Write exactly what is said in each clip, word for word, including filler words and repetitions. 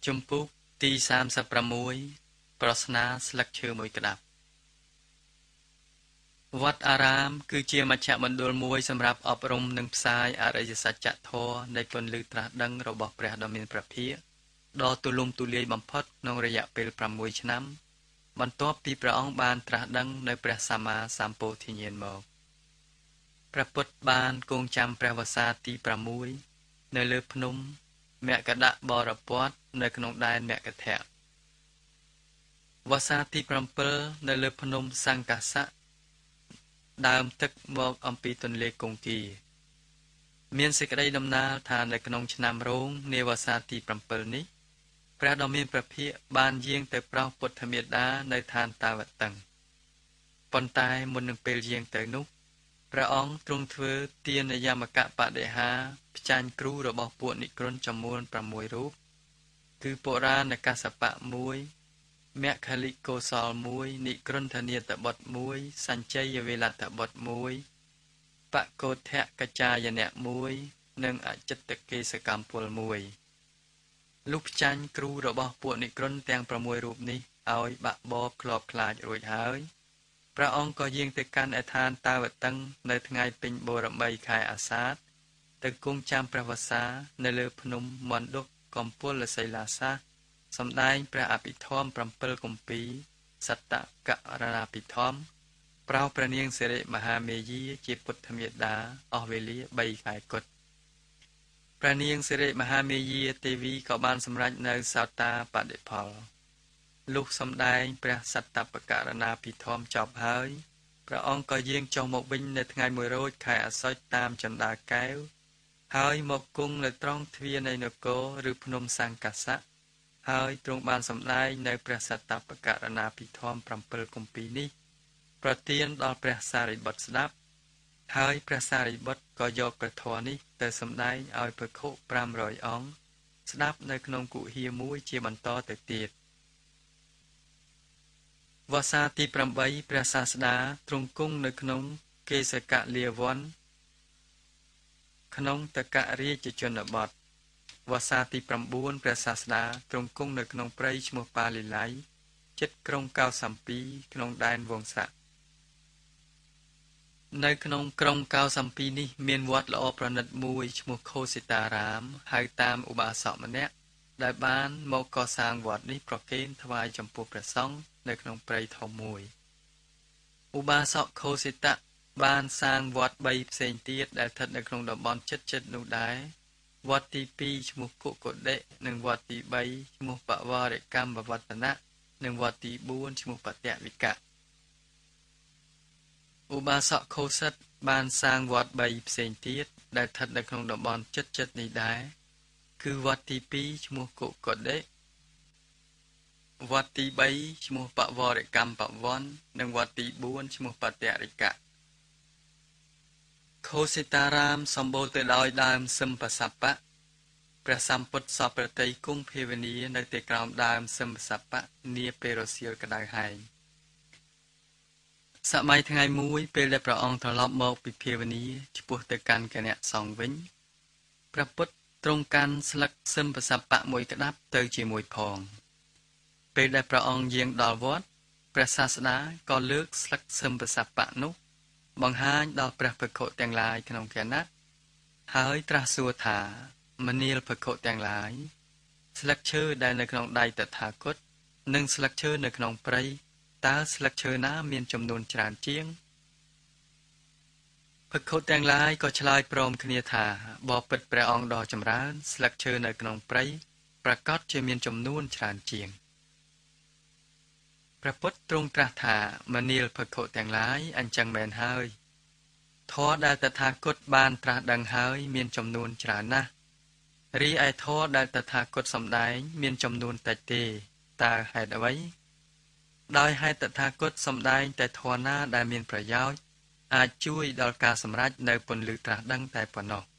ជំពូកទីសាមសិបប្រាំមួយប្រស្នាស្លឹកឈើមួយក្តាប់វត្តអារាមគឺជាមជ្ឈមណ្ឌលមួយសម្រាប់អប់រំនិងផ្សាយអរិយសច្ចធម៌នៃពន្លឺត្រាស់ដឹងរបស់ព្រះដ៏មានព្រះភិក្ខដ៏ទូលំទូលាយបំផុតក្នុងរយៈពេលប្រាំមួយឆ្នាំបន្ទាប់ពីព្រះអង្គបានត្រាស់ដឹងនៅព្រះសម្មាសម្ពោធិញ្ញាណមកព្រះពុទ្ធបានគង់ចាំព្រះវស្សាទីប្រាំមួយនៅលើភ្នំមគ្គដបរពតនៅក្នុងដែនមគ្គធៈវស្សាទីប្រាំពីរនៅលើភ្នំសង្កាសៈដើមទឹកមកអំពីទន្លេគង្គីមានសេចក្តីដំណើរថានៅក្នុងឆ្នាំរោងនាវស្សាទីប្រាំពីរនេះព្រះដ៏មានព្រះភិក្ខបានយាងទៅប្រោសពុទ្ធមេត្តានៅឋានតាវតឹងប៉ុន្តែមុននឹងពេលយាងទៅនោះព្រះអង្គទ្រង់ធ្វើទានយមកបដិហាផ្ចាញ់គ្រូរបស់ពួកនិក្រន់ចំនួនប្រាំមួយរូបគឺពុរាណកសបៈមួយមគ្គលិកោសលមួយនិក្រន់ធនិតបុត្រមួយសញ្ជយវេលតបុត្រមួយបកោធៈកច្ចាយនៈមួយនិងអចិត្តកេសកម្មពលមួយលុះផ្ចាញ់គ្រូរបស់ពួកនិក្រន់ទាំងប្រាំមួយរូបនេះឲ្យបាក់បបក្លបខ្លាចរួចហើយព្រះអង្គក៏យាងទៅកាន់ឯឋានតាវតឹងនៅថ្ងៃពេញបូរមីខែអាសាឍទៅគង់ចាំព្រះវស្សានៅលើភ្នំមណ្ឌុកកំពូលសីលាសាសម្ដែងព្រះអភិធម្មប្រាំពីរគម្ពីរសត្តកករណភិធម្មប្រោសព្រះនាងសិរិមហាមេយាជាពុទ្ធមេត្តាអស់វេលាបីខែគត់ព្រះនាងសិរិមហាមេយាទេវីក៏បានសម្រេចនៅសោតាបដិផលលុះសម្ដែងព្រះសត្តបករណភិធម្មចប់ហើយព្រះអង្គក៏យាងចុះមកវិញនៅថ្ងៃមួយរោចខែអាសត់តាមចន្ទាកែវហើយមកគង់នៅត្រង់ទ្វារនៃនគរឬភ្នំសង្កាសៈហើយទ្រង់បានសម្ដែងនៅព្រះសត្តបករណភិធម្មប្រាំពីរគម្ពីរនេះប្រទានដល់ព្រះសារីបុត្រស្ដាប់ហើយព្រះសារីបុត្រក៏យកព្រះធម៌នេះទៅសម្ដែងឲ្យភិក្ខុប្រាំរយអង្គស្ដាប់នៅក្នុងគុហាមួយជាបន្តទៅទៀតវស្សាទីប្រាំបីព្រះសាស្តាទ្រង់គង់នៅក្នុងកេសកលាវ័នក្នុងតករាជជនបទវស្សាទីប្រាំបួនព្រះសាស្តាទ្រង់គង់នៅក្នុងព្រៃឈ្មោះប៉ាលីឡៃជិតក្រុងកៅសំពីក្នុងដែនវង្សៈនៅក្នុងក្រុងកៅសំពីនេះមានវត្តល្អប្រណិតមួយឈ្មោះខោសិតារាមហៅតាមឧបាសកម្នាក់ដែលបានមកកសាងវត្តនេះប្រគេនថ្វាយចំពោះព្រះសង្ឃនៅក្នុងព្រៃធំមួយឧបាសកខោសិតៈបានសាងវត្តបីផ្សេងទៀតដែលស្ថិតនៅក្នុងតំបន់ជិតជិតនោះដែរវត្តទីពីរឈ្មោះគុកុដិនិងវត្តទីបីឈ្មោះបវរកម្មវត្តនៈនិងវត្តទីបួនឈ្មោះបតវិកៈឧបាសកខោសិតបានសាងវត្តបីផ្សេងទៀតដែលស្ថិតនៅក្នុងតំបន់ជិតជិតនេះដែរគឺវត្តទីពីរឈ្មោះគុកុដិវត្តទីបីឈ្មោះបវរកម្មបវ័ននិងវត្តទីបួនឈ្មោះបតរិកៈខោសិតារាមសម្បូរទៅដោយដើមសឹមបសបៈព្រះសម្ពុទ្ធសពប្រតិគង់ភាវនានៅទីក្រោមដើមសឹមបសបៈនាពេលរសៀលក្តៅហែងសម័យថ្ងៃមួយពេលដែលព្រះអង្គត្រឡប់មកពីភាវនាឆ្ពោះទៅកាន់គណៈសង្ឃវិញព្រះពុទ្ធទ្រង់កាន់ស្លឹកសឹមបសបៈមួយក្តាប់ទៅជាមួយផងពេលដែលព្រះអង្គយាងដល់វត្តព្រះសាស្តាក៏លើកស្លឹកសឹមបសបៈនោះបង្ហាញដល់ព្រះភិក្ខុទាំងឡាយក្នុងគណៈហើយត្រាស់សួរថាមនាលភិក្ខុទាំងឡាយស្លឹកឈើដែលនៅក្នុងដៃតថាគតនិងស្លឹកឈើនៅក្នុងព្រៃតើស្លឹកឈើណាមានចំនួនច្រើនជាងភិក្ខុទាំងឡាយក៏ឆ្លើយព្រមគ្នាថាបបិទ្ធព្រះអង្គដ៏ចម្រើនស្លឹកឈើនៅក្នុងព្រៃប្រកាសជាមានចំនួនច្រើនជាងព្រះពុទ្ធទ្រង់ត្រាស់ថាមនាលភិក្ខុទាំងឡាយអញ្ចឹងមែនហើយធម៌ដែលតថាគតបានត្រាស់ដឹងហើយមានចំនួនច្រើនណាស់រីឯធម៌ដែលតថាគតសម្ដែងមានចំនួនតិចទេតើហេតុអ្វីដោយហេតុតថាគតសម្ដែងតែធម៌ណាដែលមានប្រយោជន៍អាចជួយដល់ការសម្រេចនៅពន្លឺត្រាស់ដឹងតែប៉ុណ្ណោះ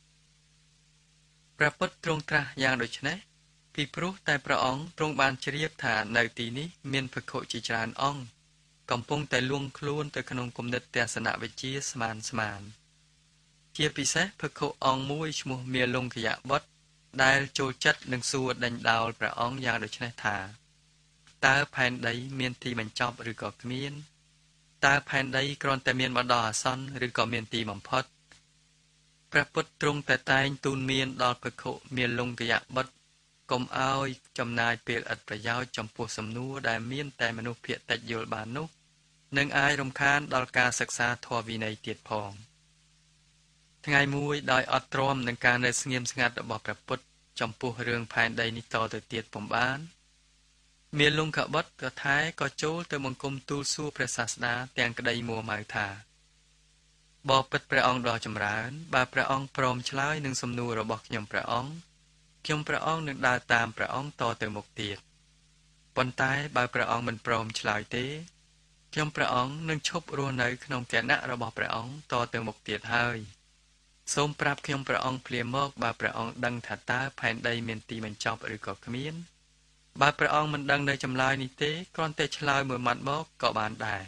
ព្រះពុទ្ធទ្រង់ត្រាស់យ៉ាងដូចនេះពីព្រោះតែព្រះអង្គទ្រង់បានជ្រាបថានៅទីនេះមានភិក្ខុជាច្រើនអង្គកំពុងតែលួងខ្លួនទៅក្នុងគំនិតទស្សនវិជ្ជាស្មានស្មានជាពិសេសភិក្ខុអង្គមួយឈ្មោះមាលង្កយបុត្រដែលចូលចិត្តនឹងសួរដេញដោលព្រះអង្គយ៉ាងដូចនេះថាតើផែនដីមានទីបញ្ចប់ឬក៏គ្មានតើផែនដីគ្រាន់តែមានបណ្ដោះអាសន្នឬក៏មានទីបំផុតព្រះពុទ្ធទ្រង់តែតែងទូនមានដល់ភិក្ខុមានលង្កយបុត្រកុំឲ្យចំណាយពេលឥតប្រយោជន៍ចំពោះសំណួរដែលមានតែមនុស្សភាគតិចយល់បាននោះនឹងអាចរំខានដល់ការសិក្សាធម៌វិន័យទៀតផងថ្ងៃមួយដោយអត់ទ្រាំនឹងការនៅស្ងៀមស្ងាត់របស់ព្រះពុទ្ធចំពោះរឿងផែនដីនេះតទៅទៀតពុំបានមានលង្កបុត្រក៏ថែក៏ចូលទៅបង្គំទូលសួរព្រះសាស្តាទាំងក្តីមួម៉ៅថាបបិទ្ធព្រះអង្គដ៏ចម្រើនបើព្រះអង្គព្រមឆ្លើយនឹងសំណួររបស់ខ្ញុំព្រះអង្គខ្ញុំព្រះអង្គនឹងដើរតាមព្រះអង្គតទៅមុខទៀតប៉ុន្តែបើព្រះអង្គមិនព្រមឆ្លើយទេខ្ញុំព្រះអង្គនឹងឈប់រស់នៅក្នុងគណៈរបស់ព្រះអង្គតទៅមុខទៀតហើយសូមប្រាប់ខ្ញុំព្រះអង្គភ្លាមមកបើព្រះអង្គដឹងថាតើផែនដីមានទីបញ្ចប់ឬក៏គ្មានបើព្រះអង្គមិនដឹងនៅចម្លើយនេះទេគ្រាន់តែឆ្លើយមួយម៉ាត់មកក៏បានដែរ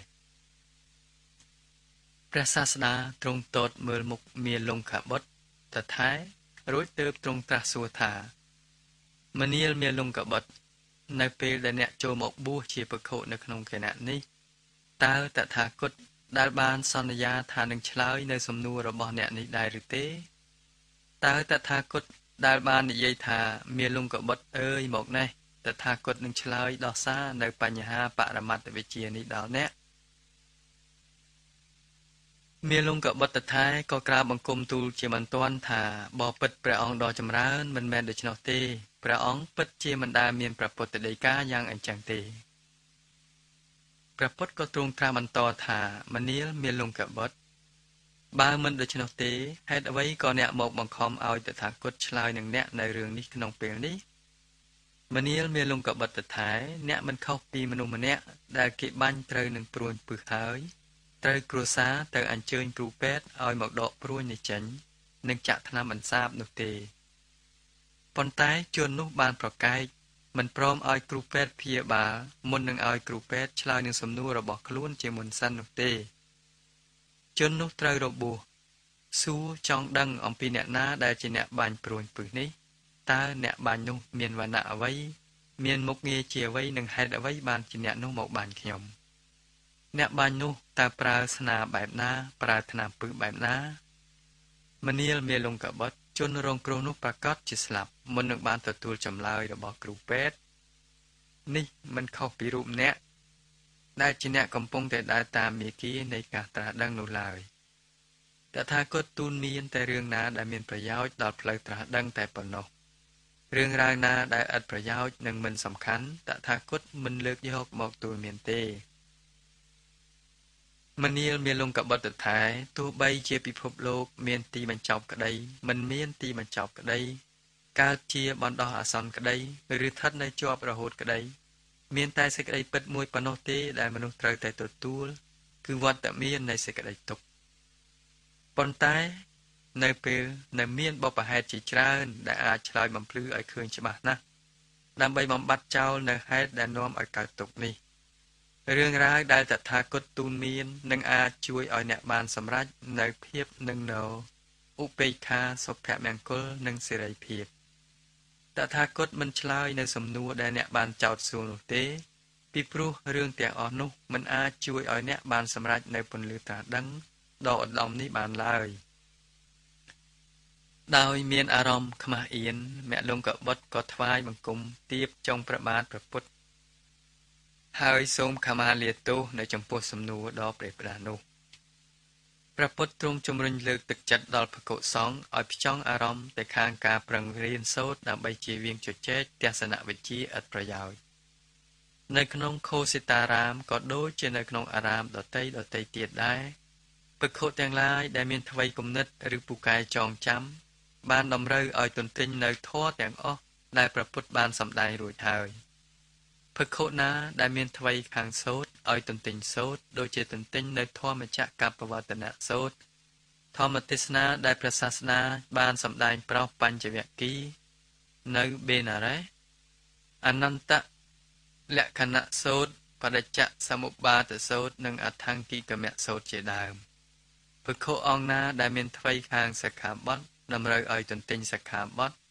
ព្រះសាស្តាទ្រង់ទតមើលមុខមាលង្កបុត្រតថែរួចទើបទ្រង់ត្រាស់សួរថាមនាលមាលង្កបុត្រនៅពេលដែលអ្នកចូលមកបួសជាភិក្ខុនៅក្នុងគណៈនេះតើតថាគតដែលបានសន្យាថានឹងឆ្លើយនៅសំណួររបស់អ្នកនេះដែរឬទេតើតថាគតដែលបាននិយាយថាមាលង្កបុត្រអើយមកនេះតថាគតនឹងឆ្លើយដោះសារនៅបញ្ហាបរមត្តវិជ្ជានេះដល់អ្នកមាលង្កបុត្រថែក៏ក្រាបបង្គំទូលជាបន្ទាន់ថាបបិទ្ធព្រះអង្គដ៏ចម្រើនមិនមែនដូច្នោះទេព្រះអង្គពិតជាមិនដែលមានព្រះពុទ្ធដីកាយ៉ាងអញ្ចឹងទេព្រះពុទ្ធក៏ទ្រង់ត្រាស់បន្តថាមនាលមាលង្កបុត្របើមិនដូច្នោះទេហេតុអ្វីក៏អ្នកមកបង្ខំឲ្យតថាគតឆ្លើយនឹងអ្នកនៅរឿងនេះក្នុងពេលនេះមនាលមាលង្កបុត្រថែអ្នកមិនខុសពីមនុស្សម្នាក់ដែលគេបាញ់ត្រូវនឹងព្រួញពឹសហើយត្រូវគ្រួសារទៅអញ្ជើញគ្រូពេទ្យឲ្យមកដកព្រួញនេះចេញនិងចាក់ថ្នាំបន្សាបនោះទេប៉ុន្តែជននោះបានប្រកែកមិនព្រមឲ្យគ្រូពេទ្យព្យាបាលមុននឹងឲ្យគ្រូពេទ្យឆ្លើយនឹងសំណួររបស់ខ្លួនជាមុនសិននោះទេជននោះត្រូវរបួសសួរចង់ដឹងអំពីអ្នកណាដែលជាអ្នកបាញ់ព្រួញពឹសនេះតើអ្នកបាញ់នោះមានវណ្ណៈអ្វីមានមុខងារជាអ្វីនិងហេតុអ្វីបានជាអ្នកនោះមកបាញ់ខ្ញុំអ្នកបាញ់នោះតើប្រើស្នាបែបណាប្រើថ្នាំពឹសបែបណាមនាលមាលង្កបុត្រជនរងគ្រោះនោះប្រកាសជាស្លាប់មុននឹងបានទទួលចម្លើយរបស់គ្រូពេទ្យនេះមិនខុសពីរូបអ្នកដែលជាអ្នកកំពុងតែដើរតាមមាគ៌ានៃការត្រាស់ដឹងនោះឡើយតថាគតទូលមានតែរឿងណាដែលមានប្រយោជន៍ដល់ផ្លូវត្រាស់ដឹងតែប៉ុណ្ណោះរឿងរ៉ាវណាដែលឥតប្រយោជន៍និងមិនសំខាន់តថាគតមិនលើកយកមកទូលមានទេមនាលមាលង្កបុត្រថែទោះបីជាពិភពលោកមានទីបញ្ចប់ក្តីមិនមានទីបញ្ចប់ក្តីកើតជាបណ្ដោះអាសន្នក្តីឬស្ថិតនៅជាប់រហូតក្តីមានតែសេចក្តីពិតមួយប៉ុណ្ណោះទេដែលមនុស្សត្រូវតែទទួលគឺវត្តមាននៃសេចក្តីទុក្ខប៉ុន្តែនៅពេលនៅមានបបហេតុជាច្រើនដែលអាចឆ្លើយបំភ្លឺឲ្យឃើញច្បាស់ណាស់ដើម្បីបំបត្តិចោលនៅហេតុដែលនាំឲ្យកើតទុក្ខនេះរឿងរ៉ាវដែលតថាគតទូលមាននឹងអាចជួយឲ្យអ្នកបានសម្រេចនៅភាពនឹងនៅឧបេក្ខាសុភមង្គលនិងសេរីភាពតថាគតមិនឆ្លើយនៅសំណួរដែលអ្នកបានចោទសួរនោះទេពីព្រោះរឿងទាំងអស់នោះមិនអាចជួយឲ្យអ្នកបានសម្រេចនៅពន្លឺត្រាស់ដឹងដ៏ឧត្តមនេះបានឡើយដោយមានអារម្មណ៍ខ្មាស់អៀនមលង្កបុត្រក៏ថ្វាយបង្គំទាបចុងព្រះបាទព្រះពុទ្ធហើយសូមខមាលាទោសនៅចំពោះសំណួរដ៏ប្រេះផ្ដាសនោះព្រះពុទ្ធទ្រង់ជំរុញលើកទឹកចិត្តដល់ភិក្ខុសង្ឃឲ្យផ្ចង់អារម្មណ៍ទៅខាងការប្រឹងរៀនសូត្រដើម្បីជៀសវាងជជែកទស្សនវិជ្ជាឥតប្រយោជន៍នៅក្នុងខោសិតារាមក៏ដូចជានៅក្នុងអារាមដទៃដទៃទៀតដែរភិក្ខុទាំងឡាយដែលមានថ្វីគំនិតឬពូកែចងចាំបានតម្រូវឲ្យទន្ទិញនៅធម៌ទាំងអស់ដែលព្រះពុទ្ធបានសម្ដែងរួចហើយភិក្ខុណាដែលមានថ្វីខាងសូត្រឲ្យទន្ទិញសូត្រដូចជាទន្ទិញនៅធម្មចក្រកបវត្តនៈសូត្រធម្មទេសនាដែលព្រះសាសនាបានសម្ដែងប្រោសបញ្ចវគ្គីនៅបេណារ៉េអនន្តលក្ខណៈសូត្របដិច្ចសមុបាទសូត្រនិងអថង្គិកមៈសូត្រជាដើមភិក្ខុអង្គណាដែលមានថ្វីខាងសិក្ខាបទតម្រូវឲ្យទន្ទិញសិក្ខាបទ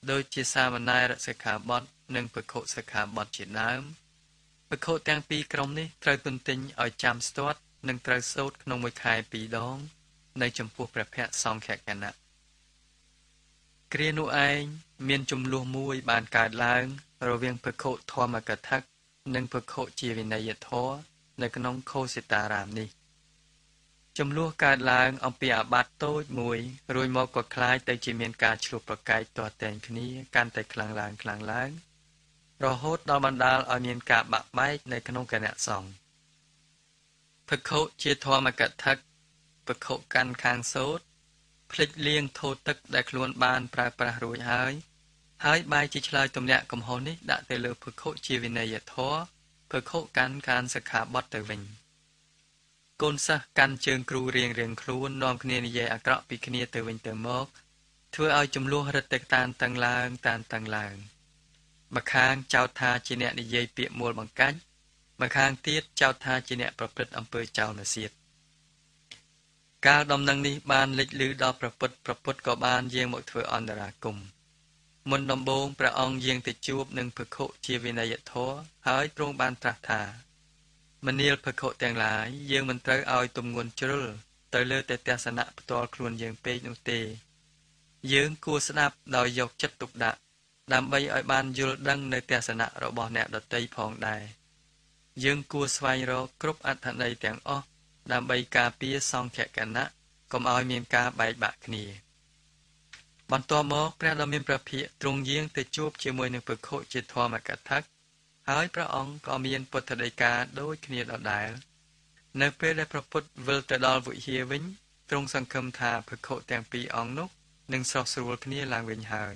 ដោយជាសាមណេរសិក្ខាបទនិងភិក្ខុសិក្ខាបទជាដើមភិក្ខុទាំងពីរក្រុមនេះត្រូវទន្ទិញឲ្យចាំស្ទាត់និងត្រូវសូត្រក្នុងមួយខែពីរដងនៅចំពោះព្រះភ័ក្ត្រសង្ឃគណៈគ្រានោះឯងមានចំនួនមួយបានកើតឡើងរវាងភិក្ខុធម្មកថានិងភិក្ខុជាវិនយធម៌នៅក្នុងខោសិតារាមនេះចំនួនកើតឡើងអំពីអាបត្តិតូចមួយរួចមកក៏คล้ายទៅជាមានការឆ្លោះប្រកែកទាស់តែងគ្នាកាន់តែខ្លាំងឡើងខ្លាំងឡើងរហូតដល់បណ្ដាលឲ្យមានការបាក់បែកនៅក្នុងគណៈសង្ឃភិក្ខុជាធម្មកថាភិក្ខុកាន់ខាងសូត្រភ្លេចលាងធូរទឹកដែលខ្លួនបានប្រើប្រាស់រួចហើយហើយបែរជាឆ្លើយទម្លាក់កំហុសនេះដាក់ទៅលើភិក្ខុជាវិនយធម៌ភិក្ខុកាន់ខាងសិក្ខាបទទៅវិញកូនសិស្សកាន់ជើងគ្រូរៀងរៀងខ្លួននាំគ្នានិយាយអាក្រក់ពីគ្នាទៅវិញទៅមកធ្វើឲ្យចំនួនរឹតតែតានតឹងឡើងតានតឹងឡើងម្ខាងចោទថាជាអ្នកនិយាយពាក្យមួលបង្កាច់ម្ខាងទៀតចោទថាជាអ្នកប្រព្រឹត្តអំពើចោរសៀតកាលដំណឹងនេះបានលេចឮដល់ព្រះពុទ្ធព្រះពុទ្ធក៏បានយាងមកធ្វើអន្តរាគមន៍មុនដំបូងព្រះអង្គយាងទៅជួបនឹងភិក្ខុជាវិនយធម៌ហើយទ្រង់បានត្រាស់ថាមនាលភិក្ខុទាំងឡាយយើងមិនត្រូវឲ្យទំងន់ជ្រុលទៅលើតែទស្សនៈផ្ទាល់ខ្លួនយើងពេកនោះទេយើងគួរស្ដាប់ដោយយកចិត្តទុកដាក់ដើម្បីឲ្យបានយល់ដឹងនៅទស្សនៈរបស់អ្នកដទៃផងដែរយើងគួរស្វែងរកគ្រប់អត្ថន័យទាំងអស់ដើម្បីការពារសង្ឃគណៈកុំឲ្យមានការបែកបាក់គ្នាបន្ទាប់មកព្រះដ៏មានព្រះភិក្ខទ្រង់យាងទៅជួបជាមួយនឹងភិក្ខុជាធម្មកថាហើយព្រះអង្គក៏មានពុទ្ធដីកាដូចគ្នាដដែលនៅពេលដែលព្រះពុទ្ធវិលទៅដល់វិហារវិញទ្រង់សង្ឃឹមថាភិក្ខុទាំងពីរអង្គនោះនឹងស្រស់ស្រួលគ្នាឡើងវិញហើយ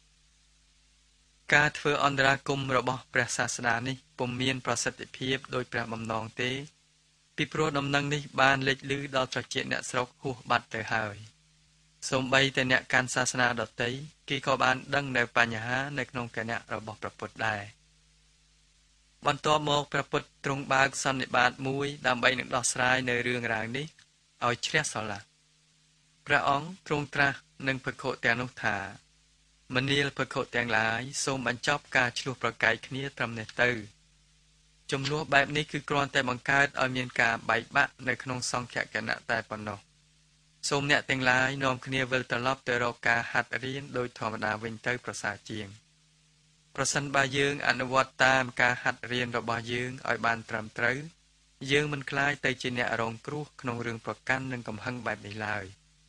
ការធ្វើអន្តរាគមន៍របស់ព្រះសាស្តានេះពុំមានប្រសិទ្ធភាពដោយព្រះបំណងទេពីព្រោះដំណឹងនេះបានលេចឮដល់ត្រចៀកអ្នកស្រុកហួសបាត់ទៅហើយសូម្បីតែអ្នកកាន់សាសនាដទៃគេក៏បានដឹងនៅបញ្ហានៅក្នុងគណៈរបស់ព្រះពុទ្ធដែរបន្ទាប់មកព្រះពុទ្ធទ្រង់បើកសន្និបាតមួយដើម្បីនឹងដោះស្រាយនៅរឿងរ៉ាវនេះឲ្យជ្រះស្រឡះព្រះអង្គទ្រង់ត្រាស់នឹងភិក្ខុទាំងនោះថាមនាលភិក្ខុទាំងឡាយសូមបញ្ចប់ការឆ្លោះប្រកែកគ្នាត្រឹមនេះទៅចំនួនបែបនេះគឺគ្រាន់តែបង្កើតឲ្យមានការបែកបាក់នៅក្នុងសង្ឃគណៈតែប៉ុណ្ណោះសូមអ្នកទាំងឡាយនាំគ្នាវិលត្រឡប់ទៅរកការហាត់រៀនដោយធម្មតាវិញទៅប្រសើរជាងប្រសិនបើយើងអនុវត្តតាមការហាត់រៀនរបស់យើងឲ្យបានត្រឹមត្រូវយើងមិនក្លាយទៅជាអ្នករងគ្រោះក្នុងរឿងប្រកាន់និងកំហឹងបែបនេះឡើយ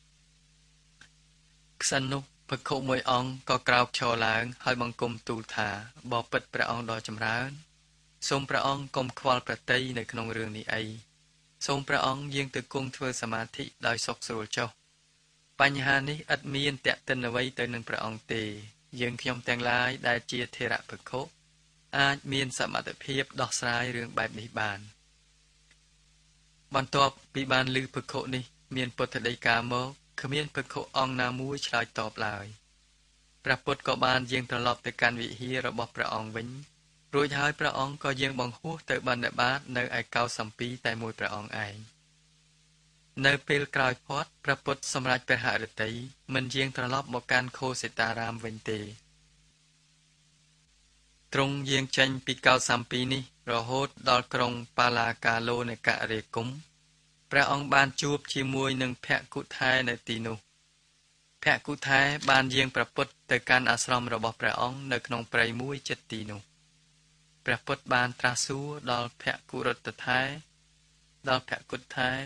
ក្សិណនោះភិក្ខុមួយអង្គក៏ក្រោកឈរឡើងហើយបង្គំទូលថាបបិទ្ធព្រះអង្គដ៏ចម្រើនសូមព្រះអង្គកុំខ្វល់ប្រតិយនៅក្នុងរឿងនេះអីសូមព្រះអង្គយាងទៅគង់ធ្វើសមាធិដោយសុខស្រួលចុះបញ្ហានេះឥតមានតេតិនអ្វីទៅនឹងព្រះអង្គទេយើងខ្ញុំទាំងឡាយដែលជាថេរភិក្ខុអាចមានសមត្ថភាពដោះស្រាយរឿងបែបនេះបានបន្ទាប់ពីបានឮភិក្ខុនេះមានពុទ្ធដីកាមកគ្មានភិក្ខុអង្គណាមួយឆ្លើយតបឡើយព្រះពុទ្ធក៏បានយាងត្រឡប់ទៅកាន់វិហាររបស់ព្រះអង្គវិញរួចហើយព្រះអង្គក៏យាងបង្ហោះទៅបណ្ឌបាតនៅឯកោសំពីតែមួយព្រះអង្គឯងនៅពេលក្រោយផុតព្រះពុទ្ធសម្រេចព្រះហឫទ័យមិនយាងត្រឡប់មកកាន់ខោសិតារាមវិញទេទ្រង់យាងចេញពីកោសំពីនេះរហូតដល់ក្រុងបាឡាកាឡូនៃករិគុំព្រះអង្គបានជួបជាមួយនឹងភគុថែនៅទីនោះភគុថែបានយាងព្រះពុទ្ធទៅកាន់អាស្រមរបស់ព្រះអង្គនៅក្នុងព្រៃមួយជិតទីនោះព្រះពុទ្ធបានត្រាស់សួរដល់ភគុរតថែដល់ភគុថែ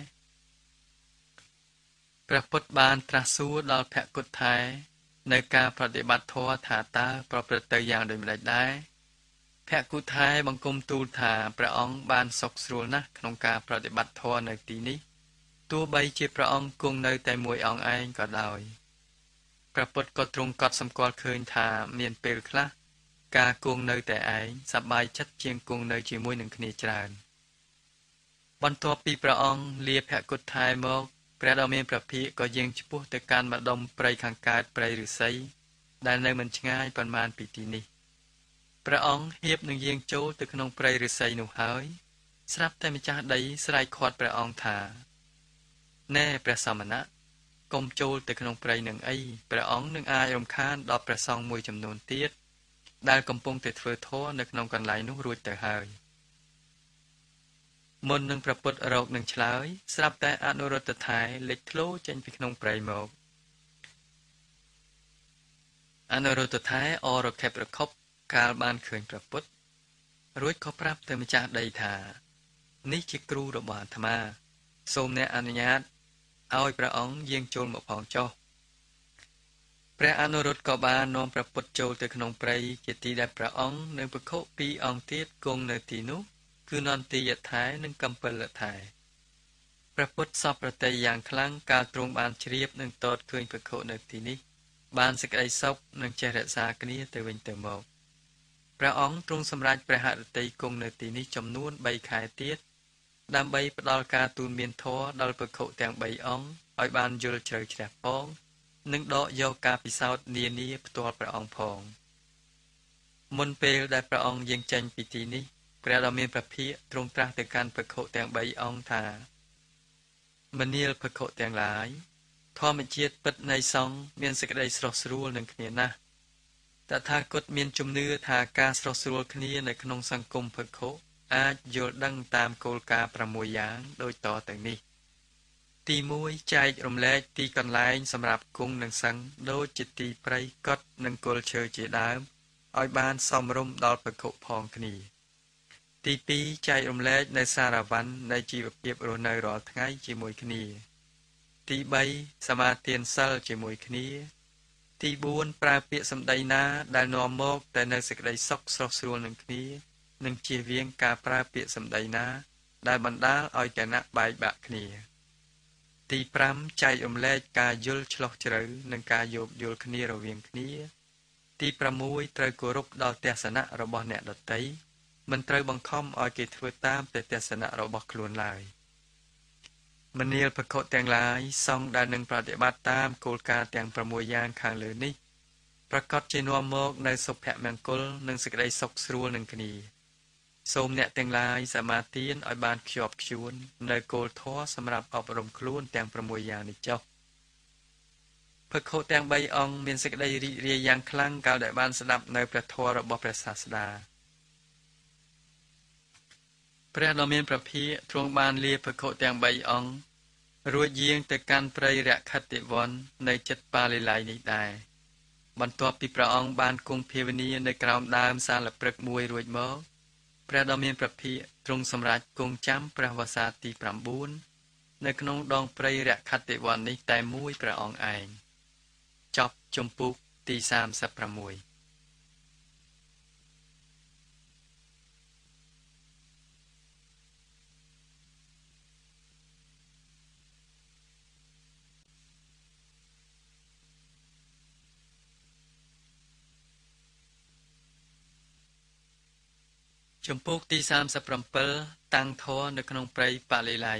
ព្រះពុទ្ធបានត្រាស់សួរដល់ភគុថែនៅការប្រតិបត្តិធម៌ថាតើប្រព្រឹត្តទៅយ៉ាងដូចម្តេចដែរភគុថែបង្គំទូលថាព្រះអង្គបានសុខស្រួលណាស់ក្នុងការប្រតិបត្តិធម៌នៅទីនេះទោះបីជាព្រះអង្គគង់នៅតែមួយអង្គឯងក៏ដោយព្រះពុទ្ធក៏ទ្រង់កត់សម្គាល់ឃើញថាមានពេលខ្លះការគង់នៅតែឯងសប្បាយចិត្តជាងគង់នៅជាមួយនឹងគ្នាច្រើនបន្ទាប់ពីព្រះអង្គលាភគុថែមកព្រះដ៏មានព្រះភិក្ខក៏យាងឆ្ពោះទៅកាន់ម្ដុំព្រៃខាងកើតព្រៃឫស្សីដែលនៅមិនឆ្ងាយប៉ុន្មានពីទីនេះព្រះអង្គហៀបនឹងយាងចូលទៅក្នុងព្រៃឫស្សីនោះហើយស្រាប់តែម្ចាស់ដីស្រែកឃាត់ព្រះអង្គថាណែព្រះសមណៈកុំចូលទៅក្នុងព្រៃនឹងអីព្រះអង្គនឹងអាចរំខានដល់ព្រះសង្ឃមួយចំនួនទៀតដែលកំពុងតែធ្វើធម៌នៅក្នុងកន្លែងនោះរួចទៅហើយមុននឹងព្រះពុទ្ធរកនឹងឆ្លើយស្រាប់តែអនុរុទ្ធថែលេចធ្លោចេញពីក្នុងព្រៃមកអនុរុទ្ធថែអរខិបរខប់កាលបានឃើញព្រះពុទ្ធរួចក៏ប្រាប់ទៅម្ចាស់ដីថានេះជាគ្រូរបស់អាត្មាសូមអ្នកអនុញ្ញាតឲ្យព្រះអង្គយាងចូលមកផងចុះព្រះអនុរុទ្ធក៏បាននាំព្រះពុទ្ធចូលទៅក្នុងព្រៃជាទីដែលព្រះអង្គនិងភិក្ខុពីរអង្គទៀតគង់នៅទីនោះគឺនន្ទាយថែនិងកំពិលថែព្រះពុទ្ធសពប្រតិយ៉ាងខ្លាំងកាលទ្រង់បានជ្រាបនិងតតឃើញភិក្ខុនៅទីនេះបានសេចក្តីសុខនិងចេះរក្សាគ្នាទៅវិញទៅមកព្រះអង្គទ្រង់សម្រេចព្រះហឫទ័យគង់នៅទីនេះចំនួនបីខែទៀតដើម្បីផ្ដល់ការទូលមានធម៌ដល់ភិក្ខុទាំងបីអង្គឲ្យបានយល់ជ្រៅជ្រះផងនិងដកយកការពិសោធន៍នានាផ្ទាល់ព្រះអង្គផងមុនពេលដែលព្រះអង្គយាងចេញពីទីនេះព្រះដ៏មានព្រះភិក្ខទ្រង់ត្រាស់ទៅកាន់ភិក្ខុទាំងបីអង្គថាមនាលភិក្ខុទាំងឡាយធម្មជាតិពិតនៃសង្ឃមានសេចក្តីស្រស់ស្រួលនឹងគ្នាណាស់តថាគតមានជំនឿថាការស្រស់ស្រួលគ្នានៅក្នុងសង្គមភិក្ខុអាចយល់ដឹងតាមគោលការណ៍ប្រាំមួយយ៉ាងដូចតទៅនេះទីមួយចែករំលែកទីកន្លែងសម្រាប់គង់និងសឹងដូចជាទីព្រៃកុដនិងគល់ឈើជាដើមឲ្យបានសមរម្យដល់ភិក្ខុផងគ្នាទីពីរចែករំលែកនៅសារវ័ននៃជីវភាពរស់នៅរាល់ថ្ងៃជាមួយគ្នាទីបីសមាទានសិលជាមួយគ្នាទីបួនប្រើពាក្យសម្ដីណាដែលនាំមកតែនៅសេចក្តីសុខស្រស់ស្រួលនឹងគ្នានិងជៀសវាងការប្រើពាក្យសម្ដីណាដែលបណ្ដាលឲ្យគណៈបែកបាក់គ្នាទីប្រាំចែករំលែកការយល់ឆ្លោះជ្រៅនិងការយោគយល់គ្នារវាងគ្នាទីប្រាំមួយត្រូវគោរពដល់ទស្សនៈរបស់អ្នកដទៃមិនត្រូវបង្ខំឲ្យគេធ្វើតាមតែទស្សនៈរបស់ខ្លួនឡើយមនាលភិក្ខុទាំងឡាយសង្ឃដែលនឹងប្រតិបត្តិតាមគោលការណ៍ទាំងប្រាំមួយយ៉ាងខាងលើនេះប្រកាសជានាំមកនៅសុភមង្គលនិងសេចក្តីសុខស្រួលនឹងគ្នាសូមអ្នកទាំងឡាយសមាទានឲ្យបានខ្ជាប់ខ្ជួននៅគោលធម៌សម្រាប់អប់រំខ្លួនទាំងប្រាំមួយយ៉ាងនេះចុះភិក្ខុទាំងបីអង្គមានសេចក្តីរីករាយយ៉ាងខ្លាំងកាលដែលបានស្ដាប់នៅព្រះធម៌របស់ព្រះសាស្តាព្រះដ៏មានព្រះភិក្ខទ្រង់បានលាភិក្ខុទាំងបីអង្គរួចយាងទៅកាន់ព្រៃរក្ខតិវ័ននៅជិតប៉ាលីឡៃនេះដែរបន្ទាប់ពីព្រះអង្គបានគង់ភាវនានៅក្រោមដើមសាលព្រឹក្សមួយរួចមកព្រះដ៏មានព្រះភិក្ខទ្រង់សម្រេចគង់ចាំព្រះវស្សាទីប្រាំបួននៅក្នុងដងព្រៃរក្ខតិវ័ននេះតែមួយព្រះអង្គឯងចប់ជំពូកទីសាមសិបប្រាំមួយជំពូកទីសាមសិបប្រាំពីរតាំងធរនៅក្នុងព្រៃប៉ាលីឡៃ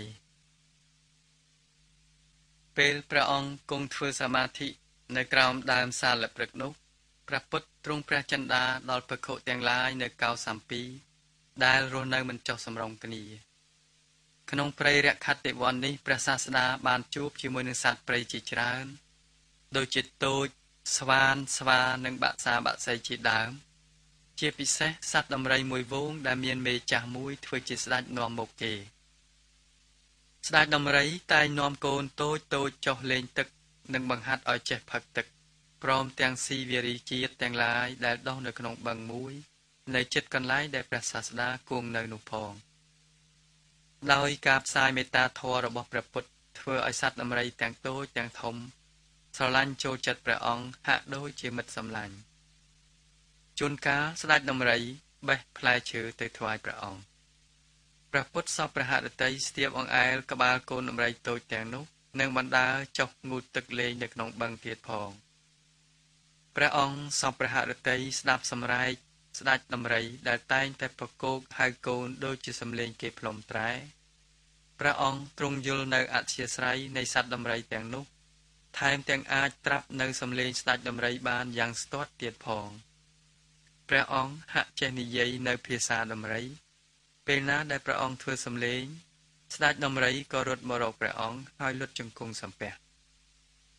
ពេលព្រះអង្គគង់ធ្វើសមាធិនៅក្រោមដើមសាលព្រឹក្សនោះព្រះពុទ្ធទ្រង់ព្រះចិន្តាដល់ភិក្ខុទាំងឡាយនៅកោសាំពីដែលរស់នៅមិនចុះសម្រុងគ្នាក្នុងព្រៃរក្ខតិវ័ននេះព្រះសាស្តាបានជួបជាមួយនឹងសត្វព្រៃជាច្រើនដូចជាទោចស្វានស្វានិងបក្សាបក្សីជាដើមជាពិសេសសត្វដំរីមួយហ្វូងដែលមានមេចាស់មួយធ្វើជាស្ដេចនាំមកគេស្ដេចដំរីតែងនាំកូនតូចតូចចុះលេងទឹកនិងបង្ហាត់ឲ្យចេះផឹកទឹកព្រមទាំងស៊ីវារីជាតិទាំងឡាយដែលដុះនៅក្នុងបឹងមួយនៅជិតកន្លែងដែលព្រះសាស្តាគង់នៅនោះផងដោយការផ្សាយមេត្តាធម៌របស់ព្រះពុទ្ធធ្វើឲ្យសត្វដំរីទាំងតូចទាំងធំស្រឡាញ់ចូលចិត្តព្រះអង្គហាក់ដូចជាមិត្តសម្លាញ់ជួនកាលស្ដេចដំរីបេះផ្លែឈើទៅថ្វាយព្រះអង្គព្រះពុទ្ធសពព្រះហឫទ័យស្ទាបអង្អែលក្បាលកូនដំរីតូចទាំងនោះនិងបណ្ដាចុះងូតទឹកលេងនៅក្នុងបឹងទៀតផងព្រះអង្គសពព្រះហឫទ័យស្ដាប់សម្រែកស្ដេចដំរីដែលតែងតែប្រគោកហៅកូនដូចជាសំឡេងគេផ្លុំត្រែព្រះអង្គទ្រង់យល់នៅអធ្យាស្រ័យនៃសត្វដំរីទាំងនោះថែមទាំងអាចត្រាប់នៅសំឡេងស្ដេចដំរីបានយ៉ាងស្ទាត់ទៀតផងព្រះអង្គហាក់ចេះនិយាយនៅភាសាដំរីពេលណាដែលព្រះអង្គធ្វើសំឡេងស្ដេចដំរីក៏រត់មករកព្រះអង្គហើយលុតជង្គង់សំពះ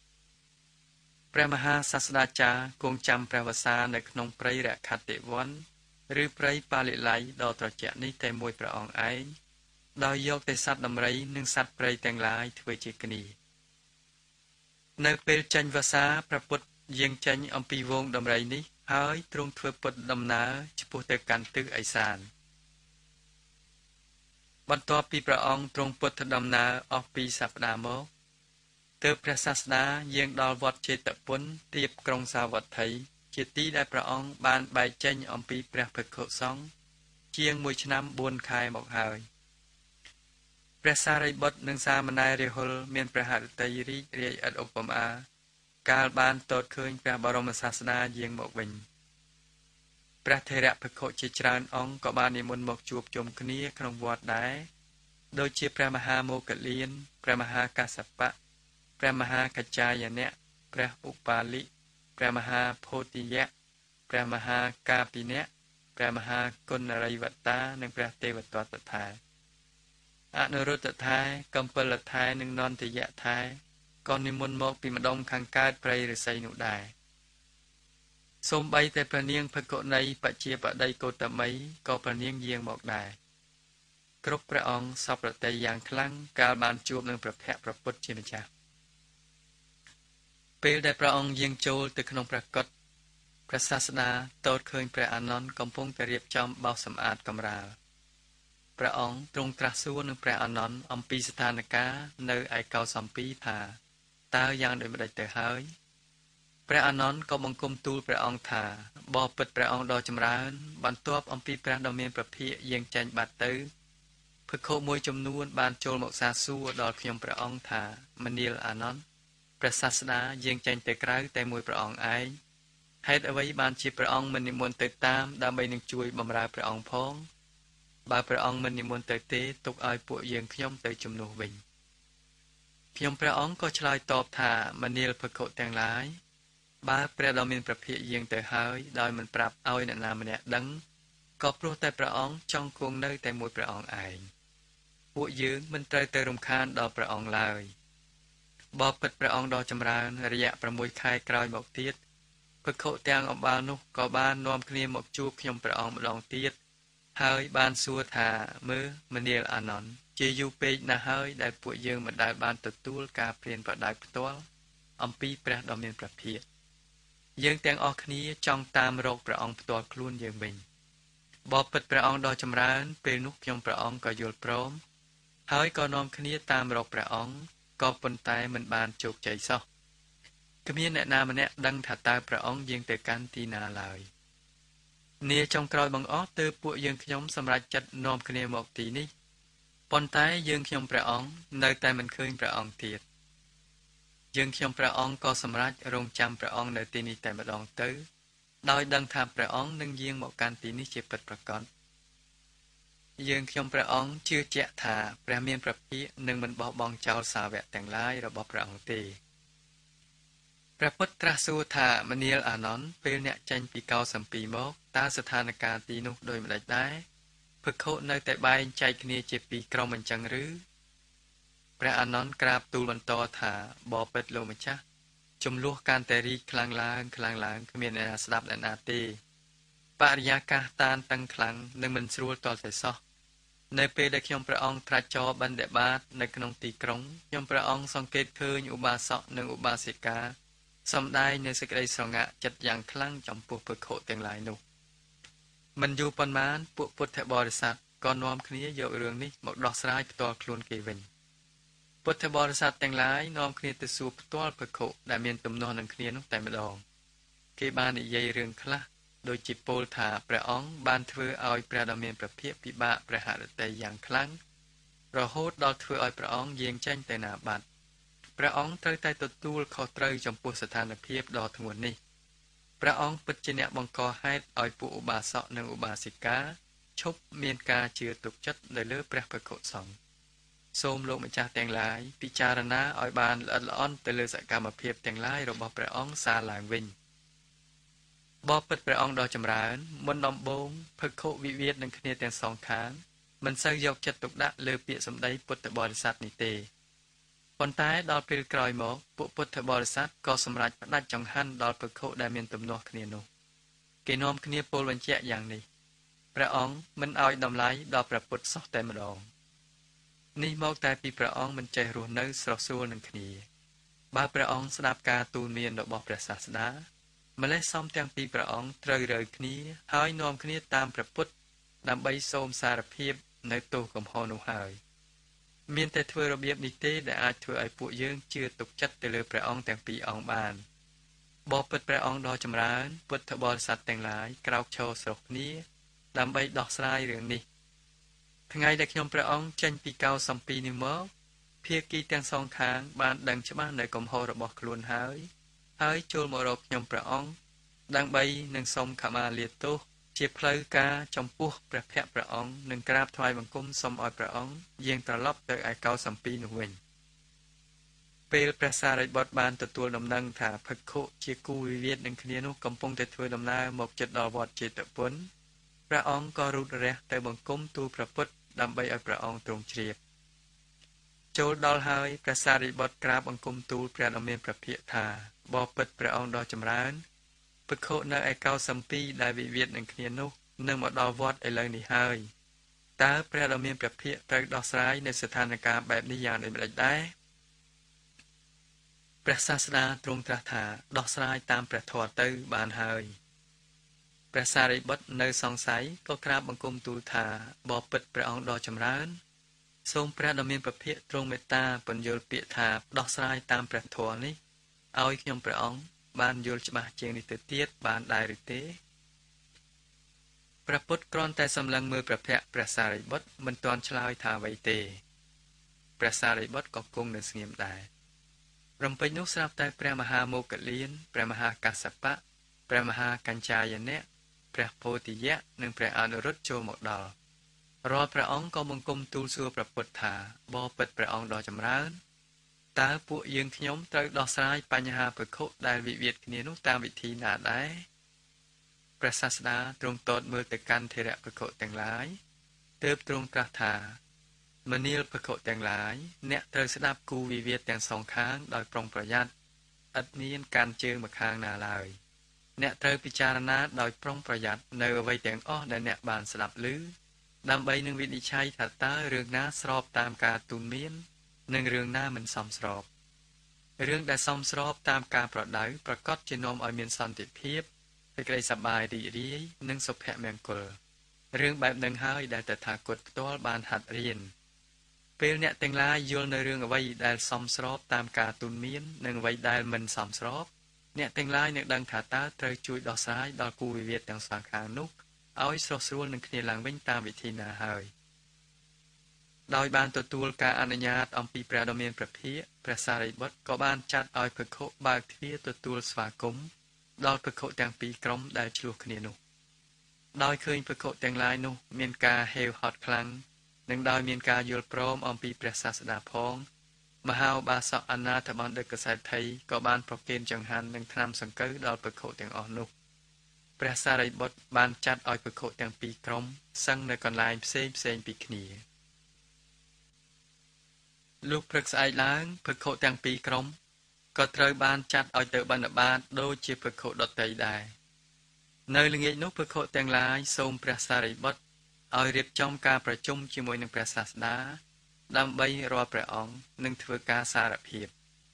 ព្រះមហាសាស្ត្រាចារ្យគង់ចាំព្រះវស្សានៅក្នុងព្រៃរខតិវ័នឬព្រៃបាលិល័យដ៏ត្រជាក់នេះតែមួយព្រះអង្គឯងដោយយកតែសត្វដំរីនិងសត្វព្រៃទាំងឡាយធ្វើជាគ្នានៅពេលចេញវស្សាព្រះពុទ្ធយាងចេញអំពីវងដំរីនេះហើយទ្រង់ធ្វើពុទ្ធដំណើរឆ្ពោះទៅកាន់ទិសឦសានបន្ទាប់ពីព្រះអង្គទ្រង់ពុទ្ធដំណើរអស់ពីសប្តាហ៍មកទើបព្រះសាស្តាយាងដល់វត្តចេតពុនទៀបក្រុងសាវត្ថីជាទីដែលព្រះអង្គបានបែកចេញអំពីព្រះភិក្ខុសង្ឃជាងមួយឆ្នាំបួនខែមកហើយព្រះសារីបុត្រនិងសាមណេររាហុលមានព្រះហឫទ័យរីករាយឥតឧបមាកាលបានទតឃើញព្រះបរមសាស្តាយាងមកវិញព្រះថេរភិក្ខុជាច្រើនអង្គក៏បាននិមន្តមកជួបជុំគ្នាក្នុងវត្តដែរដូចជាព្រះមហាមោគលានព្រះមហាកស្សបៈព្រះមហាកច្ចាយនៈព្រះឧបាលិព្រះមហាផោតិយៈព្រះមហាកាពិនៈព្រះមហាគុណរិវតានិងព្រះទេវទត្តថែអនុរុទ្ធថែកំពិលថែនិងនន្តយៈថែក៏និមន្តមកពីម្ដុំខាងកើតព្រៃឫស្សីនោះដែរសូម្បីតែព្រះនាងភិក្ខុនីបជាបតីកោតមីក៏ព្រះនាងយាងមកដែរគ្រប់ព្រះអង្គសពប្រតិយ៉ាងខ្លាំងកាលបានជួបនឹងព្រះភ័ក្ត្រព្រះពុទ្ធជាម្ចាស់ពេលដែលព្រះអង្គយាងចូលទៅក្នុងព្រះកុដិព្រះសាស្តាទតឃើញព្រះអានន្ទកំពុងតែរៀបចំបោសសម្អាតកម្រាលព្រះអង្គទ្រង់ត្រាស់សួរនឹងព្រះអានន្ទអំពីស្ថានភាពនៅឯកោសំពីថាតើយ៉ាងដូចម្តេចទៅហើយព្រះអានន្ទក៏បង្គំទូលព្រះអង្គថាបបិទ្ធព្រះអង្គដ៏ចម្រើនបន្ទាប់អំពីព្រះដ៏មានព្រះភិក្ខយាងចេញបាត់ទៅភិក្ខុមួយចំនួនបានចូលមកសាសួរដល់ខ្ញុំព្រះអង្គថាមនាលអានន្ទព្រះសាស្តាយាងចេញទៅក្រៅតែមួយព្រះអង្គឯងហេតុអ្វីបានជាព្រះអង្គមិននិមន្តទៅតាមដើម្បីនឹងជួយបម្រើព្រះអង្គផងបើព្រះអង្គមិននិមន្តទៅទេទុកឲ្យពួកយើងខ្ញុំទៅជំនួសវិញខ្ញុំព្រះអង្គក៏ឆ្លើយតបថាមនាលភិក្ខុទាំងឡាយបើព្រះដ៏មានព្រះភិក្ខយាងទៅហើយដោយមិនប្រាប់ឲ្យអ្នកណាម្នាក់ដឹងក៏ព្រោះតែព្រះអង្គចង់គង់នៅតែមួយព្រះអង្គឯងពួកយើងមិនត្រូវទៅរំខានដល់ព្រះអង្គឡើយបបិទ្ធព្រះអង្គដ៏ចម្រើនរយៈប្រាំមួយខែក្រោយមកទៀតភិក្ខុទាំងអបាលនោះក៏បាននាំគ្នាមកជួបខ្ញុំព្រះអង្គម្ដងទៀតហើយបានសួរថាមើលមនាលអានន្ទជាយូរពេកណាស់ហើយដែលពួកយើងមិនដែលបានទទួលការព្រានប្រដៅផ្ទាល់អំពីព្រះដ៏មានព្រះភិក្ខយើងទាំងអស់គ្នាចង់តាមរកព្រះអង្គផ្ទាល់ខ្លួនយើងវិញបបិទ្ធព្រះអង្គដ៏ចម្រើនពេលនោះខ្ញុំព្រះអង្គក៏យល់ព្រមហើយក៏នាំគ្នាតាមរកព្រះអង្គក៏ប៉ុន្តែមិនបានជោគជ័យសោះគ្មានអ្នកណាម្នាក់ដឹងថាតើព្រះអង្គយាងទៅកាន់ទីណាឡើយនាចុងក្រោយបង្អស់ទើបពួកយើងខ្ញុំសម្រេចចិត្តនាំគ្នាមកទីនេះប៉ុន្តែយើងខ្ញុំព្រះអង្គនៅតែមិនឃើញព្រះអង្គទៀតយើងខ្ញុំព្រះអង្គក៏សម្រេចរងចាំព្រះអង្គនៅទីនេះតែម្ដងទៅដោយដឹងថាព្រះអង្គនឹងយាងមកកាន់ទីនេះជាពិតប្រាកដយើងខ្ញុំព្រះអង្គជឿជាក់ថាព្រះមានព្រះភិក្ខនឹងមិនបោះបង់ចោលសាវកទាំងឡាយរបស់ព្រះអង្គទេព្រះពុទ្ធត្រាស់សួរថាមនាលអានន្ទពេលអ្នកចេញពីកោសំពីមកតើស្ថានភាពទីនោះដូចម្តេចដែរភិក្ខុនៅតែបែងចែកគ្នាជាពីរក្រុមអញ្ចឹងឬព្រះអានន្ទក្រាបទូលបន្តថាបបិទ្ធលោកម្ចាស់ចំនួនកាន់តែរីកខ្លាំងឡើងខ្លាំងឡើងគ្មានអ្នកណាស្ដាប់អ្នកណាទេបរិយាកាសតានតឹងខ្លាំងនិងមិនស្រួលតតែសោះនៅពេលដែលខ្ញុំព្រះអង្គត្រាច់ចរបណ្ឌបាតនៅក្នុងទីក្រុងខ្ញុំព្រះអង្គសង្កេតឃើញឧបាសកនិងឧបាសិកាសំដែងនៅសេចក្តីស្រងាក់ចិត្តយ៉ាងខ្លាំងចំពោះភិក្ខុទាំងឡាយនោះមិនយូរប៉ុន្មានពួកពុទ្ធបរិស័ទក៏នាំគ្នាយករឿងនេះមកដោះស្រាយផ្ទាល់ខ្លួនគេវិញពុទ្ធបរិស័ទទាំងឡាយនាំគ្នាទៅសួរផ្ទាល់ភិក្ខុដែលមានទំនាស់នឹងគ្នានោះតែម្ដងគេបាននិយាយរឿងខ្លះដូចជាពោលថាព្រះអង្គបានធ្វើឲ្យព្រះដ៏មានព្រះភិក្ខពិបាកព្រះហឫទ័យយ៉ាងខ្លាំងរហូតដល់ធ្វើឲ្យព្រះអង្គយាងចេញទៅណាបាត់ព្រះអង្គត្រូវតែទទួលខុសត្រូវចំពោះស្ថានភាពដ៏ធ្ងន់នេះព្រះអង្គពិតជាអ្នកបង្កហេតុឲ្យពួកឧបាសកនិងឧបាសិកាឈប់មានការជឿទុកចិត្តនៅលើព្រះភិក្ខុសង្ឃសូមលោកម្ចាស់ទាំងឡាយពិចារណាឲ្យបានល្អិតល្អន់ទៅលើសកម្មភាពទាំងឡាយរបស់ព្រះអង្គសារឡើងវិញបបិទ្ធព្រះអង្គដ៏ចម្រើនមុនដំបូងភិក្ខុវិវាទនឹងគ្នាទាំងសងខាងមិនសូវយកចិត្តទុកដាក់លើពាក្យសម្ដីពុទ្ធបរិស័ទនេះទេប៉ុន្តែដល់ពេលក្រោយមកពួកពុទ្ធបរិស័ទក៏សម្រេចផ្ដាច់ចង្ហាន់ដល់ភិក្ខុដែលមានទំនាស់គ្នានោះគេនាំគ្នាពោលបញ្ជាក់យ៉ាងនេះព្រះអង្គមិនឲ្យតម្លៃដល់ព្រះពុទ្ធសោះតែម្ដងនេះមកតែពីព្រះអង្គមិនចេះរស់នៅស្រស់ស្រួលនឹងគ្នាបើព្រះអង្គស្ដាប់ការទូលមានរបស់ព្រះសាស្តាម្លេះសមទាំងពីរព្រះអង្គត្រូវរើគ្នាហើយនាំគ្នាតាមព្រះពុទ្ធដើម្បីសូមសារភាពនៅទោសកំហុសនោះហើយមានតែធ្វើរបៀបនេះទេដែលអាចធ្វើឲ្យពួកយើងជឿទុកចិត្តទៅលើព្រះអង្គទាំងពីរអង្គបានបបិទ្ធព្រះអង្គដ៏ចម្រើនពុទ្ធបរិស័ទទាំងឡាយក្រោកឈរស្រុះគ្នាដើម្បីដោះស្រាយរឿងនេះថ្ងៃដែលខ្ញុំព្រះអង្គចេញពីកោសំពីនេះមកភាគីទាំងសងខាងបានដឹងច្បាស់នៅកំហុសរបស់ខ្លួនហើយហើយចូលមករកខ្ញុំព្រះអង្គដើម្បីនឹងសូមខមាលាទោសជាផ្លូវការចំពោះព្រះភ័ក្ត្រព្រះអង្គនិងក្រាបថ្វាយបង្គំសូមឲ្យព្រះអង្គយាងត្រឡប់ទៅឯកោសំពីនោះវិញពេលព្រះសារីបុត្របានទទួលដំណឹងថាភិក្ខុជាគូវិវាទនឹងគ្នានោះកំពុងតែធ្វើដំណើរមកជិតដល់វត្តចេតពុនព្រះអង្គក៏រូតរះទៅបង្គំទូលព្រះពុទ្ធដើម្បីឲ្យព្រះអង្គទ្រង់ជ្រាបចូលដល់ហើយព្រះសារីបុត្រក្រាបបង្គំទូលព្រះដ៏មានព្រះភិក្ខថាបបិទ្ធព្រះអង្គដ៏ចម្រើនភិក្ខុនៅឯកោសំពីដែលវិវាទនឹងគ្នានោះនឹងមកដល់វត្តឥឡូវនេះហើយតើព្រះដ៏មានព្រះភិក្ខត្រូវដោះស្រាយនៅស្ថានភាពបែបនេះយ៉ាងដូចម្តេចដែរព្រះសាស្តាទ្រង់ត្រាស់ថាដោះស្រាយតាមព្រះធម៌ទៅបានហើយព្រះសារីបុត្រនៅសង្ស័យក៏ក្រាបបង្គំទូលថាបបិទ្ធព្រះអង្គដ៏ចម្រើនសូមព្រះដ៏មានព្រះភិក្ខទ្រង់មេត្តាពន្យល់ពាក្យថាដោះស្រាយតាមព្រះធម៌នេះឲ្យខ្ញុំព្រះអង្គបានយល់ច្បាស់ជាងនេះទៅទៀតបានដែរឬទេព្រះពុទ្ធគ្រាន់តែសម្លឹងមើលព្រះភ័ក្ត្រព្រះសារីបុត្រមិនទាន់ឆ្លើយថាអ្វីទេព្រះសារីបុត្រក៏គង់នៅស្ងៀមដែររំពេចនោះស្រាប់តែព្រះមហាមោគលានព្រះមហាកស្សបៈព្រះមហាកញ្ចាយនៈព្រះពោធិយៈនិងព្រះអនុរុទ្ធចូលមកដល់រាល់ព្រះអង្គក៏បង្គំទូលសួរព្រះពុទ្ធថាបបិទ្ធព្រះអង្គដ៏ចម្រើនតើពួកយើងខ្ញុំត្រូវដោះស្រាយបញ្ហាភិក្ខុដែលវិវាទគ្នានោះតាមវិធីណាដែរព្រះសាស្តាទ្រង់តតមើលទៅកាន់ថេរភិក្ខុទាំងឡាយទើបទ្រង់ត្រាស់ថាមនាលភិក្ខុទាំងឡាយអ្នកត្រូវស្ដាប់គូវិវាទទាំងសងខាងដោយប្រុងប្រយ័ត្នឥតមានកាន់ជើងម្ខាងណាឡើយអ្នកត្រូវពិចារណាដោយប្រុងប្រយ័ត្ននៅអ្វីទាំងអស់ដែលអ្នកបានស្ដាប់ឮដើម្បីនឹងវិនិច្ឆ័យថាតើរឿងណាស្របតាមការទូន្មាននិងរឿងណាមិនសមស្របរឿងដែលសមស្របតាមការប្រដៅប្រកាសជានាំឲ្យមានសន្តិភាពសេចក្តីសប្បាយរីករាយនិងសុភមង្គលរឿងបែបនឹងហើយដែលតថាគតផ្ទាល់បានហាត់រៀនពេលអ្នកទាំងឡាយយល់នៅរឿងអ្វីដែលសមស្របតាមការទូន្មាននិងអ្វីដែលមិនសមស្របអ្នកទាំងឡាយនឹងដឹងថាតើត្រូវជួយដោះស្រាយដល់គូវិវាទទាំងសងខាងនោះឲ្យស្រស់ស្រួលនឹងគ្នាឡើងវិញតាមវិធីណាហើយដោយបានទទួលការអនុញ្ញាតអំពីព្រះដ៏មានព្រះភិក្ខព្រះសារីបុត្រក៏បានចាត់ឲ្យភិក្ខុបើកទ្វារទទួលស្វាគមន៍ដល់ភិក្ខុទាំងពីរក្រុមដែលឆ្លោះគ្នានោះដោយឃើញភិក្ខុទាំងឡាយនោះមានការហេវហត់ខ្លាំងនិងដោយមានការយល់ព្រមអំពីព្រះសាស្តាផងមហាឧបាសកអនាថបណ្ឌិតកសែថីក៏បានប្រគេនចង្ហាន់និងថ្នាំសង្កូវដល់ភិក្ខុទាំងអស់នោះព្រះសារីបុត្របានចាត់ឲ្យភិក្ខុទាំងពីរក្រុមសឹងនៅកន្លែងផ្សេងផ្សេងពីគ្នាលុះព្រឹកស្អែកឡើងភិក្ខុទាំងពីរក្រុមក៏ត្រូវបានចាត់ឲ្យទៅបិណ្ឌបាតដូចជាភិក្ខុដទៃដែរនៅល្ងាចនោះភិក្ខុទាំងឡាយសូមព្រះសារីបុត្រឲ្យរៀបចំការប្រជុំជាមួយនឹងព្រះសាស្តាដើម្បីរាល់ព្រះអង្គនឹងធ្វើការសារភាព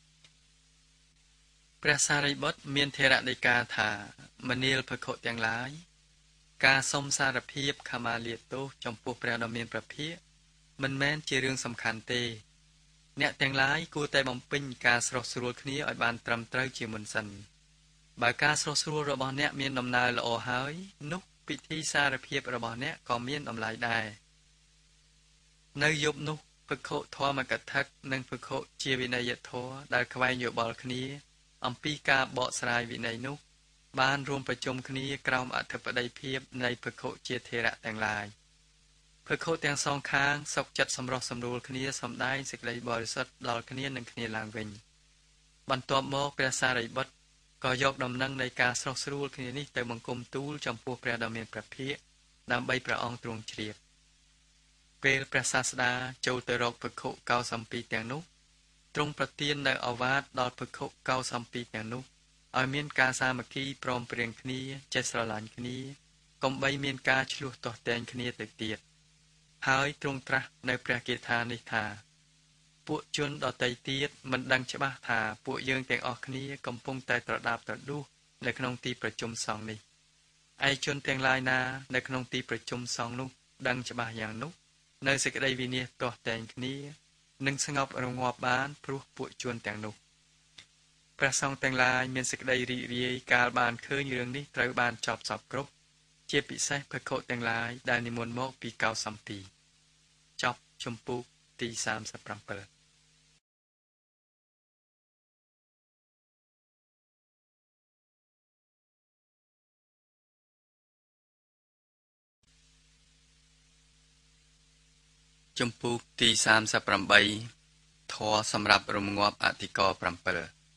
ព្រះសារីបុត្រមានថេរដីកាថាមនាលភិក្ខុទាំងឡាយការសុំសារភាពខមាលាទោសចំពោះព្រះដ៏មានព្រះភិក្ខមិនមែនជារឿងសំខាន់ទេអ្នកទាំងឡាយគួរតែបំពេញការស្រស់ស្រួលគ្នាឲ្យបានត្រឹមត្រូវជាមុនសិនបើការស្រស់ស្រួលរបស់អ្នកមានដំណើរល្អហើយនោះពិធីសារភាពរបស់អ្នកក៏មានតម្លៃដែរនៅយប់នោះភិក្ខុធម្មកថានិងភិក្ខុជាវិនយធម៌ដែលខ្វែងយោបល់គ្នាអំពីការបកស្រាយវិន័យនោះបានរួមប្រជុំគ្នាក្រោមអធិបតីភាពនៃភិក្ខុជាថេរៈទាំងឡាយភិក្ខុទាំងសងខាងសុខចិត្តសម្រុះសម្រួលគ្នាសម្ដែងសេចក្តីបរិសុទ្ធដល់គ្នានឹងគ្នាឡើងវិញបន្ទាប់មកព្រះសារីបុត្រក៏យកដំណឹងនៃការស្រស់ស្រួលគ្នានេះទៅបង្គំទូលចំពោះព្រះដ៏មានព្រះភិក្ខដើម្បីព្រះអង្គទ្រង់ជ្រាបពេលព្រះសាស្តាចូលទៅរកភិក្ខុកោសំពីទាំងនោះទ្ទ្រង់ប្រទាននៅឱវាទដល់ភិក្ខុកោសំពីទាំងនោះឲ្យមានការសាមគ្គីព្រមព្រៀងគ្នាចេះស្រឡាញ់គ្នាកុំបីមានការឈ្លោះទាស់ទែងគ្នាទៅទៀតហើយទ្រង់ត្រាស់នៅព្រះគាថានេះថាពួកជនដតីទៀតមិនដឹងច្បាស់ថាពួកយើងទាំងអស់គ្នាកំពុងតែត្រដាបត្រដួសនៅក្នុងទីប្រជុំសង្ឃនេះឯជនទាំងឡាយណានៅក្នុងទីប្រជុំសង្ឃនោះដឹងច្បាស់យ៉ាងនោះនៅសេចក្តីវិនិច្ឆ័យទាស់តែងគ្នានឹងស្ងប់រងាប់បានព្រោះពួកជនទាំងនោះព្រះសង្ឃទាំងឡាយមានសេចក្តីរីករាយកាលបានឃើញរឿងនេះត្រូវបានចប់សពគ្រប់ជាពិសេសភិក្ខុទាំងឡាយដែលនិមន្តមកពីកោសំពីចប់ជំពូកទីសាមសិបប្រាំbảyជំពូកទីសាមសិបប្រាំបីធម៌សម្រាប់រំងាប់អធិករប្រាំbảy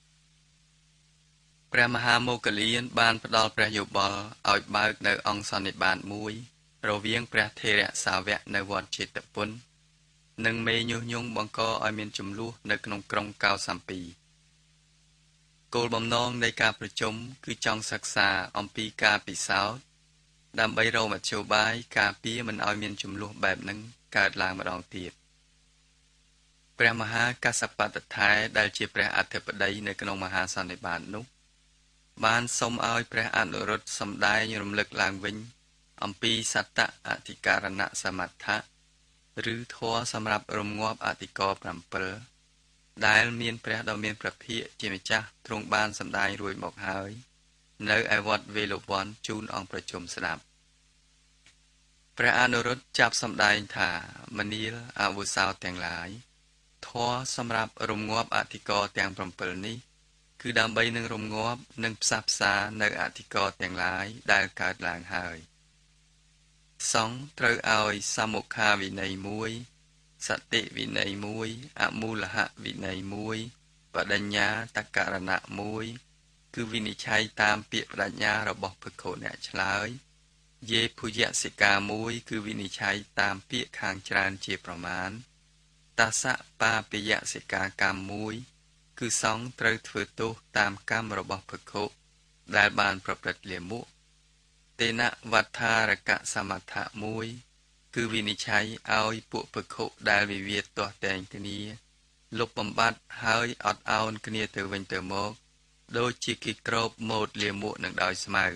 ព្រះមហាមោគលានបានផ្ដល់ព្រះយោបល់ឲ្យបើកនៅអង្គសន្និបាតមួយរវាងព្រះថេរសាវកនៅវត្តចេតពុននិងមេញុះញង់បង្កឲ្យមានចំនួននៅក្នុងក្រុងកោសំពីគោលបំណងនៃការប្រជុំគឺចង់សិក្សាអំពីការពិសោធន៍ដើម្បីរកមធ្យោបាយការពារមិនឲ្យមានចំនួនបែបហ្នឹងកើតឡើងម្ដងទៀតព្រះមហាកសបតថែដែលជាព្រះអធិបតីនៅក្នុងមហាសន្និបាតនោះបានសូមឲ្យព្រះអនុរុទ្ធសម្ដែងរំលឹកឡើងវិញអំពីសត្តអធិការណសមត្ថៈឬធម៌សម្រាប់រំងាប់អធិករប្រាំbảyដែលមានព្រះដ៏មានព្រះភិក្ខជាម្ចាស់ទ្រង់បានសម្ដែងរួចមកហើយនៅឯវត្តវេលវ័នជូនអង្គប្រជុំស្ដាប់ព្រះអនុរុទ្ធចាប់សម្ដែងថាមនាលអវុសោទាំងឡាយធម៌សម្រាប់រំងាប់អធិករទាំងប្រាំbảyនេះគឺដើម្បីនឹងរំងាប់និងផ្សះផ្សានៅអធិករទាំងឡាយដែលកើតឡើងហើយសង្ឃត្រូវឲ្យសមុខាវិន័យមួយសតិវិន័យមួយអមូលហវិន័យមួយបដញ្ញាតករណៈមួយគឺវិនិច្ឆ័យតាមពាក្យបដញ្ញារបស់ភិក្ខុអ្នកឆ្លើយយេភុយសិកាមួយគឺវិនិច្ឆ័យតាមពាក្យខាងច្រើនជាប្រមាណតាសៈបាពយសិកាកម្មមួយគឺសង្ឃត្រូវធ្វើទោសតាមកម្មរបស់ភិក្ខុដែលបានប្រព្រឹត្តលាមកតេនវត្ថារកសមត្ថៈមួយគឺវិនិច្ឆ័យឲ្យពួកភិក្ខុដែលវិវាទទាស់តែងគ្នាលុបបំបត្តិហើយអត់ឱនគ្នាទៅវិញទៅមកដូចជាគេក្របម៉ូតលាមកនឹងដោយស្មៅ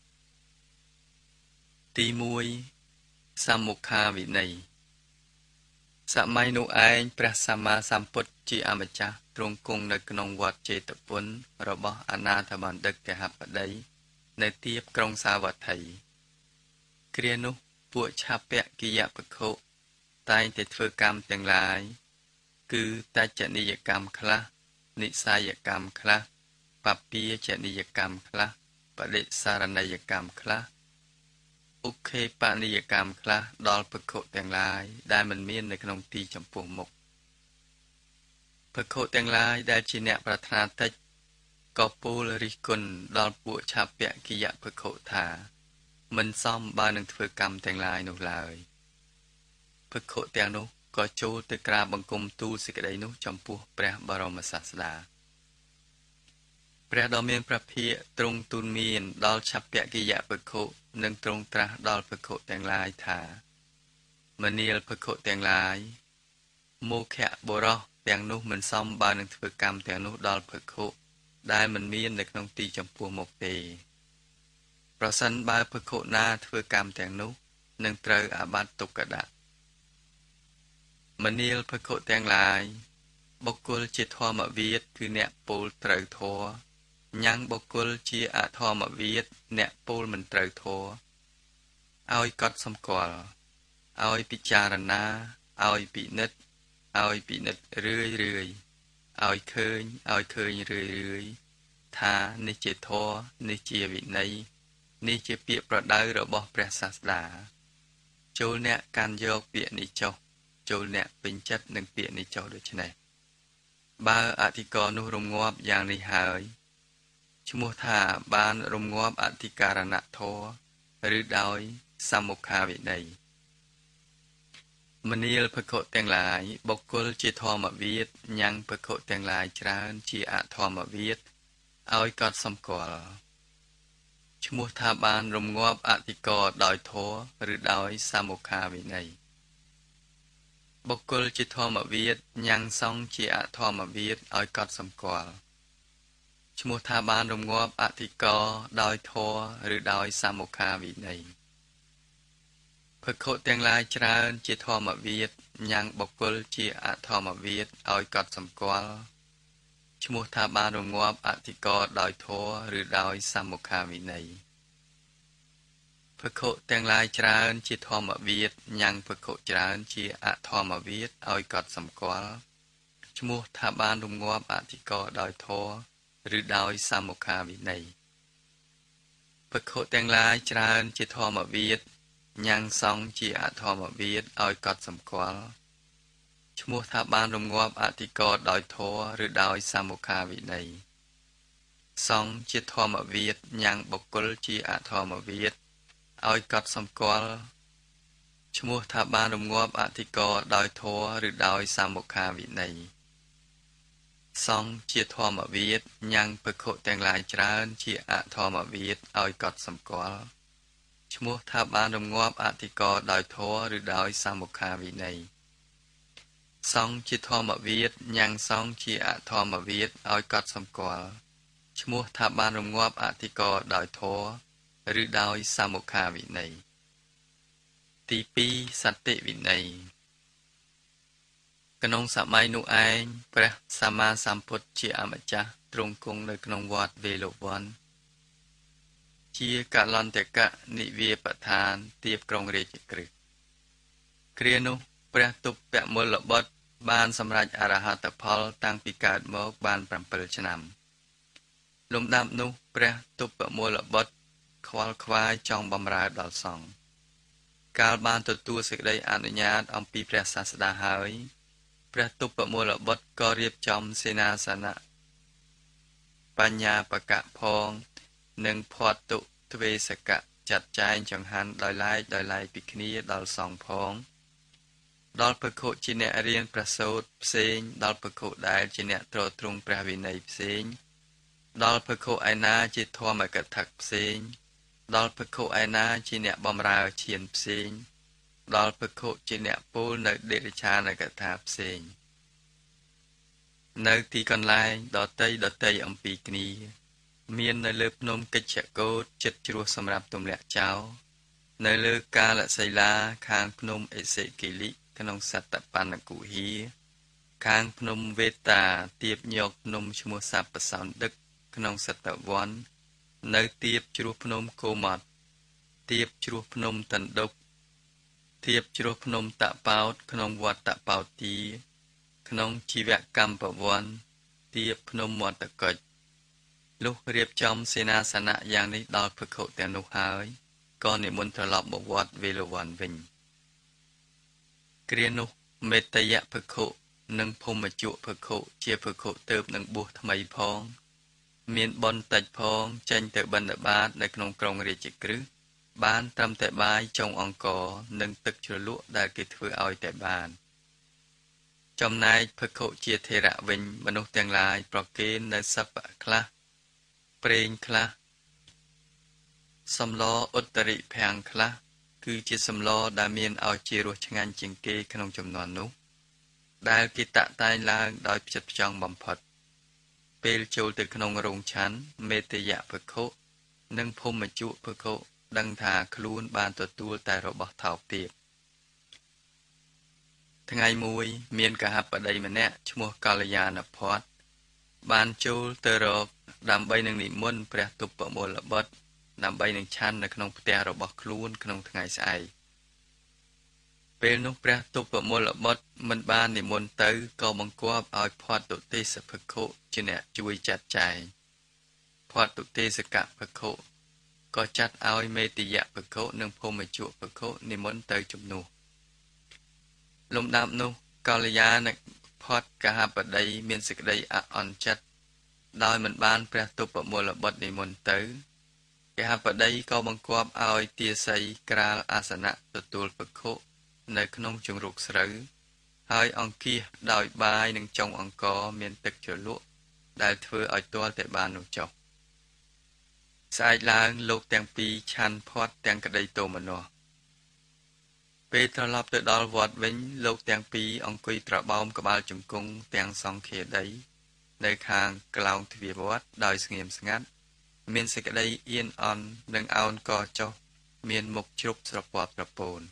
ទីមួយសមុខាវិន័យសម័យនោះឯងព្រះសម្មាសម្ពុទ្ធជាអម្ចាស់ទ្រង់គង់នៅក្នុងវត្តចេតពុនរបស់អនាថបណ្ឌិតកហបតីនៅទីបក្រុងសាវត្ថីគ្រានោះពួកឆាពៈគិយភិក្ខុតែងតែធ្វើកម្មទាំងឡាយគឺតច្ចនិយកម្មខ្លះនិសាយកម្មខ្លះបពាចនិយកម្មខ្លះបដិសារណយកម្មខ្លះឧខេបនិយកម្មខ្លះដល់ភិក្ខុទាំងឡាយដែលមិនមាននៅក្នុងទីចំពោះមុខភិក្ខុទាំងឡាយដែលជាអ្នកប្រាថ្នាតិចក៏ពោលរិះគន់ដល់ពួកឆាពៈគិយភិក្ខុថាមិនសមបើនឹងធ្វើកម្មទាំងឡាយនោះឡើយភិក្ខុទាំងនោះក៏ចូលទៅក្រាបបង្គំទូលសេចក្តីនោះចំពោះព្រះបរមសាស្តាព្រះដ៏មានព្រះភិក្ខទ្រង់ទូលមានដល់ឆាពៈគិយភិក្ខុនិងទ្រង់ត្រាស់ដល់ភិក្ខុទាំងឡាយថាមនាលភិក្ខុទាំងឡាយមោខៈបុរសទាំងនោះមិនសមបើនឹងធ្វើកម្មទាំងនោះដល់ភិក្ខុដែលមិនមាននៅក្នុងទីចំពោះមុខទេប្រសិនបើភិក្ខុណាធ្វើកម្មទាំងនោះនឹងត្រូវអាបត្តិទុក្ខដាក់មនាលភិក្ខុទាំងឡាយបុគ្គលជាធម្មវាទគឺអ្នកពោលត្រូវធម៌ញ៉ាំងបុគ្គលជាអធម្មវាទអ្នកពោលមិនត្រូវធម៌ឲ្យកត់សម្គាល់ឲ្យពិចារណាឲ្យពិនិត្យឲ្យពិនិត្យរឿយរឿយឲ្យឃើញឲ្យឃើញរឿយរឿយថានេះជាធម៌នេះជាវិន័យនេះជាពាក្យប្រដៅរបស់ព្រះសាស្តាចូលអ្នកកាន់យកពាក្យនេះចុះចូលអ្នកពេញចិត្តនឹងពាក្យនេះចុះដូច្នេះបើអធិករនោះរងាប់យ៉ាងនេះហើយឈ្មោះថាបានរងាប់អធិការណធម៌ឬដោយសមុខាវិន័យមនាលភិក្ខុទាំងឡាយបុគ្គលជាធម្មវាទញ៉ាំងភិក្ខុទាំងឡាយច្រើនជាអធម្មវាទឲ្យកត់សម្គាល់ឈ្មោះថាបានរំងាប់អធិករដោយធម៌ឬដោយសាមុខាវិន័យបុគ្គលជាធម្មវាទញ៉ាំងសង្ឃជាអធម្មវាទឲ្យកត់សម្គាល់ឈ្មោះថាបានរំងាប់អធិករដោយធម៌ឬដោយសាមុខាវិន័យភិក្ខុទាំងឡាយច្រើនជាធម្មវាទញ៉ាំងបុគ្គលជាអធម្មវាទឲ្យកត់សម្គាល់ឈ្មោះថាបានរងាប់អធិករដោយធម៌ឬដោយសាមុខាវិន័យភិក្ខុទាំងឡាយច្រើនជាធម្មវាទញ៉ាំងភិក្ខុច្រើនជាអធម្មវាទឲ្យកត់សម្គាល់ឈ្មោះថាបានរងាប់អធិករដោយធម៌ឬដោយសាមុខាវិន័យភិក្ខុទាំងឡាយច្រើនជាធម្មវាទញ៉ាំងសង្ឃជាអធម្មវាទឲ្យកត់សម្គាល់ឈ្មោះថាបានរងាប់អធិករដោយធម៌ឬដោយសាមុខាវិន័យសង្ឃជាធម្មវាទញ៉ាំងបុគ្គលជាអធម្មវាទឲ្យកត់សម្គាល់ឈ្មោះថាបានរងាប់អធិករដោយធម៌ឬដោយសាមុខាវិន័យសង្ឃជាធម្មវាទញ៉ាំងភិក្ខុទាំងឡាយច្រើនជាអធម្មវាទឲ្យកត់សម្គាល់ឈ្មោះថាបានរងាប់អធិករដោយធម៌ឬដោយសាមុខាវិន័យសង្ឃជាធម្មវាទញ៉ាំងសង្ឃជាអធម្មវាទឲ្យកត់សម្គាល់ឈ្មោះថាបានរងាប់អធិករដោយធម៌ឬដោយសាមុខាវិន័យទីពីរសតិវិន័យក្នុងសម័យនោះឯងព្រះសម្មាសម្ពុទ្ធជាអម្ចាស់ទ្រង់គង់នៅក្នុងវត្តវេលវ័នជាកលន្តកៈនិវាបដ្ឋានទៀបក្រុងរាជក្រឹសគ្រានោះព្រះទុព្វមលបុត្របានសម្រេចអរហត្តផលតាំងពីកើតមកបានប្រាំពិលឆ្នាំលំដាប់នោះព្រះទុព្វមលបុត្រខ្វល់ខ្វាយចង់បម្រើដល់សង្ឃកាលបានទទួលសេចក្តីអនុញ្ញាតអំពីព្រះសាស្តាហើយព្រះទុព្វមលបុត្រក៏រៀបចំសេនាសនៈបញ្ញាបកៈផងនិងផាត់ទុទ្វេសកៈចាត់ចែងចង្ហាន់ដោយឡែកដោយឡែកពីគ្នាដល់សង្ឃផងដល់ភិក្ខុជាអ្នករៀនព្រះសូត្រផ្សេងដល់ភិក្ខុដែលជាអ្នកទ្រទ្រង់ព្រះវិន័យផ្សេងដល់ភិក្ខុឯណាជាធម្មកថាផ្សេងដល់ភិក្ខុឯណាជាអ្នកបម្រើឈានផ្សេងដល់ភិក្ខុជាអ្នកពោលនៅដេរឆានកថាផ្សេងនៅទីកន្លែងដតីដតីអំពីគ្នាមាននៅលើភ្នំកិច្ចកោតចិត្តជ្រោះសម្រាប់ទម្លាក់ចោលនៅលើកាលសីលាខាងភ្នំអេសេគីលិក្នុងសត្តបណ្ណគុហាខាងភ្នំវេតាទៀបញោកភ្នំឈ្មោះសัพពសោដឹកក្នុងសត្តវ័ននៅទៀបជ្រោះភ្នំកូម៉ាត់ទៀបជ្រោះភ្នំតណ្ដុកទៀបជ្រោះភ្នំតបោតក្នុងវត្តតបោទីក្នុងជីវកម្មពវ័នទៀបភ្នំមន្តកិច្ចលុះរៀបចំសេនាសនៈយ៉ាងនេះដល់ភិក្ខុទាំងនោះហើយក៏និមន្តត្រឡប់មកវត្តវេលវ័នវិញគ្រានោះមេត្តយភិក្ខុនិងភូមិជុភិក្ខុជាភិក្ខុទើបនឹងបួសថ្មីផងមានបុណ្យតិចផងចេញទៅបិណ្ឌបាតនៅក្នុងក្រុងរាជក្រឹសបានត្រឹមតែបាយចុងអង្ករនិងទឹកជ្រលក់ដែលគេធ្វើឲ្យតែបានចំណែកភិក្ខុជាថេរៈវិញមនុស្សទាំងឡាយប្រគេននៅសិប្បខ្លះប្រេងខ្លះសម្លឧត្តរិភាំងខ្លះគឺជាសម្លដែលមានឲ្យជារសឆ្ងាញ់ជាងគេក្នុងចំនួននោះដែលគេតាក់តែងឡើងដោយផ្ចិតផ្ចង់បំផុតពេលចូលទៅក្នុងរោងឆាន់មេត្តយភិក្ខុនិងភូមិជុភិក្ខុដឹងថាខ្លួនបានទទួលតែរបស់ថោកទាបថ្ងៃមួយមានកហបតីម្នាក់ឈ្មោះកល្យាណភ័ត្របានចូលទៅរកដើម្បីនឹងនិមន្តព្រះទុព្វមលបុត្រដើម្បីនឹងឆាន់នៅក្នុងផ្ទះរបស់ខ្លួនក្នុងថ្ងៃស្អែកពេលនោះព្រះទុព្វមលបុត្រមិនបាននិមន្តទៅក៏បង្គាប់ឲ្យផាត់ទុទេសភិក្ខុជាអ្នកជួយចាត់ចែងផាត់ទុទេសកភិក្ខុក៏ចាត់ឲ្យមេត្តយភិក្ខុនិងភូមិជុភិក្ខុនិមន្តទៅជំនួសលំដាប់នោះកល្យាណផាត់កហបតីមានសេចក្តីអអន់ចិត្តដោយមិនបានព្រះទុព្វមលបុត្រនិមន្តទៅកហបតីក៏បង្គាប់ឲ្យទាសីក្រាលអាសនៈទទួលភិក្ខុនៅក្នុងជង្រុកស្រូវហើយអង្គាសដោយបាយនិងចុងអង្ករមានទឹកជ្រលក់ដែលធ្វើឲ្យទាល់តែបាននោះចុះស្អែកឡើងលោកទាំងពីរឆាន់ផាត់ទាំងក្តីទោមនស្សពេលត្រឡប់ទៅដល់វត្តវិញលោកទាំងពីរអង្គុយត្របោមក្បាលជង្គង់ទាំងសង្ឃាដីនៅខាងក្លោងទ្វារវត្តដោយស្ងៀមស្ងាត់មានសេចក្តីអៀនអន់និងអោនកចុះមានមុខជ្រុបស្រពាប់ស្រពោន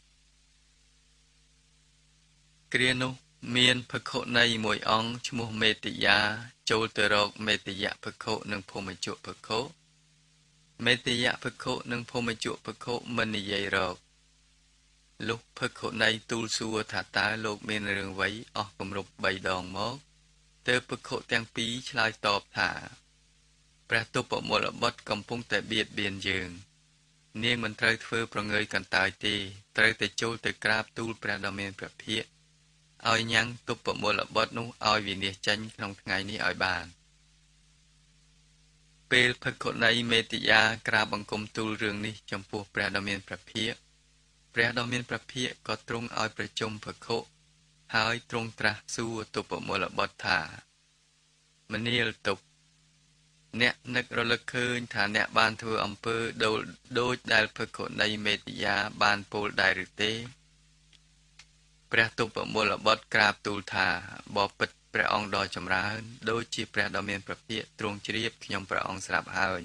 គ្រានោះមានភិក្ខុនីមួយអង្គឈ្មោះមេតិយាចូលទៅរកមេតិយៈភិក្ខុនិងភូមិជុភិក្ខុមេតិយៈភិក្ខុនិងភូមិជុភិក្ខុមិននិយាយរកលុះភិក្ខុនីទូលសួរថាតើលោកមានរឿងអ្វីអស់គម្រប់បីដងមកទើបភិក្ខុទាំងពីរឆ្លើយតបថាព្រះទុបមលបុត្រកំពុងតែបៀតបៀនយើងនាងមិនត្រូវធ្វើប្រងើយកន្តើយទេត្រូវតែចូលទៅក្រាបទូលព្រះដ៏មានព្រះភិក្ខឲ្យញ៉ាំងទុបមលបុត្រនោះឲ្យវិនិច្ឆ័យចេញក្នុងថ្ងៃនេះឲ្យបានពេលភិក្ខុនីមេតិយាក្រាបបង្គំទូលរឿងនេះចំពោះព្រះដ៏មានព្រះភិក្ខព្រះដ៏មានព្រះភិក្ខក៏ទ្រង់ឲ្យប្រជុំភិក្ខុហើយទ្រង់ត្រាស់សួរទុបមលបុត្រថាមនាលទុបអ្នកនឹករលឹកឃើញថាអ្នកបានធ្វើអំពើដូចដូចដែលភិក្ខុនីមេតិយាបានពោលដែរឬទេព្រះទុបមលបុត្រក្រាបទូលថាបបិទ្ធព្រះអង្គដ៏ចម្រើនដូចជាព្រះដ៏មានព្រះភិក្ខទ្រង់ជ្រាបខ្ញុំព្រះអង្គស្រាប់ហើយ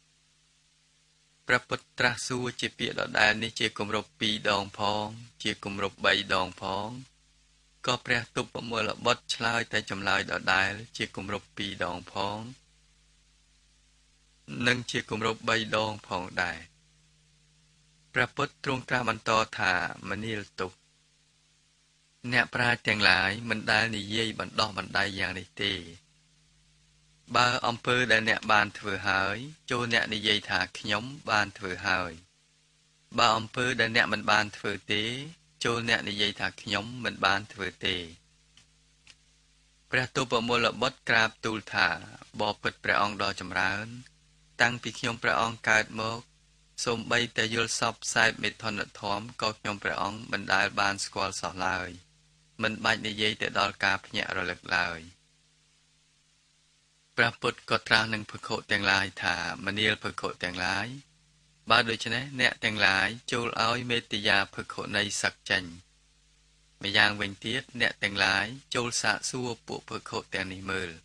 ព្រះពុទ្ធត្រាស់សួរជាពាក្យដដែលនេះជាគម្រប់ពីរដងផងជាគម្រប់បីដងផងក៏ព្រះទុបមលបុត្រឆ្លើយតែចម្លើយដដែលជាគម្រប់ពីរដងផងនិងជាគម្រប់បីដងផងដែរព្រះពុទ្ធទ្រង់ត្រាស់បន្តថាមនាលទុបអ្នកប្រាជ្ញទាំងឡាយមិនដែលនិយាយបណ្ដោះបណ្ដាយយ៉ាងនេះទេបើអំពើដែលអ្នកបានធ្វើហើយចូលអ្នកនិយាយថាខ្ញុំបានធ្វើហើយបើអំពើដែលអ្នកមិនបានធ្វើទេចូលអ្នកនិយាយថាខ្ញុំមិនបានធ្វើទេព្រះទុបមលបុត្រក្រាបទូលថាបបិទ្ធព្រះអង្គដ៏ចម្រើនតាំងពីខ្ញុំព្រះអង្គកើតមកសូម្បីតែយល់សពខ្សែមេធនធម៌ក៏ខ្ញុំព្រះអង្គមិនដែលបានស្គាល់សោះឡើយមិនបាច់និយាយទៅដល់ការភ្ញាក់រលឹកឡើយព្រះពុទ្ធក៏ត្រាស់នឹងភិក្ខុទាំងឡាយថាមនាលភិក្ខុទាំងឡាយបើដូច្នេះអ្នកទាំងឡាយចូលឲ្យមេតិយាភិក្ខុនីសឹកចេញម្យ៉ាងវិញទៀតអ្នកទាំងឡាយចូលសាកសួរពួកភិក្ខុទាំងនេះមើល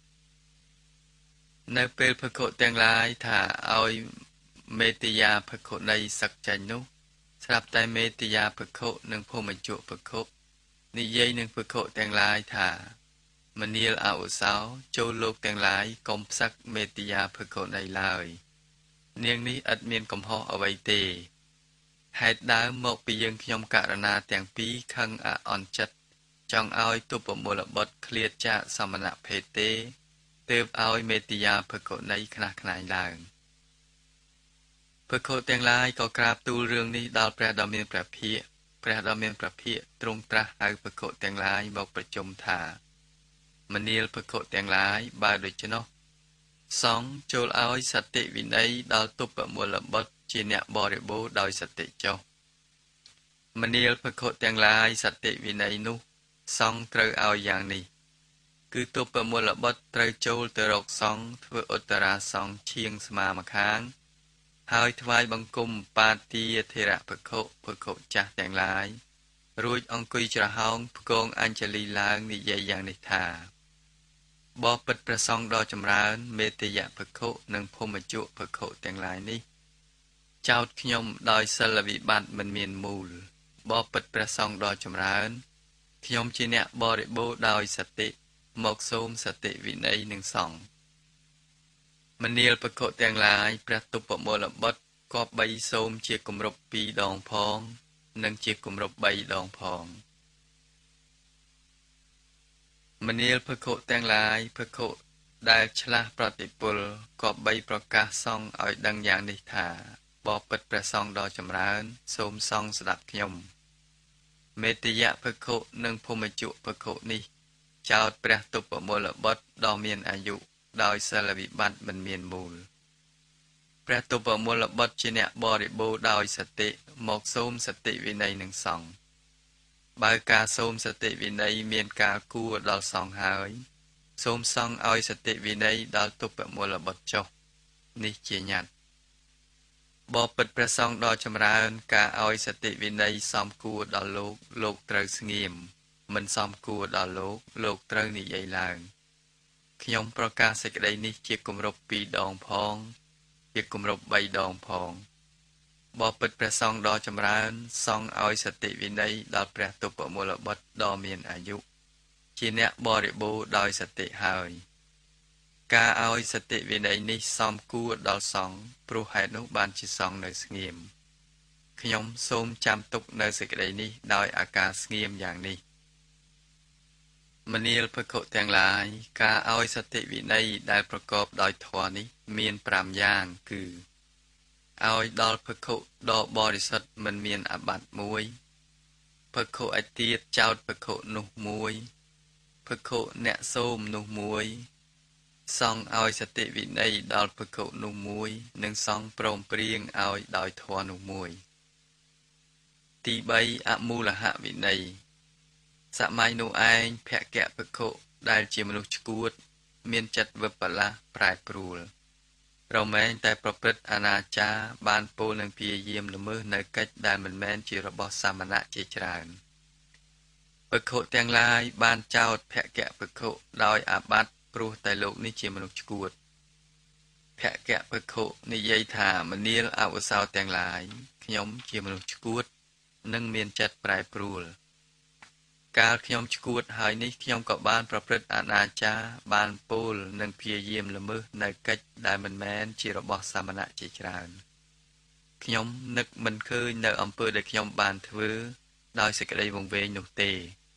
នៅពេលភិក្ខុទាំងឡាយថាឲ្យមេតិយាភិក្ខុនីសឹកចេញនោះស្រាប់តែមេតិយាភិក្ខុនិងភូមិជុភិក្ខុនិយាយនឹងភិក្ខុទាំងឡាយថាមនាលអឧសោចូលលោកទាំងឡាយកុំផ្សឹកមេតិយាភិក្ខុនីឡើយនាងនេះឥតមានកំហុសអ្វីទេហេតុដើមមកពីយើងខ្ញុំករណាទាំងពីរខឹងអអន់ចិត្តចង់ឲ្យទុបមលបុត្រឃ្លាតចាកសមណភេទទេទើបឲ្យមេតិយាភិក្ខុនីខ្នះខ្នែងឡើងភិក្ខុទាំងឡាយក៏ក្រាបទូលរឿងនេះដល់ព្រះដ៏មានព្រះភិក្ខព្រះដ៏មានព្រះភិក្ខទ្រង់ត្រាស់ហៅភិក្ខុទាំងឡាយមកប្រជុំថាមនាលភិក្ខុទាំងឡាយបើដូច្នោះសង្ឃចូលឲ្យសតិវិន័យដល់ទុបមលបុត្រជាអ្នកបរិបូរដោយសតិចុះមនាលភិក្ខុទាំងឡាយសតិវិន័យនោះសង្ឃត្រូវឲ្យយ៉ាងនេះគឺទុបមលបុត្រត្រូវចូលទៅរកសង្ឃធ្វើឧត្តរាសង្ឃឈៀងស្មាម្ខាងហើយថ្វាយបង្គំបាទាធិរៈភិក្ខុភិក្ខុចាស់ទាំងឡាយរួចអង្គុយច្រហោងផ្គងអញ្ជលីឡើងនិយាយយ៉ាងនេះថាបបិទ្ធព្រះសង្ឃដ៏ចម្រើនមេតិយៈភិក្ខុនិងភូមិជុភិក្ខុទាំងឡាយនេះចោទខ្ញុំដោយសិលវិបត្តិមិនមានមូលបបិទ្ធព្រះសង្ឃដ៏ចម្រើនខ្ញុំជាអ្នកបរិបូរដោយសតិមកសូមសតិវិន័យនឹងសង្ឃមនាលភិក្ខុទាំងឡាយព្រះទុបមលបុត្រគប្បីសូមជាគម្រប់ពីរដងផងនិងជាគម្រប់បីដងផងមនាលភិក្ខុទាំងឡាយភិក្ខុដែលឆ្លាស់ប្រតិពលគប្បីប្រកាសសង្ឃឲ្យដឹងយ៉ាងនេះថាបបិទ្ធព្រះសង្ឃដ៏ចម្រើនសូមសង្ឃស្ដាប់ខ្ញុំមេតិយៈភិក្ខុនិងភូមិជុភិក្ខុនេះចោទព្រះទុបមលបុត្រដ៏មានអាយុដោយសិលវិបត្តិមិនមានមូលព្រះទុបមលបុត្រជាអ្នកបរិបូរដោយសតិមកសូមសតិវិន័យនឹងសង្ឃបើការសូមសតិវិន័យមានការគួរដល់សង្ឃហើយសូមសង្ឃឲ្យសតិវិន័យដល់ទុព្វមូលបុត្រចុះនេះជាញត្តិបបិទ្ធព្រះសង្ឃដ៏ចម្រើនការឲ្យសតិវិន័យសមគួរដល់លោកលោកត្រូវស្ងៀមមិនសមគួរដល់លោកលោកត្រូវនិយាយឡើងខ្ញុំប្រកាសសេចក្តីនេះជាគម្រប់ពីរដងផងជាគម្រប់បីដងផងបបិទ្ធព្រះសង្ឃដ៏ចម្រើនសង្ឃឲ្យសតិវិន័យដល់ព្រះទុព្វមូលបុត្រដ៏មានអាយុជាអ្នកបរិបូរណ៍ដោយសតិហើយការឲ្យសតិវិន័យនេះសមគួរដល់សង្ឃព្រោះហេតុនោះបានជាសង្ឃនៅស្ងៀមខ្ញុំសូមចាំទុកនៅសេចក្តីនេះដោយអាការស្ងៀមយ៉ាងនេះមនាលភិក្ខុទាំងឡាយការឲ្យសតិវិន័យដែលប្រកបដោយធម៌នេះមានប្រាំយ៉ាងគឺឲ្យដល់ភិក្ខុដ៏បរិសុទ្ធមិនមានអាបាត្តិមួយភិក្ខុឯទៀតចោទភិក្ខុនោះមួយភិក្ខុអ្នកសូមនោះមួយសង្ឃឲ្យសតិវិន័យដល់ភិក្ខុនោះមួយនិងសង្ឃព្រមព្រៀងឲ្យដោយធម៌នោះមួយទីបីអមូលហវិន័យសម័យនោះឯងភគៈភិក្ខុដែលជាមនុស្សឆ្កួតមានចិត្តវិបលាសប្រែប្រួលរមែងតែប្រព្រឹត្តអនាចារបានពោលនឹងព្យាយាមល្មើសនៅកិច្ចដែលមិនមែនជារបស់សាមណៈជាច្រើនភិក្ខុទាំងឡាយបានចោទភគៈភិក្ខុដោយអាបត្តិព្រោះតែលោកនេះជាមនុស្សឆ្កួតភគៈភិក្ខុនិយាយថាមនាលអវសោទាំងឡាយខ្ញុំជាមនុស្សឆ្កួតនិងមានចិត្តប្រែប្រួលកាលខ្ញុំឆ្កួតហើយនេះខ្ញុំក៏បានប្រព្រឹត្តអនាចារបានពោលនិងព្យាយាមល្មើសនៅកិច្ចដែលមិនមែនជារបស់សាមណៈជាច្រើនខ្ញុំនឹកមិនឃើញនៅអំពើដែលខ្ញុំបានធ្វើដោយសេចក្តីវង្វេងនោះទេ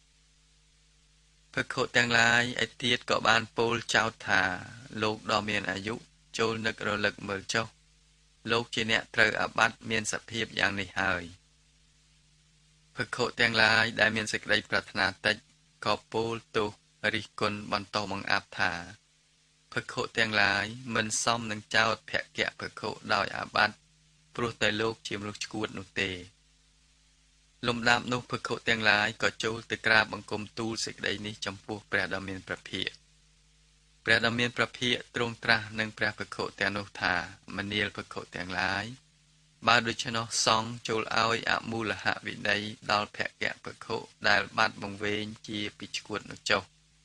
ភិក្ខុទាំងឡាយឯទៀតក៏បានពោលចោទថាលោកដ៏មានអាយុចូលនឹករលឹកមើលចុះលោកជាអ្នកត្រូវអាបត្តិមានសភាពយ៉ាងនេះហើយភិក្ខុទាំងឡាយដែលមានសេចក្តីប្រាថ្នាតិចក៏ពោលទោសរិះគន់បន្តបង្អាប់ថាភិក្ខុទាំងឡាយមិនសមនឹងចោទភគៈភិក្ខុដោយអាបត្តិព្រោះតែលោកជាមនុស្សឆ្កួតនោះទេលំដាប់នោះភិក្ខុទាំងឡាយក៏ចូលទៅក្រាបបង្គំទូលសេចក្តីនេះចំពោះព្រះដ៏មានព្រះភិក្ខព្រះដ៏មានព្រះភិក្ខទ្រង់ត្រាស់នឹងព្រះភិក្ខុទាំងនោះថាមនាលភិក្ខុទាំងឡាយបើដូច្នោះសង្ឃចូលឲ្យអមូលហវិន័យដល់ភគៈភិក្ខុដែលបាត់បង្វេងជាពីឆ្កួតនោះចុះ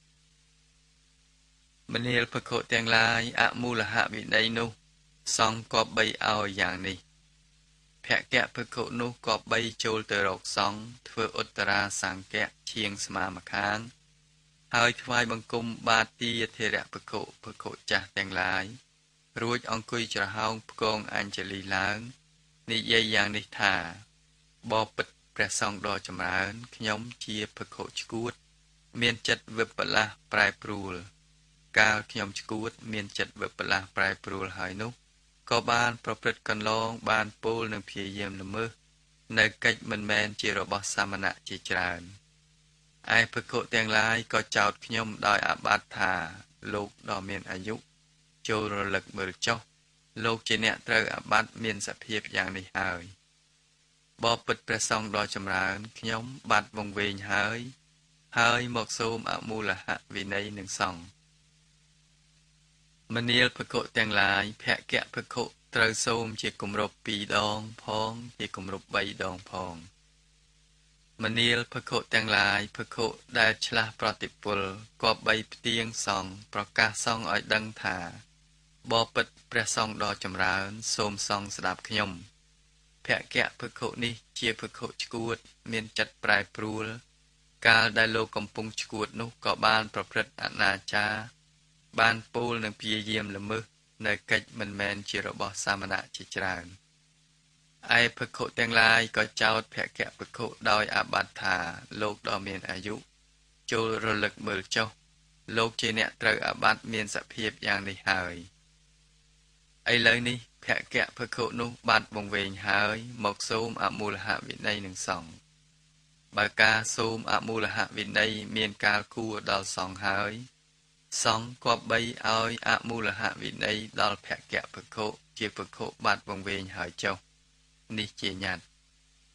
មនាលភិក្ខុទាំងឡាយអមូលហវិន័យនោះសង្ឃក៏បីឲ្យយ៉ាងនេះភគៈភិក្ខុនោះក៏បីចូលទៅរកសង្ឃធ្វើឧត្តរាសង្កៈឈៀងស្មាម្ខាងហើយថ្វាយបង្គំបាទាធិរៈភិក្ខុភិក្ខុចាស់ទាំងឡាយរួចអង្គុយច្រហោងផ្គងអញ្ជលីឡើងនិយាយយ៉ាងនេះថាបបិទ្ធព្រះសង្ឃដ៏ចម្រើនខ្ញុំជាភិក្ខុឆ្កួតមានចិត្តវិបលាសប្រែប្រួលកាលខ្ញុំឆ្កួតមានចិត្តវិបលាសប្រែប្រួលហើយនោះក៏បានប្រព្រឹត្តកន្លងបានពោលនឹងព្យាយាមល្មើសនៅកិច្ចមិនមែនជារបស់សាមណៈជាច្រើនឯភិក្ខុទាំងឡាយក៏ចោទខ្ញុំដោយអាបត្តិថាលោកដ៏មានអាយុចូលរលឹកមើលចុះលោកជាអ្នកត្រូវអាបត្តិមានសភាពយ៉ាងនេះហើយបបិទ្ធព្រះសង្ឃដ៏ចម្រើនខ្ញុំបាត់វង្វេងហើយហើយមកសូមអមូលហវិន័យនឹងសង្ឃមនាលភិក្ខុទាំងឡាយភគៈភិក្ខុត្រូវសូមជាគម្រប់ពីរដងផងជាគម្រប់បីដងផងមនាលភិក្ខុទាំងឡាយភិក្ខុដែលឆ្លាស់ប្រតិពលគប្បីផ្ទៀងសង្ឃប្រកាសសង្ឃឲ្យដឹងថាបបិទ្ធព្រះសង្ឃដ៏ចម្រើនសូមសង្ឃស្ដាប់ខ្ញុំភគៈភិក្ខុនេះជាភិក្ខុឆ្កួតមានចិត្តប្រែប្រួលកាលដែលលោកកំពុងឆ្កួតនោះក៏បានប្រព្រឹត្តអនាចារបានពោលនឹងព្យាយាមល្មើសនៅកិច្ចមិនមែនជារបស់សាមណៈជាច្រើនឯភិក្ខុទាំងឡាយក៏ចោទភគៈភិក្ខុដោយអាបត្តិថាលោកដ៏មានអាយុចូលរលឹកមើលចុះលោកជាអ្នកត្រូវអាបត្តិមានសភាពយ៉ាងនេះហើយឥឡូវនេះភគៈភិក្ខុនោះបាត់បង្វេងហើយមកសូមអមូលហវិន័យនឹងសង្ឃបើការសូមអមូលហវិន័យមានកាលគួរដល់សង្ឃហើយសង្ឃគប្បីឲ្យអមូលហវិន័យដល់ភគៈភិក្ខុជាភិក្ខុបាត់បង្វេងហើយចុះនេះជាញត្តិ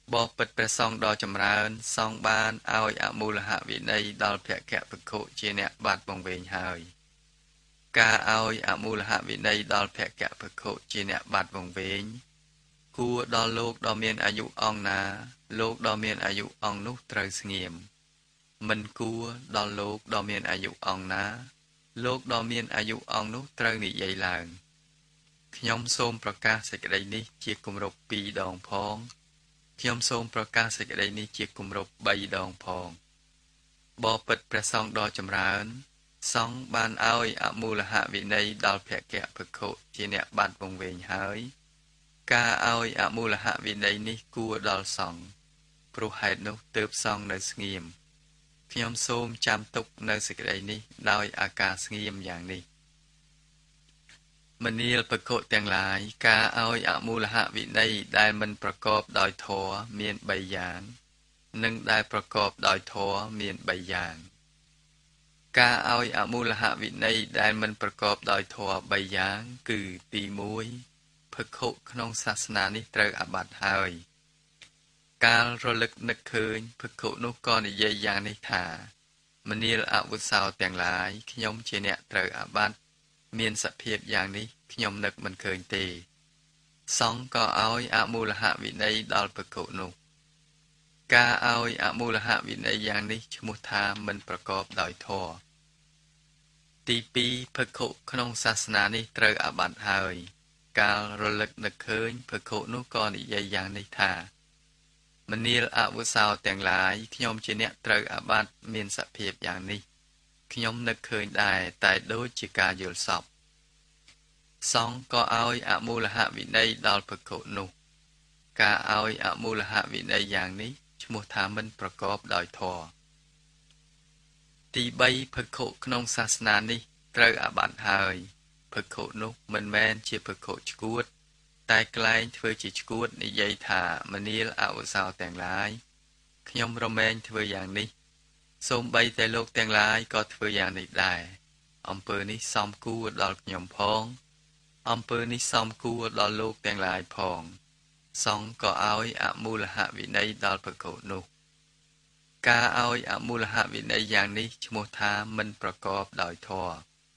បបពិតព្រះសង្ឃដ៏ចម្រើនសង្ឃបានឲ្យអមូលហវិន័យដល់ភគភិក្ខុជាអ្នកបាត់បង្វែងហើយការឲ្យអមូលហវិន័យដល់ភគភិក្ខុជាអ្នកបាត់បង្វែងគួរដល់លោកដ៏មានអាយុអង្គណាលោកដ៏មានអាយុអង្គនោះត្រូវស្ងៀមមិនគួរដល់លោកដ៏មានអាយុអង្គណាលោកដ៏មានអាយុអង្គនោះត្រូវនិយាយឡើងខ្ញុំសូមប្រកាសសេចក្តីនេះជាគម្រប់ពីរដងផងខ្ញុំសូមប្រកាសសេចក្តីនេះជាគម្រប់បីដងផងបបពិតព្រះសង្ឃដ៏ចម្រើនសង្ឃបានឲ្យអមូលហវិន័យដល់ភគភិក្ខុជាអ្នកបាត់បង្វែងហើយការឲ្យអមូលហវិន័យនេះគួរដល់សង្ឃព្រោះហេតុនោះទើបសង្ឃនៅស្ងៀមខ្ញុំសូមចាំទុកនៅសេចក្តីនេះដោយអាការស្ងៀមយ៉ាងនេះមនាលភិក្ខុទាំងឡាយការឲ្យអមូលហវិន័យដែលមិនប្រកបដោយធម៌មានបីយ៉ាងនិងដែលប្រកបដោយធម៌មានបីយ៉ាងការឲ្យអមូលហវិន័យដែលមិនប្រកបដោយធម៌បីយ៉ាងគឺទីមួយភិក្ខុក្នុងសាសនានេះត្រូវអាบัតិហើយកាលរលឹកនឹកឃើញភិក្ខុនោះក៏និយាយយ៉ាងនេះថាមនាលអវុសោទាំងឡាយខ្ញុំជាអ្នកត្រូវអាบัតិមានសភាពយ៉ាងនេះខ្ញុំនឹកមិនឃើញទេសង្ឃក៏ឲ្យអមូលហវិន័យដល់ភិក្ខុនោះការឲ្យអមូលហវិន័យយ៉ាងនេះឈ្មោះថាមិនប្រកបដោយធម៌ទីពីរភិក្ខុក្នុងសាសនានេះត្រូវអាบัតិហើយកាលរលឹកនឹកឃើញភិក្ខុនោះក៏និយាយយ៉ាងនេះថាមនាលអវុសោទាំងឡាយខ្ញុំជាអ្នកត្រូវអាบัតិមានសភាពយ៉ាងនេះខ្ញុំនឹកឃើញដែរតែដូចជាការយល់សប្តិសង្ឃក៏ឲ្យអមូលហវិន័យដល់ភិក្ខុនោះការឲ្យអមូលហវិន័យយ៉ាងនេះឈ្មោះថាមិនប្រកបដោយធម៌ទីបីភិក្ខុក្នុងសាសនានេះត្រូវអាบัតិហើយភិក្ខុនោះមិនមែនជាភិក្ខុឆ្កួតតែក្លែងធ្វើជាឆ្កួតនិយាយថាមនាលអវុសោទាំងឡាយខ្ញុំរមែងធ្វើយ៉ាងនេះសូម្បីតែលោកទាំងឡាយក៏ធ្វើយ៉ាងនេះដែរអំពើនេះសមគួរដល់ខ្ញុំផងអំពើនេះសមគួរដល់លោកទាំងឡាយផងសង្ឃក៏ឲ្យអមូលហវិន័យដល់ភិក្ខុនោះការឲ្យអមូលហវិន័យយ៉ាងនេះឈ្មោះថាមិនប្រកបដោយធម៌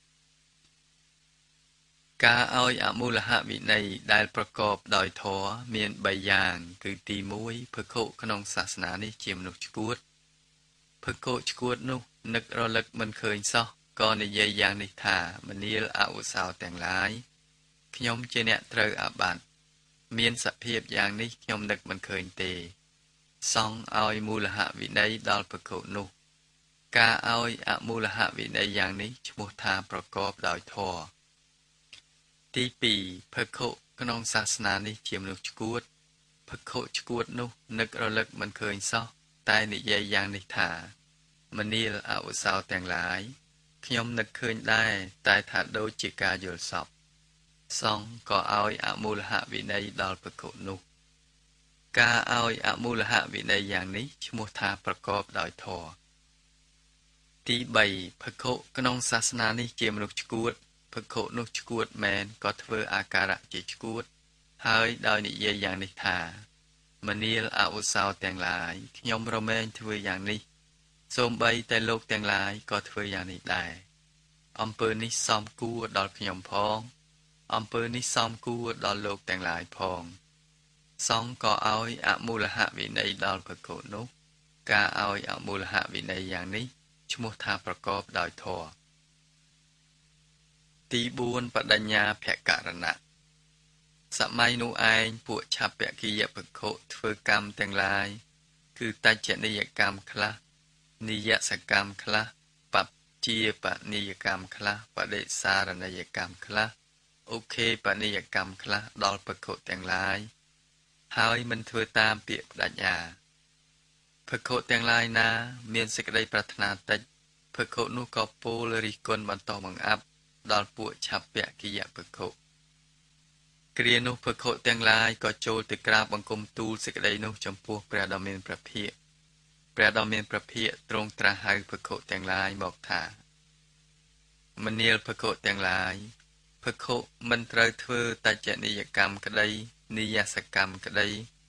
ការឲ្យអមូលហវិន័យដែលប្រកបដោយធម៌មានបីយ៉ាងគឺទីមួយភិក្ខុក្នុងសាសនានេះជាមនុស្សឆ្កួតភិក្ខុឆ្កួតនោះនឹករលឹកមិនឃើញសោះក៏និយាយយ៉ាងនេះថាមនាលអវុសោទាំងឡាយខ្ញុំជាអ្នកត្រូវអាบัតិមានសភាពយ៉ាងនេះខ្ញុំនឹកមិនឃើញទេសង្ឃឲ្យមូលហវិន័យដល់ភិក្ខុនោះការឲ្យអមូលហវិន័យយ៉ាងនេះឈ្មោះថាប្រកបដោយធម៌ទីពីរភិក្ខុក្នុងសាសនានេះជាមនុស្សឆ្កួតភិក្ខុឆ្កួតនោះនឹករលឹកមិនឃើញសោះតែនិយាយយ៉ាងនេះថាមនាលអវុសោទាំងឡាយខ្ញុំនឹកឃើញដែរតែថាដូចជាការយល់សប្តិសង្ឃក៏ឲ្យអមូលហវិន័យដល់ភិក្ខុនោះការឲ្យអមូលហវិន័យយ៉ាងនេះឈ្មោះថាប្រកបដោយធម៌ទីបីភិក្ខុក្នុងសាសនានេះជាមនុស្សឆ្កួតភិក្ខុនោះឆ្កួតមែនក៏ធ្វើអាការៈជាឆ្កួតហើយដោយនិយាយយ៉ាងនេះថាមនាលអវុសោទាំងឡាយខ្ញុំរមែងធ្វើយ៉ាងនេះសូម្បីតែលោកទាំងឡាយក៏ធ្វើយ៉ាងនេះដែរអំពើនេះសមគួរដល់ខ្ញុំផងអំពើនេះសមគួរដល់លោកទាំងឡាយផងសង្ឃក៏ឲ្យអមូលហវិន័យដល់ភិក្ខុនោះការឲ្យអមូលហវិន័យយ៉ាងនេះឈ្មោះថាប្រកបដោយធម៌ទីបួនបដញ្ញាភករណៈសម័យនោះឯងពួកឆាពគិយភិក្ខុធ្វើកម្មទាំងឡាយគឺតច្ចនិយកម្មខ្លះនិយសកម្មខ្លះបព្ជាបនិយកម្មខ្លះបដិសារណយកម្មខ្លះអូខេបនិយកម្មខ្លះដល់ភិក្ខុទាំងឡាយហើយមិនធ្វើតាមពាក្យបដញ្ញាភិក្ខុទាំងឡាយណាមានសេចក្តីប្រាថ្នាតិចភិក្ខុនោះក៏ពោលរិះគន់បន្តបង្អាប់ដល់ពួកឆាពគិយភិក្ខុគ្រានោះភិក្ខុទាំងឡាយក៏ចូលទៅក្រាបបង្គំទូលសេចក្តីនោះចំពោះព្រះដ៏មានព្រះភិក្ខព្រះដ៏មានព្រះភិក្ខទ្រង់ត្រាស់ហៅភិក្ខុទាំងឡាយមកថាមនាលភិក្ខុទាំងឡាយភិក្ខុមិនត្រូវធ្វើតច្ចនិយកម្មក្តីនិយសកម្មក្តីប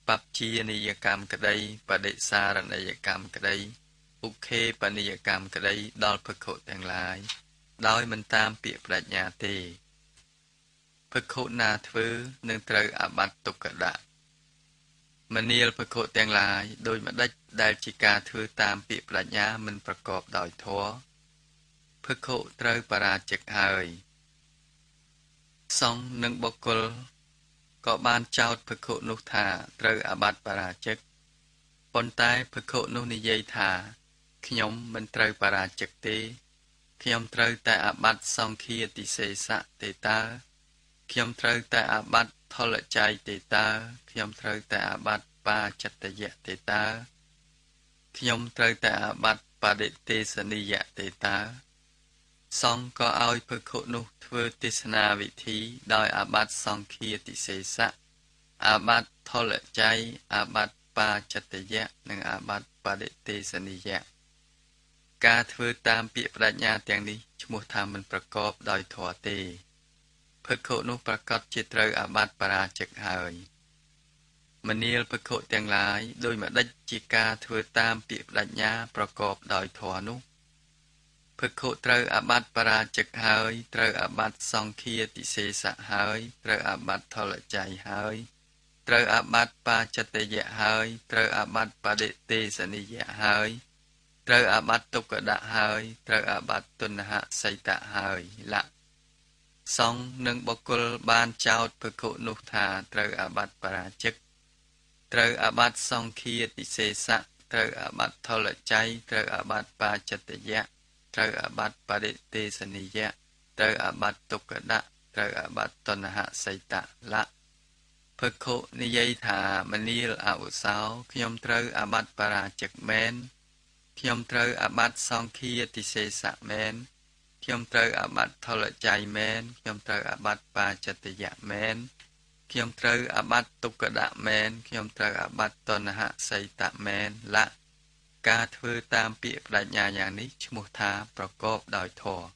ปับจีนิยกรรมกระไดปฏิสารนิยกรรมกระไดอุเคปนิยกรรมกระไดดอลภิกขุแต่งหลายโดยมันตามเปียปรัชญาเตภิกขุนาทวนึงเตรอบัตตุกดะมณีลภิกขุแต่งหลายโดยมาได้ได้จิกาทวตามเปียปรัชญามันประกอบโดยทัวภิกขุเตรปราจิกหายสองหนึ่งบุคคลก็บานเจ้าภิกขุนุธาเตรอบัตปราจิกปนใต้ภิกขุนุนิยัยธาขยมมันเตรปราจิกเตขยมเตรแต่อบัตสองขีติเสสะเตตาขยมเตรแต่อบัตทลใจเตตาขยมเตรแต่อบัตปาจัตยะเตตาขยมเตรแต่อบัตปาเดเตสนิยะเตตาสองก็เอาภิกขุนุทวติสนาวิธีโดยอาบัตสองขีติเสสะอาบัตทลใจอาบัตปาจัตยะនិងอาบัตปาเดเตสนิยะการทวตามปีปรัชญาอย่างนี้ឈ្មោះថាមិនប្រកបដោយធម៌ទេភិក្ខុនោះប្រកាសជាត្រូវអាบัติបរាជិកហើយមនាលភិក្ខុទាំងឡាយដោយមកដេចជាការធ្វើតាមពាក្យបដិញ្ញាប្រកបដោយធម៌នោះភិក្ខុត្រូវអាบัติបរាជិកហើយត្រូវអាบัติសង្ឃាតិសេសៈហើយត្រូវអាบัติថលច័យហើយត្រូវអាบัติបាចតយៈហើយត្រូវអាบัติបដិទេសនិយៈហើយត្រូវអាบัติទុក្កដៈហើយត្រូវអាบัติទុនហសីតៈហើយលៈសង្ឃនិងបុគ្គលបានចោទភិក្ខុនោះថាត្រូវអាบัติបរាជិកត្រូវអាบัติសង្ឃាតិសេសៈត្រូវអាบัติថលច័យត្រូវអាบัติបាចតយៈត្រូវអាบัติបដិទេសនិយៈត្រូវអាบัติទុក្កដៈត្រូវអាบัติទុនហសីតៈលៈភិក្ខុនិយាយថាមនាលអឧសោខ្ញុំត្រូវអាบัติបរាជិកមែនខ្ញុំត្រូវអាบัติសង្ឃាតិសេសៈមែនខ្ញុំត្រូវអាบัติថលច័យមែនខ្ញុំត្រូវអាบัติបាចតយៈមែនខ្ញុំត្រូវអាบัติទុក្កដៈមែនខ្ញុំត្រូវអាบัติទុនហសីតៈមែនលៈការធ្វើតាមពាក្យបដិញ្ញាយ៉ាងនេះឈ្មោះថាប្រកបដោយធម៌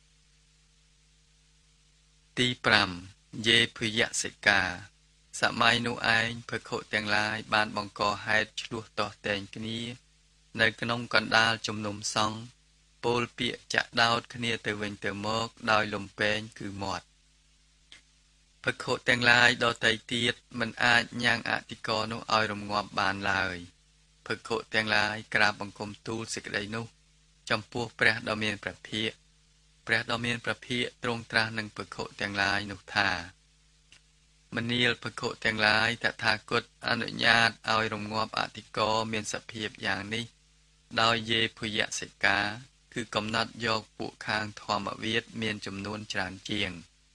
ទីប្រាំយេភយសិកាសម័យនោះឯងភិក្ខុទាំងឡាយបានបង្កហេតុឆ្លោះទាស់តែងគ្នានៅក្នុងកណ្ដាលជំនុំសង្ឃពោលពាក្យចាក់ដោតគ្នាទៅវិញទៅមកដោយលំពេងគឺមាត់ភិក្ខុទាំងឡាយដទៃទៀតមិនអាចញ៉ាំងអធិករនោះឲ្យរងាប់បានឡើយភិក្ខុទាំងឡាយក្រាបបង្គំទូលសេចក្តីនោះចំពោះព្រះដ៏មានព្រះភិក្ខព្រះដ៏មានព្រះភិក្ខទ្រង់ត្រាស់នឹងភិក្ខុទាំងឡាយនោះថាមនាលភិក្ខុទាំងឡាយតថាគតអនុញ្ញាតឲ្យរងាប់អធិករមានសភាពយ៉ាងនេះដោយយេភយសិកាគឺកំណត់យកពួកខាងធម្មវាទមានចំនួនច្រើនជាង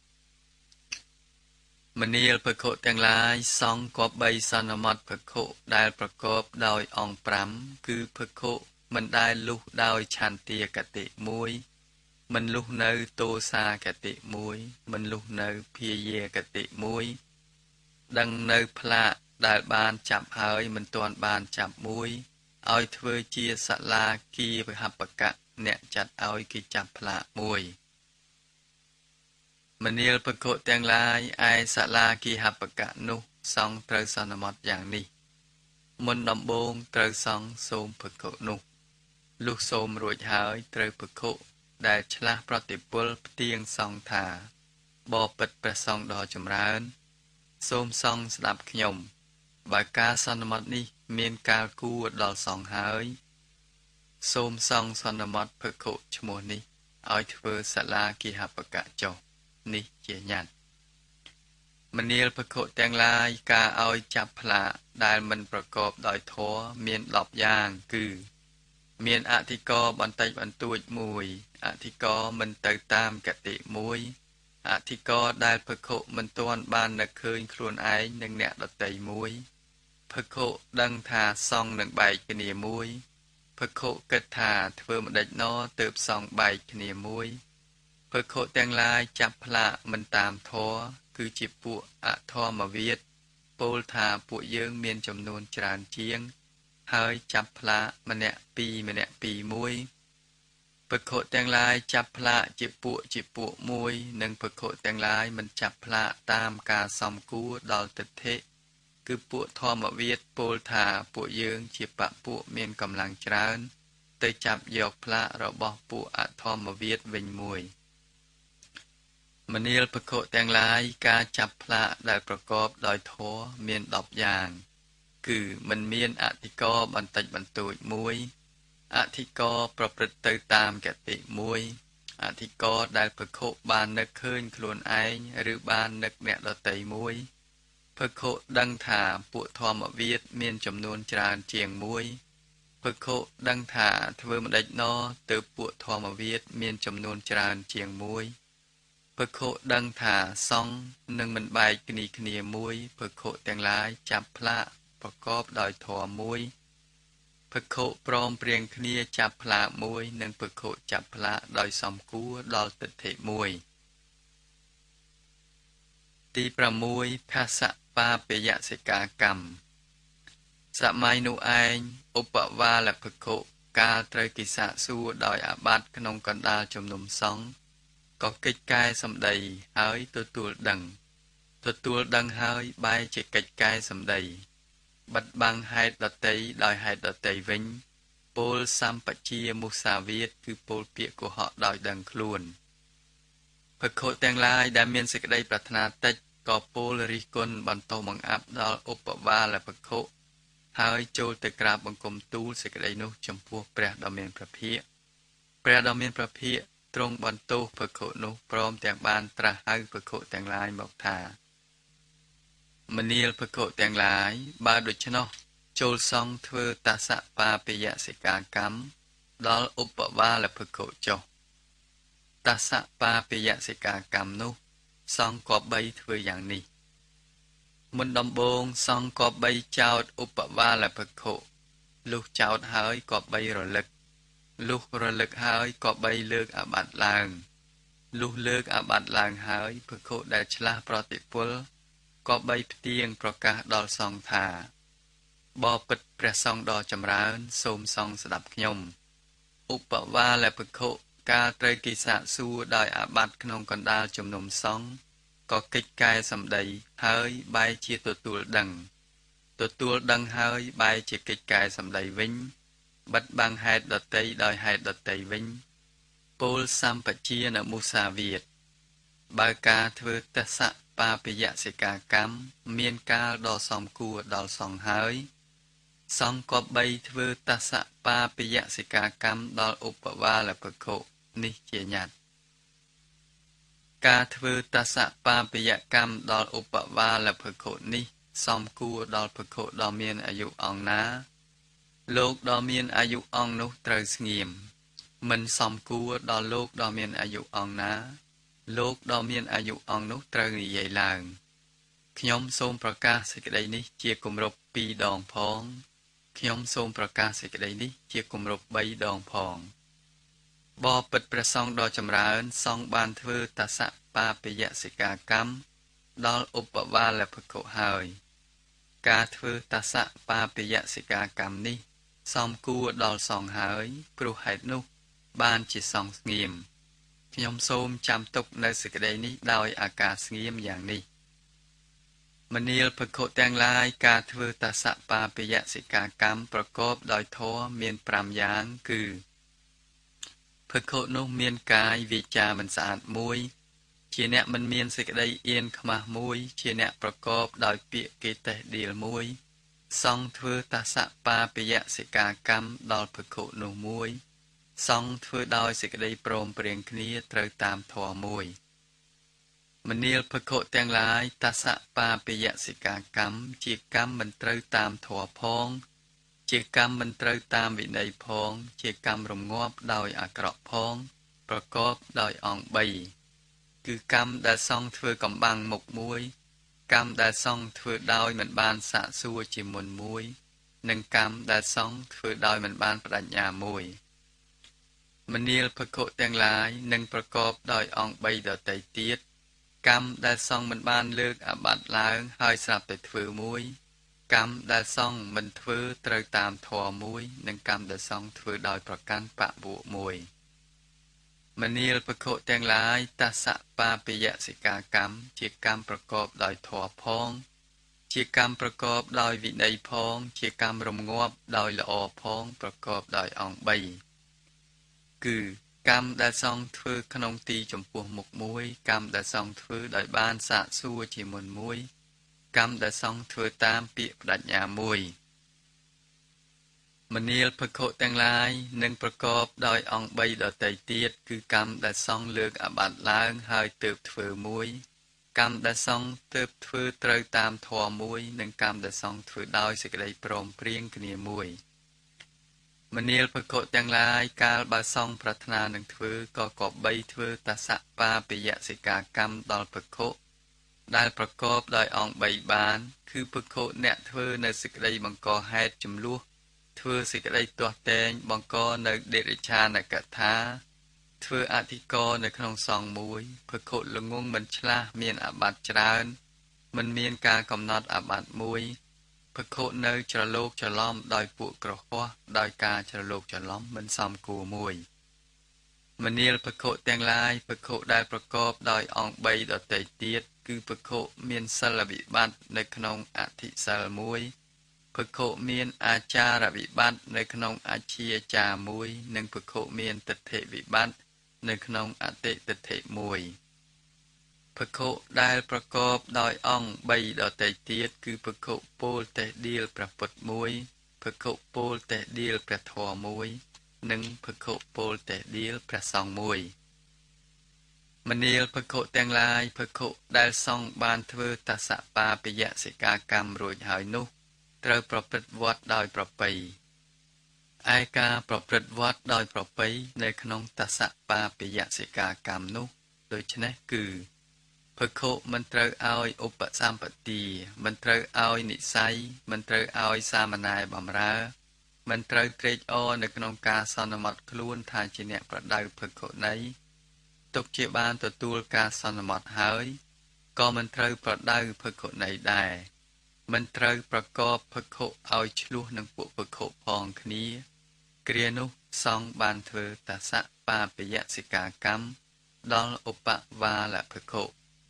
មនាលភិក្ខុទាំងឡាយសង្ឃគប្បីសន្មតភិក្ខុដែលប្រកបដោយអង្គប្រាំគឺភិក្ខុមិនដែលលុះដោយឆន្ទាកតិមួយមិនលុះនៅទោសាកតិមួយមិនលុះនៅភាយាកតិមួយដឹងនៅផ្លាកដែលបានចាប់ហើយមិនទាន់បានចាប់មួយឲ្យធ្វើជាសលាគីវិហបកៈអ្នកចាត់ឲ្យគេចាប់ផ្លាកមួយមនាលភិក្ខុទាំងឡាយឯសលាគីហបកៈនោះសង្ឃត្រូវសន្មតយ៉ាងនេះមុនដំបូងត្រូវសង្ឃសូមភិក្ខុនោះលុះសូមរួចហើយត្រូវភិក្ខុដែលឆ្លាស់ប្រតិពលផ្ទៀងសង្ឃថាបបិទ្ធព្រះសង្ឃដ៏ចម្រើនសូមសង្ឃស្ដាប់ខ្ញុំបើការសន្មតនេះមានកាលគួរដល់សង្ឃហើយសូមសង្ឃសន្មតភិក្ខុឈ្មោះនេះឲ្យធ្វើសលាគិហបកៈចុះនេះជាញត្តិមនាលភិក្ខុទាំងឡាយការឲ្យចាប់ផ្លាកដែលមិនប្រកបដោយធម៌មានដប់យ៉ាងគឺមានអធិករបន្តិចបន្តួចមួយអធិករមិនទៅតាមកតិមួយអធិករដែលភិក្ខុមិនទាន់បាននឹកឃើញខ្លួនឯងនិងអ្នកដទៃមួយភិក្ខុដឹងថាសង្ឃនឹងបែកគ្នាមួយភិក្ខុគិតថាធ្វើម្ដេចណទើបសង្ឃបែកគ្នាមួយភិក្ខុទាំងឡាយចាប់ផ្លាកមិនតាមធម៌គឺជាពួកអធម្មវាទពោលថាពួកយើងមានចំនួនច្រើនជាងហើយចាប់ផ្លាកម្នាក់ពីរម្នាក់ពីរមួយភិក្ខុទាំងឡាយចាប់ផ្លាកជាពួកជាពួកមួយនិងភិក្ខុទាំងឡាយមិនចាប់ផ្លាកតាមការសំគួរដល់ទិដ្ឋិគឺពួកធម្មវាទពោលថាពួកយើងជាបពួកមានកម្លាំងច្រើនទៅចាប់យកផ្លាករបស់ពួកអធម្មវាទវិញមួយមនាលភិក្ខុទាំងឡាយការចាប់ផ្លាកដែលប្រកបដោយធម៌មានដប់យ៉ាងគឺមិនមានអធិករបន្តិចបន្តួចមួយអធិករប្រព្រឹត្តទៅតាមកតិមួយអធិករដែលភិក្ខុបាននឹកឃើញខ្លួនឯងឬបាននឹកអ្នកដទៃមួយភិក្ខុដឹងថាពួកធម្មវាទមានចំនួនច្រើនជាងមួយភិក្ខុដឹងថាធ្វើម្ដេចណទើបពួកធម្មវាទមានចំនួនច្រើនជាងមួយភិក្ខុដឹងថាសង្ឃនឹងមិនបែកគ្នាគ្នាមួយភិក្ខុទាំងឡាយចាប់ផ្លាកប្រកបដោយធម៌មួយភិក្ខុព្រមព្រៀងគ្នាចាប់ផ្លាកមួយនិងភិក្ខុចាប់ផ្លាកដោយសំគួរដល់ទិដ្ឋិមួយទីប្រាំមួយភសបាបយសិកាកម្មសម័យនោះឯងឧបវាលភិក្ខុកាលត្រូវគេសាកសួរដោយអាបត្តិក្នុងកណ្ដាលជំនុំសង្ឃក៏កិច្ចកែសម្ដីហើយទទួលដឹងទទួលដឹងហើយបែរជាកិច្ចកែសម្ដីបិទបាំងហេតុដតីដោយហេតុដតីវិញពោលសម្បជាមុសាវាទគឺពោលពាក្យកុហកដោយដឹងខ្លួនភិក្ខុទាំងឡាយដែលមានសេចក្តីប្រាថ្នាតិចក៏ពោលរិះគន់បន្តបង្អាប់ដល់ឧបវាលភិក្ខុហើយចូលទៅក្រាបបង្គំទូលសេចក្តីនោះចំពោះព្រះដ៏មានព្រះភិក្ខព្រះដ៏មានព្រះភិក្ខទ្រង់បន្ទោសភិក្ខុនោះព្រមទាំងបានត្រាស់ហៅភិក្ខុទាំងឡាយមកថាមនាលភិក្ខុទាំងឡាយបើដូច្នោះចូលសង្ឃធ្វើតសបាបយសិកាកម្មដល់ឧបវាលភិក្ខុចុះតសបាបយសិកាកម្មនោះសង្ឃក៏បីធ្វើយ៉ាងនេះមុនដំបូងសង្ឃក៏បីចោតឧបវាលភិក្ខុលុះចោតហើយក៏បីរលឹកលុះរលឹកហើយក៏បីលើកអាបត្តិឡើងលុះលើកអាបត្តិឡើងហើយភិក្ខុដែលឆ្លាស់ប្រតិពលក៏បីផ្ទៀងប្រកាសដល់សង្ឃថាបបិទ្ធព្រះសង្ឃដ៏ចម្រើនសូមសង្ឃស្ដាប់ខ្ញុំឧបវាលភិក្ខុកាលត្រូវគេសាកសួរដោយអាបត្តិក្នុងកណ្ដាលជំនុំសង្ឃក៏កិច្ចកែសម្ដីហើយបែរជាទទួលដឹងទទួលដឹងហើយបែរជាកិច្ចកែសម្ដីវិញបិទបាំងហេតុដតីដោយហេតុដតីវិញពោលសម្បជានមុសាវាទបើការធ្វើតសបាបយសិកាកម្មមានកាលដ៏សមគួរដល់សង្ឃហើយសង្ឃក៏បីធ្វើតសបាបយសិកាកម្មដល់ឧបវាលភិក្ខុនេះជាញត្តិការធ្វើតសបាបយកម្មដល់ឧបវាលភិក្ខុនេះសមគួរដល់ភិក្ខុដ៏មានអាយុអង្គណាលោកដ៏មានអាយុអង្គនោះត្រូវស្ងៀមមិនសមគួរដល់លោកដ៏មានអាយុអង្គណាលោកដ៏មានអាយុអង្គនោះត្រូវនិយាយឡើងខ្ញុំសូមប្រកាសសេចក្តីនេះជាគម្រប់ពីរដងផងខ្ញុំសូមប្រកាសសេចក្តីនេះជាគម្រប់បីដងផងបបិទ្ធព្រះសង្ឃដ៏ចម្រើនសង្ឃបានធ្វើតសបាបយសិកាកម្មដល់ឧបវាលភិក្ខុហើយការធ្វើតសបាបយសិកាកម្មនេះសមគួរដល់សង្ឃហើយព្រោះហេតុនោះបានជាសង្ឃស្ងៀមខ្ញុំសូមចាំទុកនៅសេចក្តីនេះដោយអាការស្ងៀមយ៉ាងនេះមនាលភិក្ខុទាំងឡាយការធ្វើតសបាបយសិកាកម្មប្រកបដោយធម៌មានប្រាំយ៉ាងគឺភិក្ខុនោះមានកាយវាចាមិនស្អាតមួយជាអ្នកមិនមានសេចក្តីអៀនខ្មាស់មួយជាអ្នកប្រកបដោយពាក្យគេតេះដៀលមួយសង្ឃធ្វើតសបាបយសិកាកម្មដល់ភិក្ខុនោះមួយសង្ឃធ្វើដោយសេចក្តីព្រមព្រៀងគ្នាត្រូវតាមធម៌មួយមនាលភិក្ខុទាំងឡាយតសបាបយសិកាកម្មជាកម្មមិនត្រូវតាមធម៌ផងជាកម្មមិនត្រូវតាមវិន័យផងជាកម្មរងាប់ដោយអាក្រក់ផងប្រកបដោយអង្គបីគឺកម្មដែលសង្ឃធ្វើកំបាំងមុខមួយកម្មដែលសង្ឃធ្វើដោយមិនបានសាកសួរជាមុនមួយនិងកម្មដែលសង្ឃធ្វើដោយមិនបានបដិញ្ញាមួយមនាលភិក្ខុទាំងឡាយនឹងប្រកបដោយអង្គបីដទៃទៀតកម្មដែលសង្ឃមិនបានលើកអាបត្តិឡើងហើយស្រាប់តែធ្វើមួយកម្មដែលសង្ឃមិនធ្វើត្រូវតាមធម៌មួយនិងកម្មដែលសង្ឃធ្វើដោយប្រកាន់បវៈមួយមនាលភិក្ខុទាំងឡាយតសបាបយសិកាកម្មជាកម្មប្រកបដោយធម៌ផងជាកម្មប្រកបដោយវិន័យផងជាកម្មរំងាប់ដោយល្អផងប្រកបដោយអង្គបីគឺកម្មដែលសង្ឃធ្វើក្នុងទីចំពោះមុខមួយកម្មដែលសង្ឃធ្វើដោយបានសាកសួរជាមុនមួយកម្មដែលសង្ឃធ្វើតាមពាក្យបដិញ្ញាមួយមនាលភិក្ខុទាំងឡាយនឹងប្រកបដោយអង្គបីដទៃទៀតគឺកម្មដែលសង្ឃលើកអាបត្តិឡើងហើយទើបធ្វើមួយកម្មដែលសង្ឃទើបធ្វើត្រូវតាមធម៌មួយនិងកម្មដែលសង្ឃធ្វើដោយសេចក្តីព្រមព្រៀងគ្នាមួយមនាលភិក្ខុទាំងឡាយកាលបើសង្ឃប្រាថ្នានឹងធ្វើក៏គប្បីធ្វើតសបាបយសិកាកម្មដល់ភិក្ខុដែលប្រកបដោយអង្គបីបានគឺភិក្ខុអ្នកធ្វើនៅសេចក្តីបង្កហេតុចំនួនធ្វើសេចក្តីទាស់តែងបង្កនៅដេរិឆានកថាធ្វើអធិករនៅក្នុងសង្ឃមួយភិក្ខុល្ងងមិនឆ្លាស់មានអាបត្តិច្រើនមិនមានការកំណត់អាបត្តិមួយភិក្ខុនៅច្រឡោកច្រឡំដោយពួកក្រហោះដោយការច្រឡោកច្រឡំមិនសមគួរមួយមនាលភិក្ខុទាំងឡាយភិក្ខុដែលប្រកបដោយអង្គបីដទៃទៀតគឺភិក្ខុមានសិលវិបត្តិនៅក្នុងអធិសិលមួយភិក្ខុមានអាចារវិបត្តិនៅក្នុងអជាចារមួយនិងភិក្ខុមានទិដ្ឋិវិបត្តិនៅក្នុងអតិទិដ្ឋិមួយភិក្ខុដែលប្រកបដោយអង្គបីដទៃទៀតគឺភិក្ខុពោលតេះដៀលព្រះពុទ្ធមួយភិក្ខុពោលតេះដៀលព្រះធម៌មួយនិងភិក្ខុពោលតេះដៀលព្រះសង្ឃមួយមនាលភិក្ខុទាំងឡាយភិក្ខុដែលសង្ឃបានធ្វើតសបាបយសិកាកម្មរួចហើយនោះត្រូវប្រព្រឹត្តវត្តដោយប្រពៃឯការប្រព្រឹត្តវត្តដោយប្រពៃនៅក្នុងតសបាបយសិកាកម្មនោះដូច្នេះគឺភិក្ខុមិនត្រូវឲ្យឧបសម្បទាមិនត្រូវឲ្យនិស័យមិនត្រូវឲ្យសាមណេរបម្រើមិនត្រូវត្រេកអរនៅក្នុងការសន្មត់ខ្លួនថាជាអ្នកប្រដៅភិក្ខុនីទុកជាបានទទួលការសន្មត់ហើយក៏មិនត្រូវប្រដៅភិក្ខុនីដែរមិនត្រូវប្រកបភិក្ខុឲ្យឆ្លោះនឹងពួកភិក្ខុផងគ្នាគ្រានោះសង្ឃបានធ្វើតសបាបយសិកាកម្មដល់ឧបវាលភិក្ខុ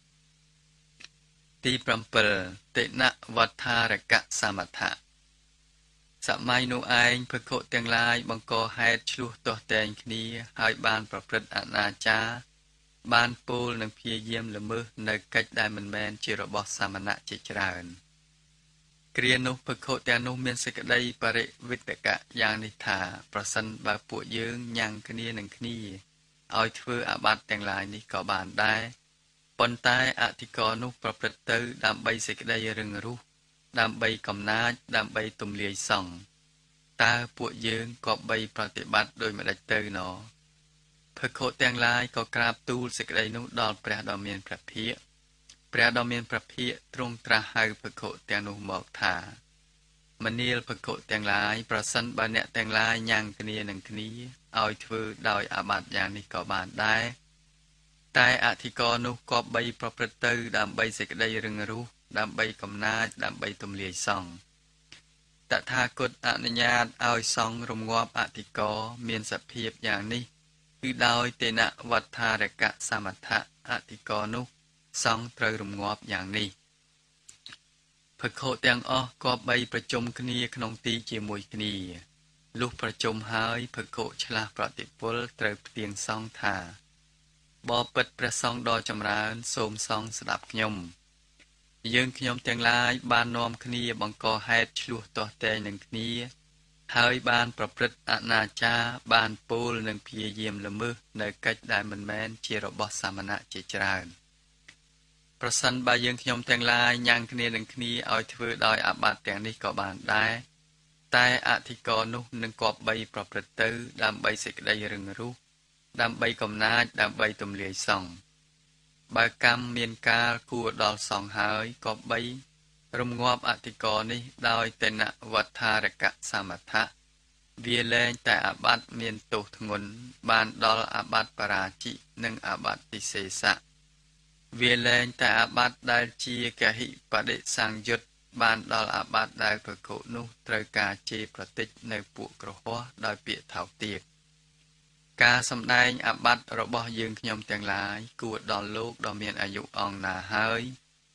ទី7តិណវត្ថារកសមថៈសម័យនោះឯងភិក្ខុទាំងឡាយបង្កហេតុឆ្លោះទាស់តែងគ្នាហើយបានប្រព្រឹត្តអនាចារបានពោលនឹងព្យាយាមល្មើសនៅកិច្ចដែលមិនមែនជារបស់សាមណៈជាច្រើនគ្រានោះភិក្ខុទាំងនោះមានសេចក្តីបរិវិតកៈយ៉ាងនេះថាប្រសិនបើពួកយើងញ៉ាំងគ្នានឹងគ្នាឲ្យធ្វើអាបត្តិទាំងឡាយនេះក៏បានដែរប៉ុន្តែអធិករនោះប្រព្រឹត្តទៅដើម្បីសេចក្តីរឹងរូសដើម្បីកំណាចដើម្បីទំលាយសង្ឃតើពួកយើងក៏បីប្រតិបត្តិដោយម្ដេចទៅណោភិក្ខុទាំងឡាយក៏ក្រាបទូលសេចក្តីនោះដល់ព្រះដ៏មានព្រះភិក្ខព្រះដ៏មានព្រះភិក្ខទ្រង់ត្រាស់ហៅភិក្ខុទាំងនោះមកថាមនាលភិក្ខុទាំងឡាយប្រសិនបើអ្នកទាំងឡាយញ៉ាំងគ្នានឹងគ្នាឲ្យធ្វើដោយអាបត្តិយ៉ាងនេះក៏បានដែរតែអធិករនោះក៏បីប្រព្រឹត្តទៅដើម្បីសេចក្តីរឹងរូសដើម្បីកំណាចដើម្បីទំលាយសង្ឃតថាគតអនុញ្ញាតឲ្យសង្ឃរងាប់អធិករមានសភាពយ៉ាងនេះគឺដោយទេនវត្ថារកសមថៈអធិករនោះសង្ឃត្រូវរងាប់យ៉ាងនេះភិក្ខុទាំងអស់ក៏បីប្រជុំគ្នាក្នុងទីជាមួយគ្នាលុះប្រជុំហើយភិក្ខុឆ្លាស់ប្រតិពលត្រូវផ្ទៀងសង្ឃថាបបិទ្ធព្រះសង្ឃដ៏ចម្រើនសូមសង្ឃស្ដាប់ខ្ញុំយើងខ្ញុំទាំងឡាយបាននាំគ្នាបង្កហេតុឆ្លោះទាស់តែងនឹងគ្នាហើយបានប្រព្រឹត្តអនាចារបានពោលនឹងព្យាយាមល្មើសនៅកិច្ចដែលមិនមែនជារបស់សាមណៈជាច្រើនប្រសិនបើយើងខ្ញុំទាំងឡាយញ៉ាំងគ្នានឹងគ្នាឲ្យធ្វើដោយអាបត្តិទាំងនេះក៏បានដែរតែអធិករនោះនឹងគប្បីប្រព្រឹត្តទៅដើម្បីសេចក្តីរឹងរូសដើម្បីកំណាចដើម្បីទំលាយសង្ឃបើកម្មមានកាលគួរដល់សង្ឃហើយក៏បីរំងាប់អធិករនេះដោយតេនវត្ថារកសមថៈវាលែងតែអាបត្តិមានទោសធ្ងន់បានដល់អាបត្តិបរាជិនិងអាបត្តិពិសេសៈវាលែងតែអាបត្តិដែលជាកហិបដិសង្យុត្តបានដល់អាបត្តិដែលភិក្ខុនោះត្រូវការជេរប្រតិចនៅពួកក្រហមដោយពាក្យថោកទាបការសម្ដែងអាបត្តិរបស់យើងខ្ញុំទាំងឡាយគួរដល់លោកដ៏មានអាយុអង្គណាហើយ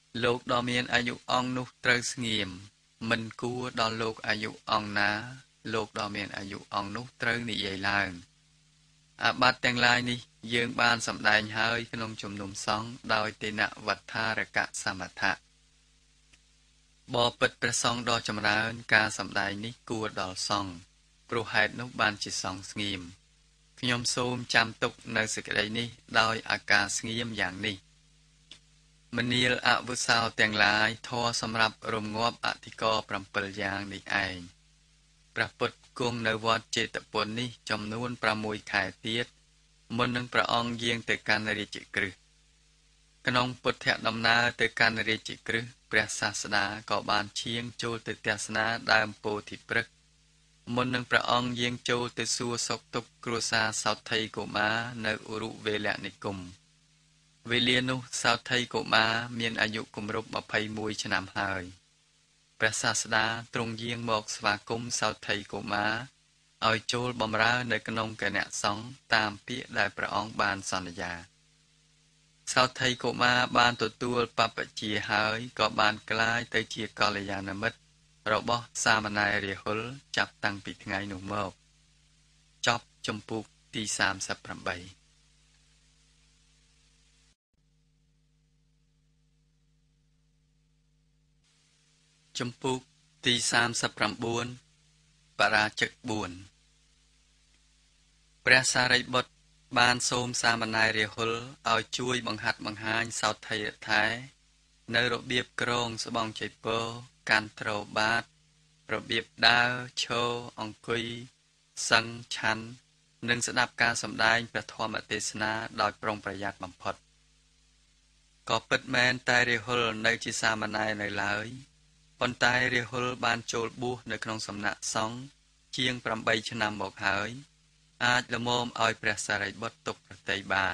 លោកដ៏មានអាយុអង្គនោះត្រូវស្ងៀមមិនគួរដល់លោកអាយុអង្គណាលោកដ៏មានអាយុអង្គនោះត្រូវនិយាយឡើងអាបត្តិទាំងឡាយនេះយើងបានសម្ដែងហើយក្នុងជំនុំសង្ឃដោយទេនវត្ថារកសមថៈបបិទ្ធព្រះសង្ឃដ៏ចម្រើនការសម្ដែងនេះគួរដល់សង្ឃព្រោះហេតុនោះបានជាសង្ឃស្ងៀមខ្ញុំសូមចាំទុកនៅសេចក្តីនេះដោយអាការស្ងៀមយ៉ាងនេះមនាលអវុសោទាំងឡាយធរសម្រាប់រំងាប់អធិករbảyយ៉ាងនេះឯងព្រះពុទ្ធគង់នៅវត្តចេតពុននេះចំនួន6ខែទៀតមុននឹងព្រះអង្គយាងទៅកាន់រាជក្រឹសក្នុងពុទ្ធដំណើរទៅកាន់រាជក្រឹសព្រះសាស្តាក៏បានឈាងចូលទៅទស្សនាដើមពោធិព្រឹក្សមុននឹងព្រះអង្គយាងចូលទៅសួរសុខទុក្ខគ្រួសារសោថីកុមារនៅឧរុវេលនិគមវេលានោះសោថីកុមារមានអាយុគម្រប់21ឆ្នាំហើយព្រះសាស្តាទ្រង់យាងមកស្វាគមន៍សោថីកុមារឲ្យចូលបម្រើនៅក្នុងគណៈសង្ឃតាមពាក្យដែលព្រះអង្គបានសន្យាសោថីកុមារបានទទួលបព្វជិហើយក៏បានក្លាយទៅជាកល្យាណមិត្តរបស់សាមណេររាហុលចាប់តាំងពីថ្ងៃនោះមកចប់ជំពូកទីសាមសិបប្រាំជំពូកទីសាមសិបប្រាំបួនបរាជិកបួនព្រះសារីបុត្របានសូមសាមណេររាហុលឲ្យជួយបង្ហាត់បង្ហាញសោថីរថែនៅរបៀបក្រងស្បង់ចៃពរកាន់ត្របាតរបៀបដើរឈរអង្គុយសឹងឆាន់និងស្ដាប់ការសម្ដែងព្រះធម៌ទេសនាដោយប្រុងប្រយ័ត្នបំផុតក៏ពិតមែនតែរាហុលនៅជាសាមណេរនៅឡើយប៉ុន្តែរាហុលបានចូលបួសនៅក្នុងសំណាក់សង្ឃជាង8ឆ្នាំមកហើយអាចលមមឲ្យព្រះសារីបុត្រទុកប្រតិបាន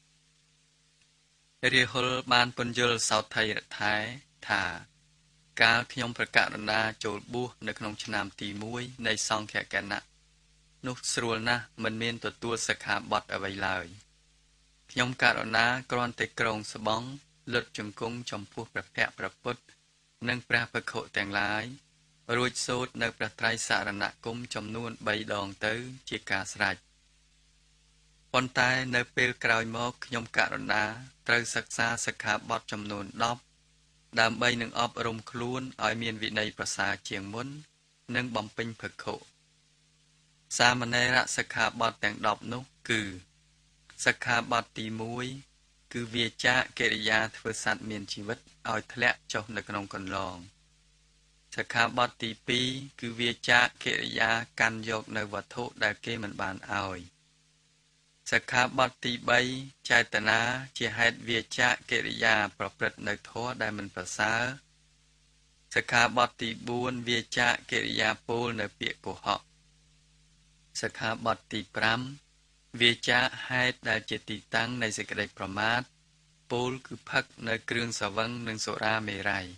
រាហុលបានពន្យល់សោថីរថែថាកាលខ្ញុំប្រកាសណាចូលបួសនៅក្នុងឆ្នាំទីមួយនៃសង្ឃគណៈនោះស្រួលណាស់មិនមានទទួលសិក្ខាបទអ្វីឡើយខ្ញុំករណាគ្រាន់តែក្រងស្បង់លុតជង្គង់ចំពោះព្រះភ័ក្ត្រព្រះពុទ្ធនិងព្រះភិក្ខុទាំងឡាយរួចសូត្រនៅព្រះត្រៃសរណគមចំនួន3ដងទៅជាការស្រេចប៉ុន្តែនៅពេលក្រោយមកខ្ញុំករណាត្រូវសិក្សាសិក្ខាបទចំនួនដប់ដើម្បីនឹងអប់រំខ្លួនឲ្យមានវិន័យប្រសើរជាងមុននិងបំពេញភិក្ខុសាមណេរសិក្ខាបទទាំងដប់នោះគឺសិក្ខាបទទីមួយគឺវាចាកិរិយាធ្វើសត្វមានជីវិតឲ្យធ្លាក់ចុះនៅក្នុងកន្លងសិក្ខាបទទីពីរគឺវាចាកិរិយាកាន់យកនៅវត្ថុដែលគេមិនបានឲ្យសិក្ខាបទទីបីចេតនាជាហេតុវាចាកិរិយាប្រព្រឹត្តនៅធម៌ដែលមិនប្រសើរសិក្ខាបទទីបួនវាចាកិរិយាពោលនៅពាក្យកុហកសិក្ខាបទទី5វាចាហេតុដែលជាទីតាំងនៃសេចក្តីប្រមាទពោលគឺផឹកនៅគ្រឿងសវឹងនិងសុរាមេរ័យ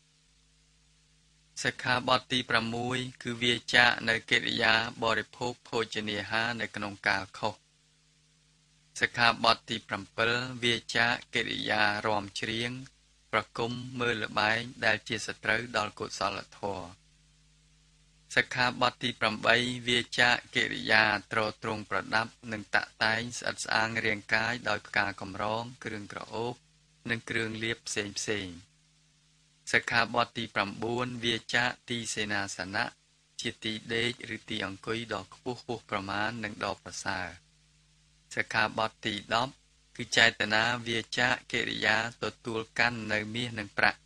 សិក្ខាបទទី6គឺវាចានៅកិរិយាបរិភោគភោជនាហារនៅក្នុងកាលខុសសិក្ខាបទទី7វាចាកិរិយារំច្រៀងប្រគំមើលល្បែងដែលជាសត្រូវដល់កុសលធម៌សិក្ខាបទទី8វាចាកិរិយាត្រទ្រង់ប្រដាប់និងតាក់តែងស្អិតស្អាងរាងកាយដោយផ្កាកម្រងគ្រឿងក្រអូបនិងគ្រឿងលាបផ្សេងផ្សេងសិក្ខាបទទី9វាចាទីសេនាសនៈជាទីដេកឬទីអង្គុយដ៏ខ្ពស់ហួសប្រមាណនិងដ៏ប្រសើរសិក្ខាបទទី10គឺចេតនាវាចាកិរិយាទទួលកាន់នៅមាសនិងប្រាក់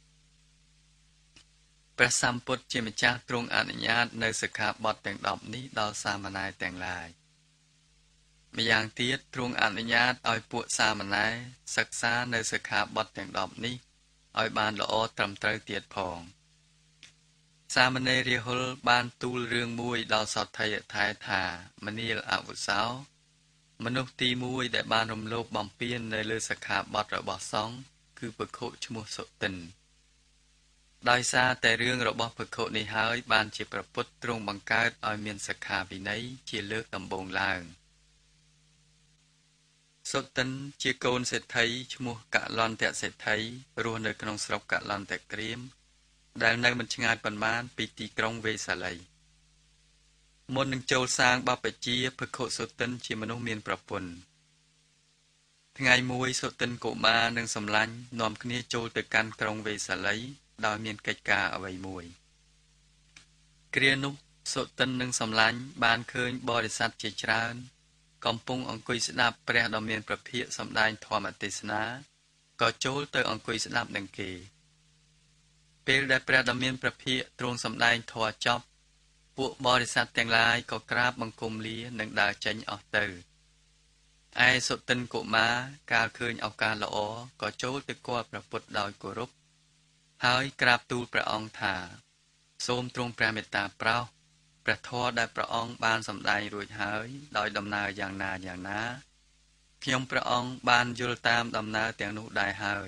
ព្រះសម្ពុទ្ធជាម្ចាស់ទ្រង់អនុញ្ញាតនៅសិក្ខាបទទាំង10នេះដល់សាមណេរទាំងឡាយម្យ៉ាងទៀតទ្រង់អនុញ្ញាតឲ្យពួកសាមណេរសិក្សានៅសិក្ខាបទទាំង10នេះឲ្យបានល្អត្រឹមត្រូវទៀតផងសាមណេររាហុលបានទូលរឿងមួយដល់សោថីរថែថាមនាលអវុសោមនុស្សទីមួយដែលបានរំលោភបំពាននៅលើសិក្ខាបទរបស់សង្ឃគឺភិក្ខុឈ្មោះសុទិនដោយសារតែរឿងរបស់ភិក្ខុនេះហើយបានជាព្រះពុទ្ធទ្រង់បង្កើតឲ្យមានសិក្ខាវិន័យជាលើកដំបូងឡើងសុទិនជាកូនសេដ្ឋីឈ្មោះកលន្តសេដ្ឋីរស់នៅក្នុងស្រុកកលន្តក្រៀមដែលនៅមិនឆ្ងាយប៉ុន្មានពីទីក្រុងវេសាលីមុននឹងចូលសាងបព្វជិភគសុទិនជាមនុស្សមានប្រពន្ធថ្ងៃមួយសុទិនកុមារនិងសម្លាញ់នាំគ្នាចូលទៅកាន់ក្រុងវេសាលីដោយមានកិច្ចការអ្វីមួយគ្រានោះសុទិននិងសម្លាញ់បានឃើញបរិស័ទជាច្រើនកំពុងអង្គុយស្ដាប់ព្រះដ៏មានព្រះភិក្ខសម្ដែងធម៌ទេសនាក៏ចូលទៅអង្គុយស្ដាប់នឹងគេពេលដែលព្រះដ៏មានព្រះភិក្ខទ្រង់សម្ដែងធម៌ចប់ពួកបរិស័ទទាំងឡាយក៏ក្រាបបង្គំលានិងដើរចេញអស់ទៅឯសុទិនកុមារកាលឃើញឱកាសល្អក៏ចូលទៅគាល់ព្រះពុទ្ធដោយគោរពហើយក្រាបទូលព្រះអង្គថាសូមទ្រង់ព្រះមេត្តាប្រោសព្រះធម៌ដែលព្រះអង្គបានសម្ដែងរួចហើយដោយដំណើរយ៉ាងណាយ៉ាងណាខ្ញុំព្រះអង្គបានយល់តាមដំណើរទាំងនោះដែរហើយ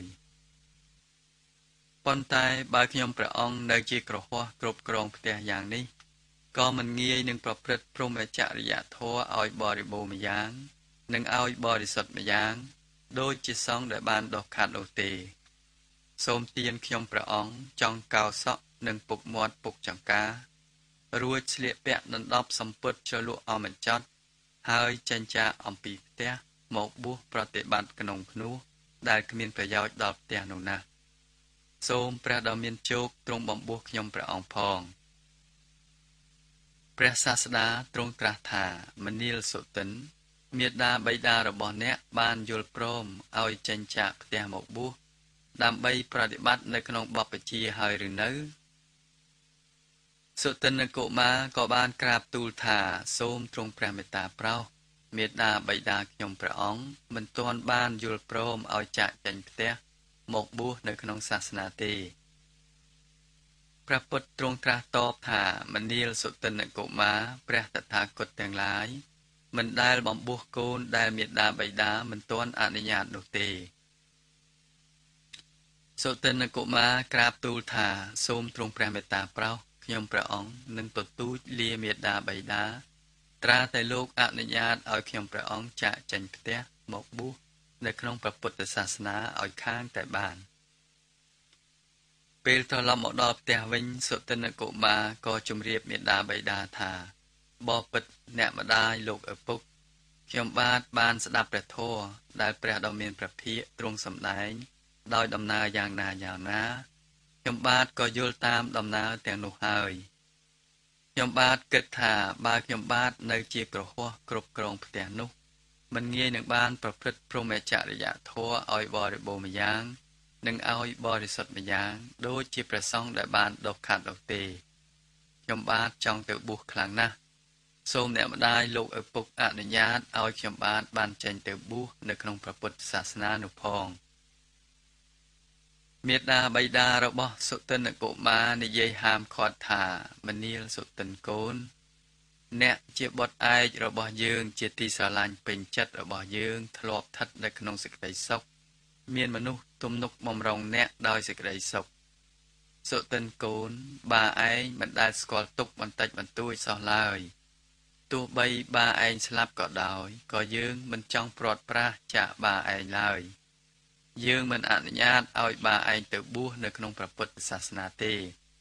ប៉ុន្តែបើខ្ញុំព្រះអង្គនៅជាក្រហមគ្រប់គ្រងផ្ទះយ៉ាងនេះក៏មិនងាយនឹងប្រព្រឹត្តព្រហ្មចរិយធម៌ឲ្យបរិបូរណ៍ម្យ៉ាងនិងឲ្យបរិសុទ្ធម្យ៉ាងដូចជាសង្ឃដែលបានដុសខាត់នោះទេសូមទានខ្ញុំព្រះអង្គចង់កោសក់និងពុកមាត់ពុកចង្ការួចស្លៀកពាក់ដណ្ដប់សម្ពុតជ្រលក់អមញ្ចត់ហើយចេញចាកអំពីផ្ទះមកបួសប្រតិបត្តិក្នុងភ្នោះដែលគ្មានប្រយោជន៍ដល់ផ្ទះនោះណាស់សូមព្រះដ៏មានជោគទ្រង់បំពោះខ្ញុំព្រះអង្គផងព្រះសាស្តាទ្រង់ត្រាស់ថាមនាលសុទិនមាតាបិតារបស់អ្នកបានយល់ព្រមឲ្យចេញចាកផ្ទះមកបួសដើម្បីប្រតិបត្តិនៅក្នុងបព្វជិហើយឬនៅសុទិនកុមារក៏បានក្រាបទូលថាសូមទ្រង់ព្រះមេត្តាប្រោសមេតាបិតាខ្ញុំព្រះអង្គមិនទាន់បានយល់ព្រមឲ្យចាកចេញផ្ទះមកបួសនៅក្នុងសាសនាទេព្រះពុទ្ធទ្រង់ត្រាស់តបថាមនាលសុទិនកុមារព្រះតថាគតទាំងឡាយមិនដែលបំបួសកូនដែលមេតាបិតាមិនទាន់អនុញ្ញាតនោះទេសុទិនកុមារក្រាបទូលថាសូមទ្រង់ព្រះមេត្តាប្រោសខ្ញុំព្រះអង្គនឹងទទូចលាមេតាបិតាត្រាតែលោកអនុញ្ញាតឲ្យខ្ញុំព្រះអង្គចាកចេញផ្ទះមកបួសនៅក្នុងព្រះពុទ្ធសាសនាឲ្យខាងតែបានពេលត្រឡប់មកដល់ផ្ទះវិញសុទិនកុមារក៏ជម្រាបមេតាបិតាថាបបិទ្ធអ្នកម្ដាយលោកឪពុកខ្ញុំបាទបានស្ដាប់ព្រះធម៌ដែលព្រះដ៏មានព្រះភិក្ខទ្រង់សម្ដែងដោយដំណើរយ៉ាងណាយ៉ាងណាខ្ញុំបាទក៏យល់តាមដំណើរទាំងនោះហើយខ្ញុំបាទគិតថាបើខ្ញុំបាទនៅជាក្រហមគ្រប់គ្រងផ្ទះនោះមិនងាយនឹងបានប្រព្រឹត្តព្រហ្មចរិយធម៌ឲ្យបរិបូរណ៍ម្យ៉ាងនិងឲ្យបរិសុទ្ធម្យ៉ាងដូចជាព្រះសង្ឃដែលបានដុសខាត់នោះទេខ្ញុំបាទចង់ទៅបួសខ្លាំងណាស់សូមអ្នកម្ដាយលោកឪពុកអនុញ្ញាតឲ្យខ្ញុំបាទបានចេញទៅបួសនៅក្នុងព្រះពុទ្ធសាសនានោះផងមេតាបិតារបស់សុទិនកុមារនិយាយហាមឃាត់ថាមនាលសុទិនកូនអ្នកជាបុត្រឯករបស់យើងជាទីស្រឡាញ់ពេញចិត្តរបស់យើងធ្លាប់ស្ថិតនៅក្នុងសេចក្តីសុខមានមនុស្សទំនុកបំរុងអ្នកដោយសេចក្តីសុខសុទិនកូនបាឯងមិនដែលស្គាល់ទុក្ខបន្តិចបន្តួចសោះឡើយទោះបីបាឯងស្លាប់ក៏ដោយក៏យើងមិនចង់ព្រាត់ប្រាសចាកបាឯងឡើយយើងមិនអនុញ្ញាតឲ្យបាឯងទៅបួសនៅក្នុងព្រះពុទ្ធសាសនាទេ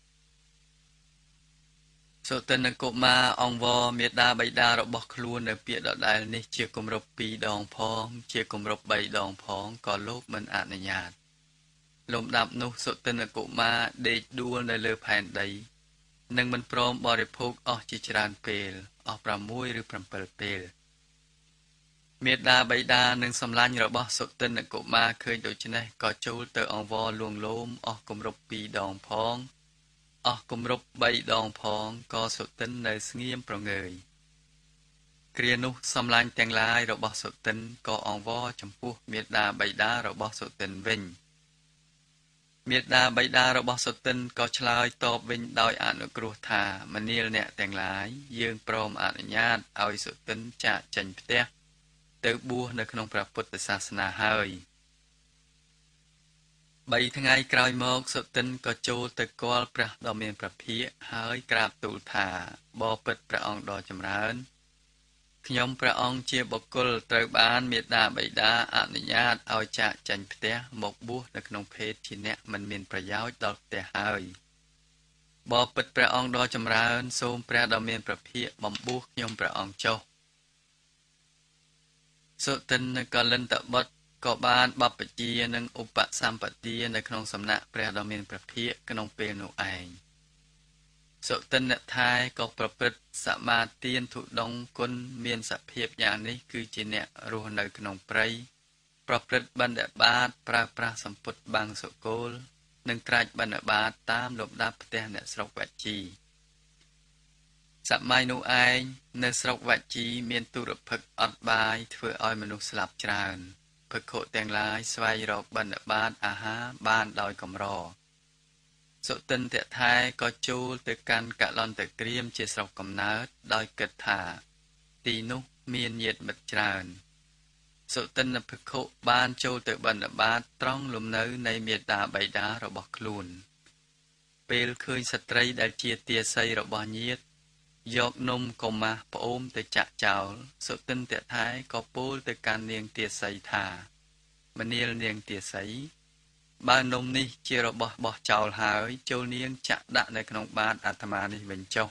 សុទិនកុមារអង្វរមេតាបិតារបស់ខ្លួននៅពាក្យដដែលនេះជាគម្រប់ពីរដងផងជាគម្រប់បីដងផងក៏លោកមិនអនុញ្ញាតលំដាប់នោះសុទិនកុមារដេកដួលនៅលើផែនដីនិងមិនព្រមបរិភោគអស់ជាច្រើនពេលអស់ប្រាំមួយឬប្រាំពិលពេលមេតាបិតានិងសម្លាញ់របស់សុទិនកុមារឃើញដូច្នេះក៏ចូលទៅអង្វរលួងលោមអស់គម្រប់ពីរដងផងអស់គម្រប់បីដងផងក៏សុទិននៅស្ងៀមប្រងើយគ្រានោះសម្លាញ់ទាំងឡាយរបស់សុទិនក៏អង្វរចំពោះមេតាបិតារបស់សុទិនវិញមេតាបិតារបស់សុទិនក៏ឆ្លើយតបវិញដោយអនុគ្រោះថាមនាលអ្នកទាំងឡាយយើងព្រមអនុញ្ញាតឲ្យសុទិនចាកចេញផ្ទះទៅបួសនៅក្នុងព្រះពុទ្ធសាសនាហើយបីថ្ងៃក្រោយមកសុទិនក៏ចូលទៅគាល់ព្រះដ៏មានព្រះភិក្ខហើយក្រាបទូលថាបបិទ្ធព្រះអង្គដ៏ចម្រើនខ្ញុំព្រះអង្គជាបុគ្គលត្រូវបានមេត្តាបិតាអនុញ្ញាតឲ្យចាកចេញផ្ទះមកបួសនៅក្នុងភេទជាអ្នកមិនមានប្រយោជន៍ដល់ផ្ទះហើយបបិទ្ធព្រះអង្គដ៏ចម្រើនសូមព្រះដ៏មានព្រះភិក្ខបំបួសខ្ញុំព្រះអង្គចុះសុទិនកលិន្ទបុត្រក៏បានបព្វជិនិងឧបសម្បទានៅក្នុងសំណាក់ព្រះដ៏មានព្រះភិក្ខក្នុងពេលនោះឯងសុទិនថែក៏ប្រព្រឹត្តសមាទានធុដងគុណមានសភាពយ៉ាងនេះគឺជាអ្នករស់នៅក្នុងព្រៃប្រព្រឹត្តបណ្ឌបាតប្រើប្រាស់សម្ពុតបាំងសុគលនិងត្រាច់បណ្ឌបាតតាមលំដាប់ផ្ទះអ្នកស្រុកវច្ជីសម័យនោះឯងនៅស្រុកវច្ជីមានទុរភិក្ខអត់បាយធ្វើឲ្យមនុស្សស្លាប់ច្រើនភិក្ខុទាំងឡាយស្វែងរកបណ្ឌបាតអាហារបានដោយកម្រសុទិនតថែក៏ចូលទៅកាន់កលន្តក្រៀមជាស្រុកកំណើតដោយគិតថាទីនោះមានញាតិមិត្តច្រើនសុទិនភិក្ខុបានចូលទៅបណ្ឌបាតត្រង់លំនៅនៃមេត្តាបិតារបស់ខ្លួនពេលឃើញស្ត្រីដែលជាទាស័យរបស់ញាតិយកនំកុមារប្អូនទៅចាក់ចោលសុទិនតថែក៏ពោលទៅកាន់នាងទាស័យថាមនាលនាងទាស័យបើនំនេះជារបស់បោះចោលហើយចូលនាងចាក់ដាក់នៅក្នុងបាតអាត្មានេះវិញចុះ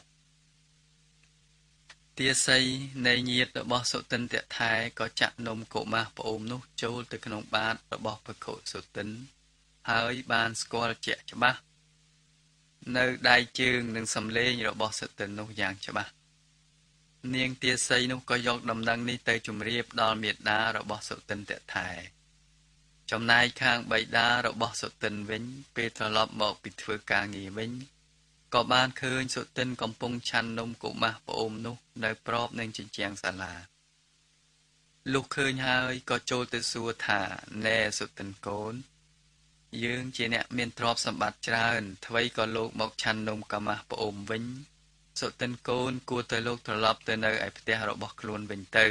ទាស័យនៃញាតិរបស់សុទិនតថែក៏ចាក់នំកុមារប្អូននោះចូលទៅក្នុងបាតរបស់ភិក្ខុសុទិនហើយបានស្គាល់ជាក់ច្បាស់នៅដៃជើងនិងសំឡេងរបស់សុទិននោះយ៉ាងច្បាស់នាងទាស័យនោះក៏យកដំណឹងនេះទៅជម្រាបដល់មាតារបស់សុទិនតថែចំណែកខាងបិតារបស់សុទិនវិញពេលត្រឡប់មកពីធ្វើការងារវិញក៏បានឃើញសុទិនកំពុងឆាន់នំកុមារប្អូននោះនៅប្របនឹងជញ្ជាំងសាលាលុះឃើញហើយក៏ចូលទៅសួរថាណែសុទិនកូនយើងជាអ្នកមានទ្រព្យសម្បត្តិច្រើនអ្វីក៏លោកមកឆាន់នំកុមារប្អូនវិញសុទិនកូនគួរទៅលោកត្រឡប់ទៅនៅឯផ្ទះរបស់ខ្លួនវិញទៅ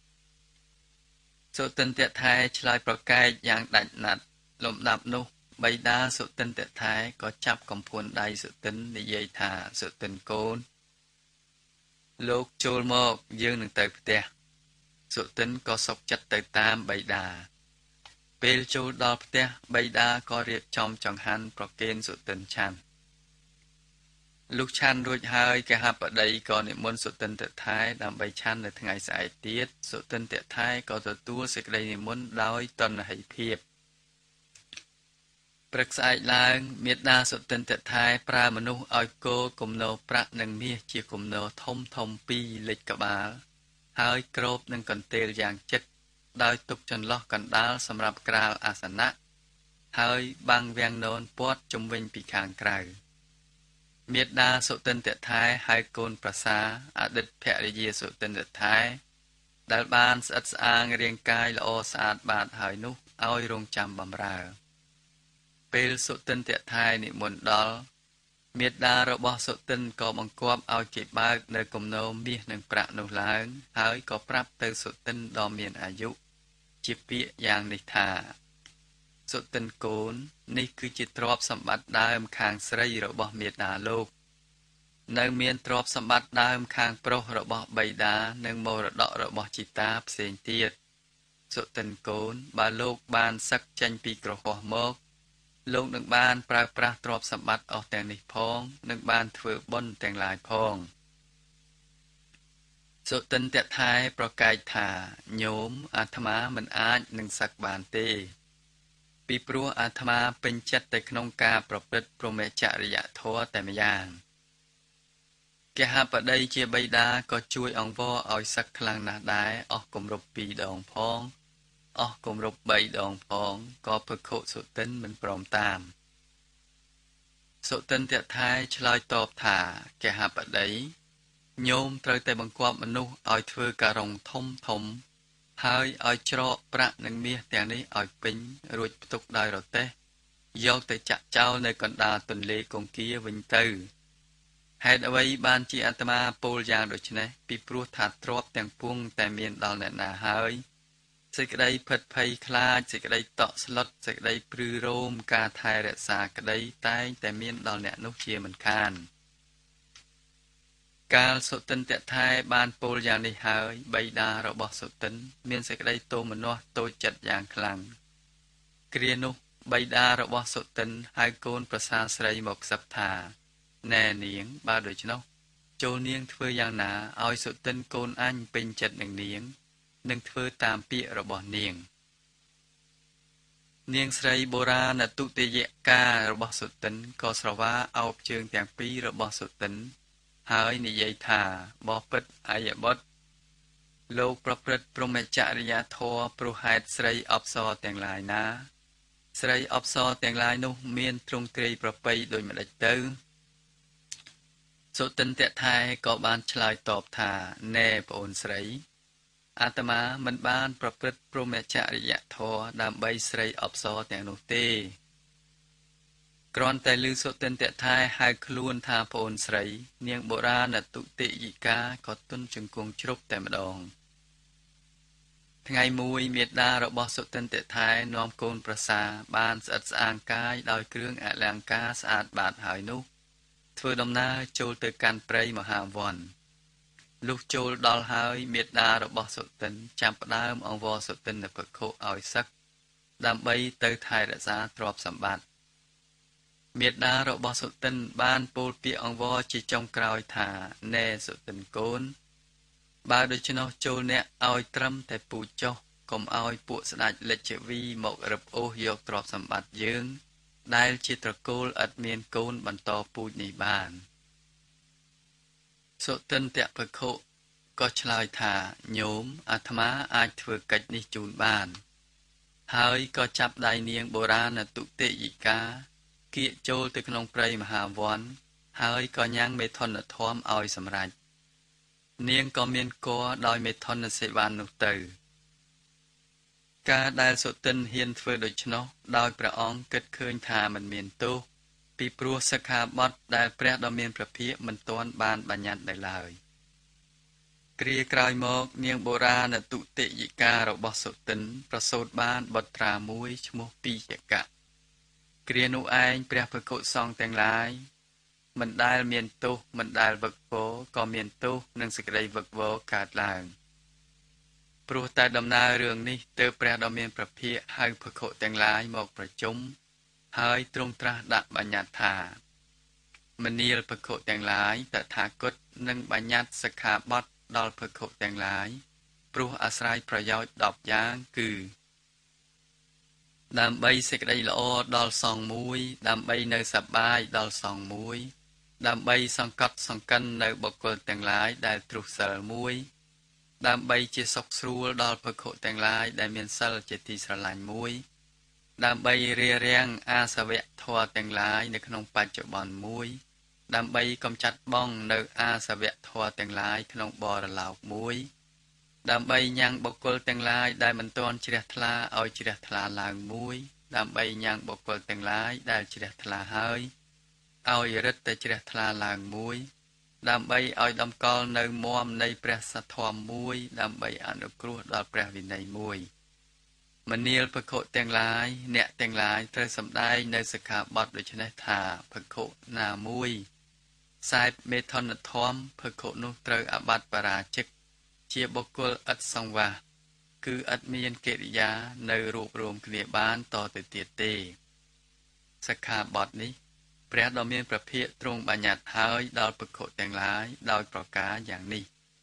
សុទិនតថែឆ្លើយប្រកែកយ៉ាងដាច់ណាត់លំដាប់នោះបិតាសុទិនតថែក៏ចាប់កំភួនដៃសុទិននិយាយថាសុទិនកូនលោកចូលមកយើងនឹងទៅផ្ទះសុទិនក៏សុខចិត្តទៅតាមបិតាពេលចូលដល់ផ្ទះបិតាក៏រៀបចំចង្ហាន់ប្រគេនសុទិនឆាន់លុះឆាន់រួចហើយកហបតីក៏និមន្តសុទិនតថែដើម្បីឆាន់នៅថ្ងៃស្អែកទៀតសុទិនតថែក៏ទទួលសេចក្តីនិមន្តដោយតណ្ហិភាពព្រឹកស្អែកឡើងមេត្តាសុទិនតថែប្រើមនុស្សឲ្យគោគំនរប្រាក់និងមាសជាគំនរធំធំពីរលេចក្បាលហើយគ្របនឹងកន្ទេលយ៉ាងជិតដោយទុកចន្លោះកណ្ដាលសម្រាប់ក្រាលអាសនៈហើយបាំងវាំងននព័ទ្ធជុំវិញពីខាងក្រៅមេត្តាសុទិនតថែហៅកូនប្រសាអតីតភរិយាសុទិនតថែដែលបានស្អិតស្អាងរាងកាយល្អស្អាតបាតហើយនោះឲ្យរងចាំបម្រើពេលសុទិនតថែនិមន្តដល់មេត្តារបស់សុទិនក៏បង្គាប់ឲ្យគេបើកនៅគំនរមាសនិងប្រាក់នោះឡើងហើយក៏ប្រាប់ទៅសុទិនដ៏មានអាយុជាពាក្យយ៉ាងនេះថាសុទិនកូននេះគឺជាទ្រព្យសម្បត្តិដើមខាងស្រីរបស់មេត្តាលោកនៅមានទ្រព្យសម្បត្តិដើមខាងប្រុសរបស់បិតានិងមរតករបស់ជីតាផ្សេងទៀតសុទិនកូនបើលោកបានសឹកចេញពីក្រហមមកលោកនឹងបានប្រើប្រាស់ទ្រព្យសម្បត្តិអស់ទាំងនេះផងនិងបានធ្វើបុណ្យទាំងឡាយផងសុទិនតថែប្រកែកថាញោមអាត្មាមិនអាចនឹងសឹកបានទេពីព្រោះអាត្មាពេញចិត្តទៅក្នុងការប្រព្រឹត្តព្រហ្មចរិយធម៌តែម្យ៉ាងកហបតីជាបិតាក៏ជួយអង្វរឲ្យសឹកខ្លាំងណាស់ដែរអស់គម្រប់ពីរដងផងអស់គម្រប់បីដងផងក៏ភិក្ខុសុទិនមិនព្រមតាមសុទិនតថែឆ្លើយតបថាកហបតីញោមត្រូវតែបង្គាប់មនុស្សឲ្យធ្វើការរងធំធំហើយឲ្យច្រកប្រាក់និងមាសទាំងនេះឲ្យពេញរួចផ្ទុកដោយរទេះយកទៅចាក់ចោលនៅកណ្ដាលទន្លេកង្គៀវិញទៅហេតុអ្វីបានជាអាត្មាពោលយ៉ាងដូចនេះពីព្រោះថាទ្រព្យទាំងពួងតែមានដល់អ្នកណាហើយសេចក្តីភិតភ័យខ្លាចសេចក្តីតក់ស្លុតសេចក្តីព្រឺរោមការថែរក្សាក្តីតែងតែមានដល់អ្នកនោះជាមិនខានកាលសុទិនតថែបានពោលយ៉ាងនេះហើយបិតារបស់សុទិនមានសេចក្តីទោមនស្សតូចចិត្តយ៉ាងខ្លាំងគ្រានោះបិតារបស់សុទិនហៅកូនប្រសាស្រីមកខ្សឹបថាណែនាងបើដូច្នោះចូលនាងធ្វើយ៉ាងណាឲ្យសុទិនកូនអញពេញចិត្តនឹងនាងនឹងធ្វើតាមពាក្យរបស់នាងនាងស្រីបុរាណទុតិយការបស់សុទិនក៏ស្រវាអោបជើងទាំងពីររបស់សុទិនហើយនិយាយថាបបិទ្ធអាយបុត្រលោកប្រព្រឹត្តព្រហ្មចរិយាធម៌ព្រោះហេតុស្រីអប្សរទាំងឡាយណាស្រីអប្សរទាំងឡាយនោះមានទ្រង់ទ្រាយប្រពៃដូចម្ដេចទៅសុទិនតថែក៏បានឆ្លើយតបថាណែប្អូនស្រីអាត្មាមិនបានប្រព្រឹត្តព្រហ្មចរិយាធម៌ដើម្បីស្រីអប្សរទាំងនោះទេគ្រាន់តែឮសុទិនតថែហៅខ្លួនថាប្អូនស្រីនាងបុរាណទុតិយិកាក៏ទន់ជង្គង់ជ្រប់តែម្ដងថ្ងៃមួយមេដារបស់សុទិនតថែនាំកូនប្រសាបានស្អិតស្អាងកាយដោយគ្រឿងអលង្ការស្អាតបាតហើយនោះធ្វើដំណើរចូលទៅកាន់ព្រៃមហាវ័នលុះចូលដល់ហើយមេដារបស់សុទិនចាប់ផ្ដើមអង្វរសុទិនភិក្ខុឲ្យសឹកដើម្បីទៅថែរក្សាទ្រព្យសម្បត្តិមេដារបស់សុទិនបានពោលពាក្យអង្វរជាចុងក្រោយថាណែសុទិនកូនបើដូច្នោះចូលអ្នកឲ្យត្រឹមតែពូជចុះកុំឲ្យពួកស្ដេចលិច្ចវីមករឹបអូសយកទ្រព្យសម្បត្តិយើងដែលជាត្រកូលឥតមានកូនបន្តពូជនេះបានសុទិនតភិក្ខុក៏ឆ្លើយថាញោមអាត្មាអាចធ្វើកិច្ចនេះជូនបានហើយក៏ចាប់ដៃនាងបុរាណទុតិយិកាគៀកចូលទៅក្នុងព្រៃមហាវ័នហើយក៏ញ៉ាំងមេធនធម៌ឲ្យសម្រេចនាងក៏មានគរដោយមេធនសេវានោះទៅការដែលសុទិនហ៊ានធ្វើដូច្នោះដោយព្រះអង្គគិតឃើញថាមិនមានទោសពីព្រោះសិក្ខាបទដែលព្រះដ៏មានព្រះភិក្ខមិនទាន់បានបញ្ញត្តិនៅឡើយគ្រាក្រោយមកនាងបុរាណទុតិយិការបស់សុទិនប្រសូតបានបុត្រាមួយឈ្មោះពីយកៈគ្រានោះឯងព្រះភិក្ខុសង្ឃទាំងឡាយមិនដែលមានទោសមិនដែលវឹកវរក៏មានទោសនិងសេចក្តីវឹកវរកើតឡើងព្រោះតែដំណើររឿងនេះទើបព្រះដ៏មានព្រះភិក្ខហៅភិក្ខុទាំងឡាយមកប្រជុំហើយទ្រង់ត្រាស់ដាក់បញ្ញត្តិថាមនាលភិក្ខុទាំងឡាយតថាគតនឹងបញ្ញត្តិសិក្ខាបទដល់ភិក្ខុទាំងឡាយព្រោះអាស្រ័យប្រយោជន៍ដប់យ៉ាងគឺដើម្បីសេចក្តីល្អដល់សង្ឃមួយដើម្បីនៅសប្បាយដល់សង្ឃមួយដើម្បីសង្កត់សង្កិននៅបុគ្គលទាំងឡាយដែលទ្រុះសិលមួយដើម្បីជាសុខស្រួលដល់ភិក្ខុទាំងឡាយដែលមានសិលជាទីស្រឡាញ់មួយដើម្បីរារាំងអាសវៈធម៌ទាំងឡាយនៅក្នុងបច្ចុប្បន្នមួយដើម្បីកំចាត់បងនៅអាសវៈធម៌ទាំងឡាយក្នុងបរលោកមួយដើម្បីញ៉ាំងបុគ្គលទាំងឡាយដែលមិនទាន់ជ្រះថ្លាឲ្យជ្រះថ្លាឡើងមួយដើម្បីញ៉ាំងបុគ្គលទាំងឡាយដែលជ្រះថ្លាហើយឲ្យរឹតតែជ្រះថ្លាឡើងមួយដើម្បីឲ្យតម្កល់នៅមមនៃព្រះសទ្ធម្មមួយដើម្បីអនុគ្រោះដល់ព្រះវិន័យមួយមនាលភិក្ខុទាំងឡាយអ្នកទាំងឡាយត្រូវសម្ដែងនៅសិក្ខាបទដូចនេះថាភិក្ខុណាមួយខ្សែមេធនធម្មភិក្ខុនោះត្រូវអាបត្តិបរាជិកជាបុគ្គលឥតសង្វាសគឺឥតមានកិរិយានៅរួបរวมគ្នាបានតទៅទៀតទេសិក្ខាបទនេះព្រះដ៏មានព្រះភិក្ខទ្រង់បញ្ញត្តិហើយដល់ភិក្ខុទាំងឡាយដោយប្រការយ៉ាងនេះ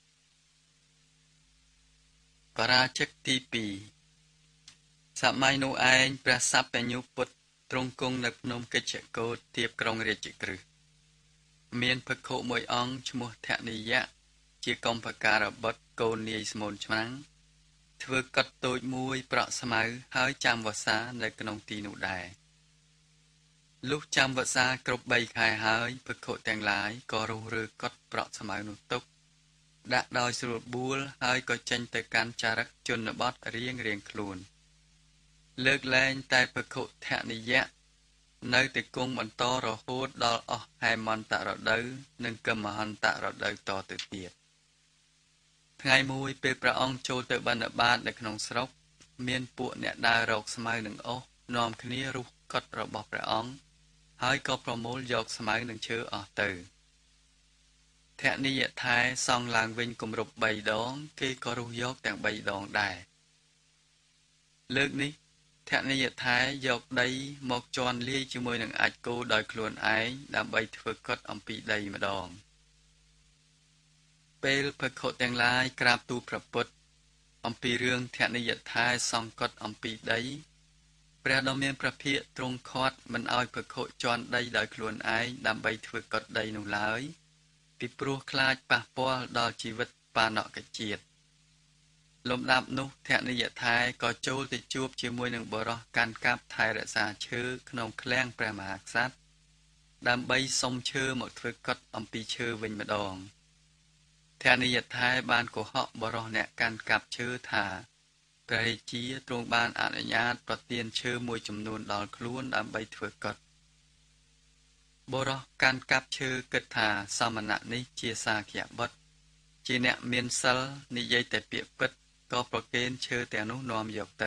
បរាជិកទីពីរសម័យនោះឯងព្រះសព្វញ្ញុពុទ្ធទ្រង់គង់នៅភ្នំកិច្ចកោฏទៀបក្រុងរាជក្រឹសមានភិក្ខុមួយអង្គឈ្មោះធនិយៈជាកំភការបុត្រកូននាយស្មូនឆ្មាំងធ្វើកុដិតូចមួយប្រក់ស្មៅហើយចាំវស្សានៅក្នុងទីនោះដែរលុះចាំវស្សាគ្រប់បីខែហើយភិក្ខុទាំងឡាយក៏រុះរើកុដិប្រក់ស្មៅនោះទុកដាក់ដោយស្រួលបួលហើយក៏ចេញទៅកាន់ចារឹកជនបទរៀងរៀងខ្លួនលើកលែងតែភិក្ខុធនិយៈនៅតែគង់បន្តរហូតដល់អស់ហេមន្តរដូវនិងកមហន្តរដូវតទៅទៀតថ្ងៃមួយពេលព្រះអង្គចូលទៅបិណ្ឌបាតនៅក្នុងស្រុកមានពួកអ្នកដើររកស្មៅនឹងអស់នាំគ្នារុះកុដិរបស់ព្រះអង្គហើយក៏ប្រមូលយកស្មៅនឹងឈើអស់ទៅធនិយថែសង់ឡើងវិញគម្រប់បីដងគេក៏រុះយកទាំងបីដងដែរលើកនេះធនិយថែយកដីមកជន់លាយជាមួយនឹងអាចគោដោយខ្លួនឯងដើម្បីធ្វើកុដិអំពីដីម្ដងពេលភិក្ខុទាំងឡាយក្រាបទូលព្រះពុទ្ធអំពីរឿងធនិយថែសង់កុដិអំពីដីព្រះដ៏មានព្រះភិក្ខទ្រង់ខាត់មិនឲ្យភិក្ខុជន់ដីដោយខ្លួនឯងដើម្បីធ្វើកុដិដីនោះឡើយពីព្រោះខ្លាចប៉ះពាល់ដល់ជីវិតបានកជាតិលំដាប់នោះធនិយថែក៏ចូលទៅជួបជាមួយនឹងបរិសកាន់កាប់ថែរក្សាឈើក្នុងឃ្លាំងព្រះមហាក្សត្រដើម្បីសុំឈើមកធ្វើកុដិអំពីឈើវិញម្ដងធនិយថែបានកុហកបរិសអ្នកកាន់កាប់ឈើថាព្រះរាជាទ្រង់បានអនុញ្ញាតប្រទានឈើមួយចំនួនដល់ខ្លួនដើម្បីធ្វើកុដិបរិសកាន់កាប់ឈើគិតថាសមណៈនេះជាសាខយបុត្រជាអ្នកមានសិលនិយាយតែពាក្យពិតក៏ប្រគេនឈើទាំងនោះនាំយកទៅ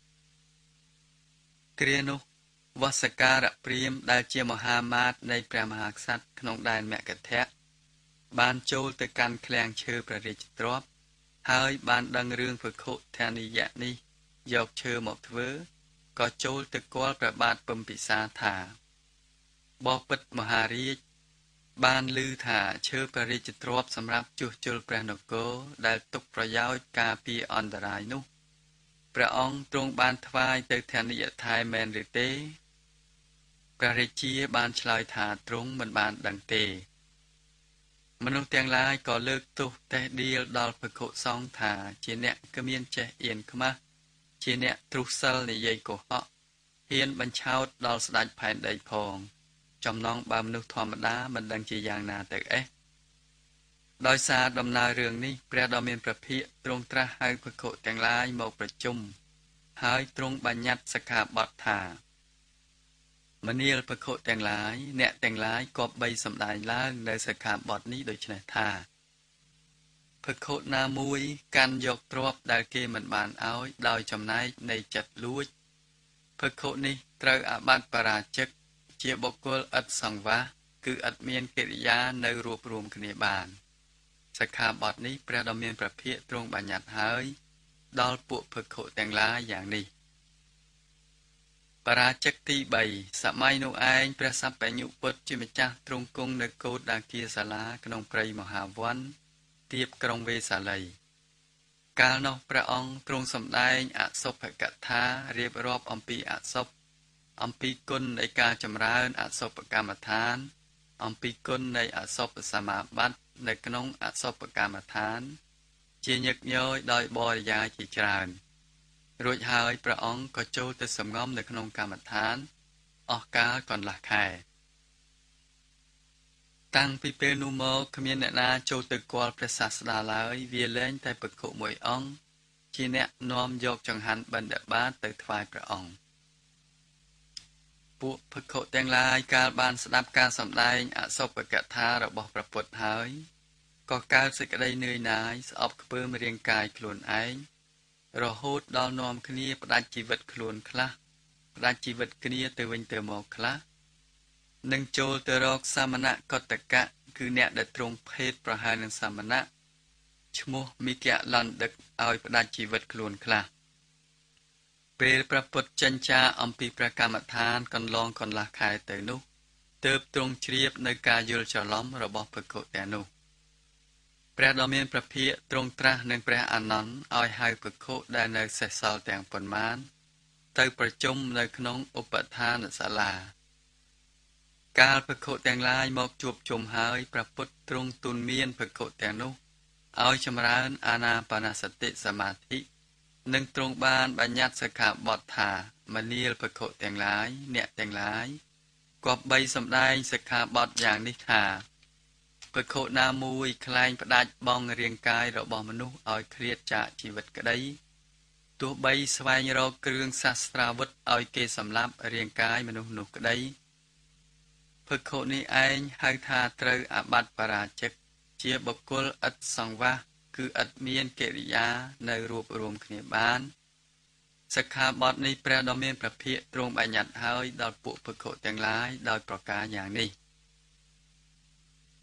គ្រានោះវស្សការៈព្រាហ្មណ៍ដែលជាមហាមាត្រនៃព្រះមហាក្សត្រក្នុងដែនមគធៈបានចូលទៅកាន់ឃ្លាំងឈើព្រះរាជទ្រព្យហើយបានដឹងរឿងភិក្ខុធនិយៈនេះយកឈើមកធ្វើក៏ចូលទៅគាល់ព្រះបាទពិមពិសាថាបពិតមហារាជបានឮថាឈើព្រះរាជទ្រព្យសម្រាប់ជួសជុលព្រះនគរដែលទុកប្រយោជន៍ការពារអន្តរាយនោះព្រះអង្គទ្រង់បានថ្វាយទៅធនិយថែមែនឬទេព្រះរាជាបានឆ្លើយថាទ្រង់មិនបានដឹងទេមនុស្សទាំងឡាយក៏លើកទោសតេះដៀលដល់ភិក្ខុសង្ឃថាជាអ្នកគ្មានចេះអៀនខ្មាស់ជាអ្នកទ្រុះសិលនិយាយកុហកហ៊ានបញ្ឆោតដល់ស្ដេចផែនដីផងចំណងបើមនុស្សធម្មតាមិនដឹងជាយ៉ាងណាទៅអេះដោយសារដំណើររឿងនេះព្រះដ៏មានព្រះភិក្ខទ្រង់ត្រាស់ហៅភិក្ខុទាំងឡាយមកប្រជុំហើយទ្រង់បញ្ញត្តិសិក្ខាបទថាមនាលភិក្ខុទាំងឡាយអ្នកទាំងឡាយគប្បីសម្ដែងឡើងនៅសិក្ខាបទនេះដូចនេះថាភិក្ខុណាមួយកាន់យកទ្រព្យដែលគេមិនបានឲ្យដោយចំណែកនៃចិត្តលួចភិក្ខុនេះត្រូវអាបត្តិបរាជិកជាបុគ្គលឥតសង្វាសគឺឥតមានកិរិយានៅរួបរวมគ្នាបានសិក្ខាបទនេះព្រះដ៏មានព្រះភិក្ខទ្រង់បញ្ញត្តិហើយដល់ពួកភិក្ខុទាំងឡាយយ៉ាងនេះបរាជិកទីបីសម័យនោះឯងព្រះសព្វញ្ញុពុទ្ធជាម្ចាស់ទ្រង់គង់នៅកោដ្ឋដាគាសាលាក្នុងព្រៃមហាវ័នទៀបក្រុងវេសាលីកាលនោះព្រះអង្គទ្រង់សម្ដែងអសុភកថារៀបរាប់អំពីអសុភអំពីគុណនៃការចម្រើនអសុភកម្មដ្ឋានអំពីគុណនៃអសុភសមាបត្តិនៅក្នុងអសុភកម្មដ្ឋានជាញឹកញយដោយបរិយាយជាច្រើនរួចហើយព្រះអង្គក៏ចូលទៅសម្ងំនៅក្នុងកម្មដ្ឋានអស់កាលកន្លះខែតាំងពីពេលនោះមកគ្មានអ្នកណាចូលទៅគាល់ព្រះសាស្តាឡើយវាលែងតែភិក្ខុមួយអង្គជាអ្នកនាំយកចង្ហាន់បិណ្ឌបាតទៅថ្វាយព្រះអង្គពួកភិក្ខុទាំងឡាយកាលបានស្ដាប់ការសម្ដែងអសុភកថារបស់ព្រះពុទ្ធហើយក៏កើតសេចក្តីនឿយណាយស្អប់ខ្ពើមរាងកាយខ្លួនឯងរហូតដល់នាំគ្នាផ្ដាច់ជីវិតខ្លួនខ្លះផ្ដាច់ជីវិតគ្នាទៅវិញទៅមកខ្លះនឹងចូលទៅរកសាមណៈកតកៈគឺអ្នកដែលទ្រង់ភេទប្រហែលនឹងសាមណៈឈ្មោះមីកៈឡន្តិកឲ្យផ្ដាច់ជីវិតខ្លួនខ្លះពេលព្រះពុទ្ធចិញ្ចាអំពីព្រះកម្មដ្ឋានកន្លងកន្លះខែទៅនោះទើបទ្រង់ជ្រាបនៅការយល់ច្រឡំរបស់ភិក្ខុទាំងនោះព្រះដ៏មានព្រះភិក្ខទ្រង់ត្រាស់នឹងព្រះអានន្ទឲ្យហៅភិក្ខុដែលនៅសេសសល់ទាំងប៉ុន្មានទៅប្រជុំនៅក្នុងឧបដ្ឋានសាលាកាលភិក្ខុទាំងឡាយមកជួបជុំហើយព្រះពុទ្ធទ្រង់ទូលមានភិក្ខុទាំងនោះឲ្យចម្រើនអានាបានសតិសមាធិនិងទ្រង់បានបញ្ញត្តិសិក្ខាបទថាមនាលភិក្ខុទាំងឡាយអ្នកទាំងឡាយគប្បីសម្ដែងសិក្ខាបទយ៉ាងនេះថាភិក្ខុណាមួយខ្លែងផ្ដាច់បង់រាងកាយរបស់មនុស្សឲ្យឃ្លាតចាកជីវិតក្តីទោះបីស្វែងរកគ្រឿងសាស្ត្រាវុធឲ្យគេសម្លាប់រាងកាយមនុស្សនោះក្តីភិក្ខុនេះឯងហៅថាត្រូវអាបត្តិបរាជិកជាបុគ្គលឥតសង្វាសគឺឥតមានកិរិយានៅរួបរวมគ្នាបានសិក្ខាបទនេះព្រះដ៏មានព្រះភិក្ខទ្រង់បញ្ញត្តិហើយដល់ពួកភិក្ខុទាំងឡាយដោយប្រការយ៉ាងនេះប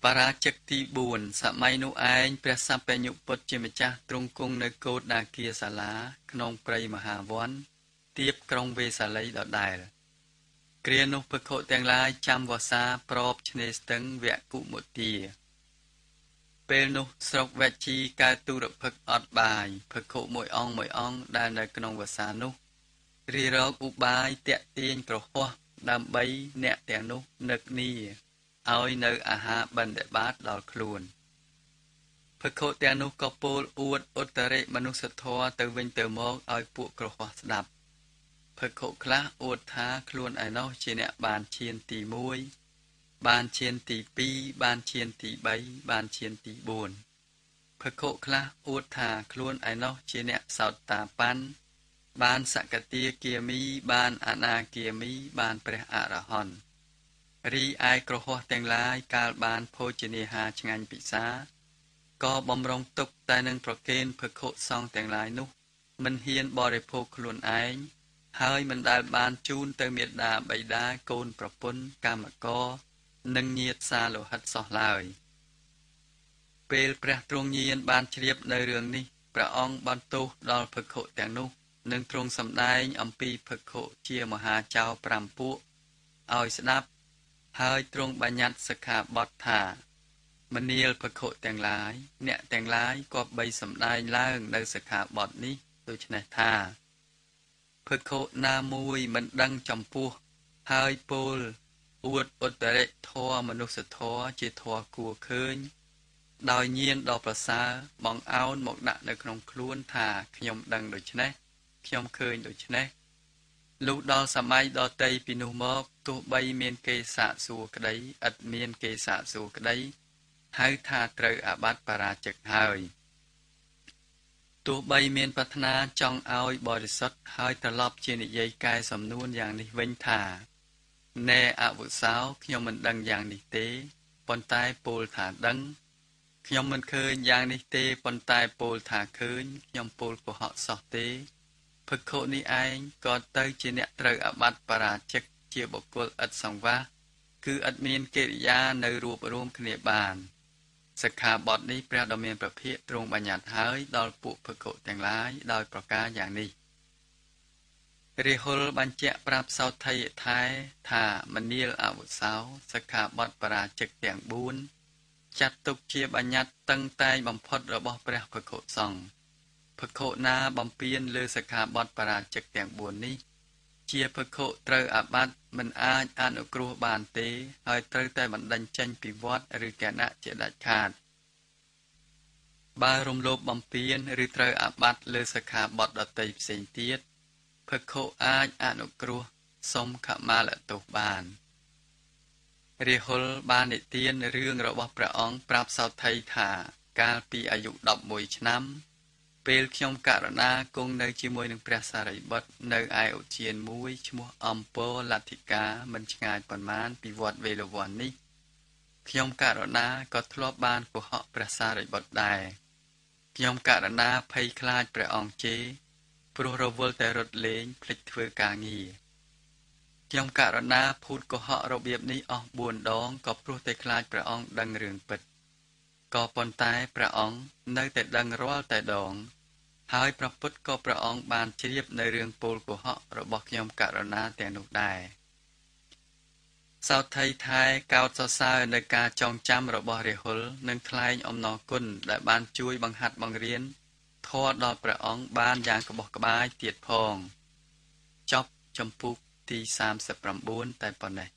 បរាជិកទីបួនសម័យនោះឯងព្រះសម្ពញ្ញុពុទ្ធជាម្ចាស់ទ្រង់គង់នៅកោដ្ឋដាគាសាលាក្នុងព្រៃមហាវ័នទៀបក្រុងវេសាលីដដែលគ្រានោះភិក្ខុទាំងឡាយចាំវស្សាប្រອບឆ្នេរស្ទឹងវគុមុទាពេលនោះស្រុកវេជីកើតទុរភិក្ខអត់បាយភិក្ខុមួយអង្គមួយអង្គដែលនៅក្នុងវស្សានោះរីរកឧបាយតាក់ទាញក្រហោះដើម្បីអ្នកទាំងនោះនឹកនីឲ្យនៅអាហារបិណ្ឌបាតដល់ខ្លួនភិក្ខុទាំងនោះក៏ពោលអួតឧត្តរិមនុស្សធម៌ទៅវិញទៅមកឲ្យពួកក្រហោះស្ដាប់ភិក្ខុខ្លះអួតថាខ្លួនឯណោះជាអ្នកបានឈានទីមួយបានឈានទីពីរបានឈានទីបីបានឈានទីបួនភិក្ខុខ្លះអួតថាខ្លួនឯណោះជាអ្នកសោតតាប៉ាន់បានសកតាគាមីបានអនាគាមីបានព្រះអរហន្តរីឯក្រហោះទាំងឡាយកាលបានភោជនាហារឆ្ងាញ់ពិសាក៏បំរុងទុកតែនឹងប្រគេនភិក្ខុសង្ឃទាំងឡាយនោះមិនហ៊ានបរិភោគខ្លួនឯងហើយមិនដែលបានជូនទៅមេដាបិតាកូនប្រពន្ធកម្មករនិងញាតិសាលោហិតសោះឡើយពេលព្រះទ្រង់ញាណបានជ្រាបនៅរឿងនេះព្រះអង្គបានទោសដល់ភិក្ខុទាំងនោះនិងទ្រង់សម្ដែងអំពីភិក្ខុជាមហាចៅប្រាំពួកឲ្យស្ដាប់ហើយទ្រង់បញ្ញត្តិសិក្ខាបទថាមនាលភិក្ខុទាំងឡាយអ្នកទាំងឡាយក៏បីសម្ដែងឡើងនៅសិក្ខាបទនេះដូច្នេះថាភិក្ខុណាមួយមិនដឹងចំពោះហើយពោលអួតឧត្តរិធម៌មនុស្សធម៌ជាធម៌គួរឃើញដោយញាណដ៏ប្រសើរបងអោនមកដាក់នៅក្នុងខ្លួនថាខ្ញុំដឹងដូច្នេះខ្ញុំឃើញដូច្នេះលុះដល់សម័យដតីពីនោះមកទោះបីមានគេសាកសួរក្តីឥតមានគេសាកសួរក្តីហៅថាត្រូវអាបត្តិបរាជិកហើយទោះបីមានប្រាថ្នាចង់ឲ្យបរិសុទ្ធហើយត្រឡប់ជានិយាយកែសំនួនយ៉ាងនេះវិញថាណែអវុសោខ្ញុំមិនដឹងយ៉ាងនេះទេប៉ុន្តែពោលថាដឹងខ្ញុំមិនឃើញយ៉ាងនេះទេប៉ុន្តែពោលថាឃើញខ្ញុំពោលកុហកសោះទេភិក្ខុនេះឯងក៏ទៅជាអ្នកត្រូវអាបត្តិបរាជិកជាបុគ្គលឥតសង្វាសគឺឥតមានកិរិយានៅរួបរวมគ្នាបានសិក្ខាបទនេះព្រះដ៏មានព្រះភិក្ខទ្រង់បញ្ញត្តិហើយដល់ពួកភិក្ខុទាំងឡាយដោយប្រការយ៉ាងនេះរាហុលបញ្ជាក់ប្រាប់សោថៃថែថាមនាលអវុសោសិក្ខាបទបរាជិកទាំងបួនចាត់ទុកជាបញ្ញត្តិតឹងតែងបំផុតរបស់ព្រះភិក្ខុសង្ឃភិក្ខុណាបំពានលើសិក្ខាបទបរាជិកទាំងបួននេះជាភិក្ខុត្រូវអាបត្តិមិនអាចអនុគ្រោះបានទេហើយត្រូវតែបណ្តេញចេញពីវត្តឬគណៈជាដាច់ខាតបើរំលោភបំពានឬត្រូវអាបត្តិលើសិក្ខាបទដទៃផ្សេងទៀតភិក្ខុអាចអនុគ្រោះសុំខមាលទោសបានរាហុលបាននិទានរឿងរបស់ព្រះអង្គប្រាប់សោថៃថាកាលពីអាយុដប់មួយឆ្នាំពេលខ្ញុំករណាគង់នៅជាមួយនឹងព្រះសារីបុត្រនៅឯឧទ្យានមួយឈ្មោះអំពរលទ្ធិកាមិនឆ្ងាយប៉ុន្មានពីវត្តវេលវ័ននេះខ្ញុំករណាក៏ធ្លាប់បានកុហកព្រះសារីបុត្រដែរខ្ញុំករណាភ័យខ្លាចព្រះអង្គជេរព្រោះរវល់តែរត់លេងភ្លេចធ្វើការងារខ្ញុំករណាភូតកុហករបៀបនេះអស់បួនដងក៏ព្រោះតែខ្លាចព្រះអង្គដឹងរឿងពិតក៏ប៉ុន្តែព្រះអង្គនៅតែដឹងរាល់តែដងហើយព្រះពុទ្ធក៏ព្រះអង្គបានជ្រាបនៅរឿងពោលកុហករបស់ខ្ញុំករណាទាំងនោះដែរសោថៃថែកោតសរសើរនៅការចងចាំរបស់រាហុលនិងថ្លែងអំណរគុណដែលបានជួយបង្ហាត់បង្រៀនធម៌ដល់ព្រះអង្គបានយ៉ាងក្បោះក្បាយទៀតផងចប់ចំពុកទីសាមសិប៩តែប៉ុណ្ណេះ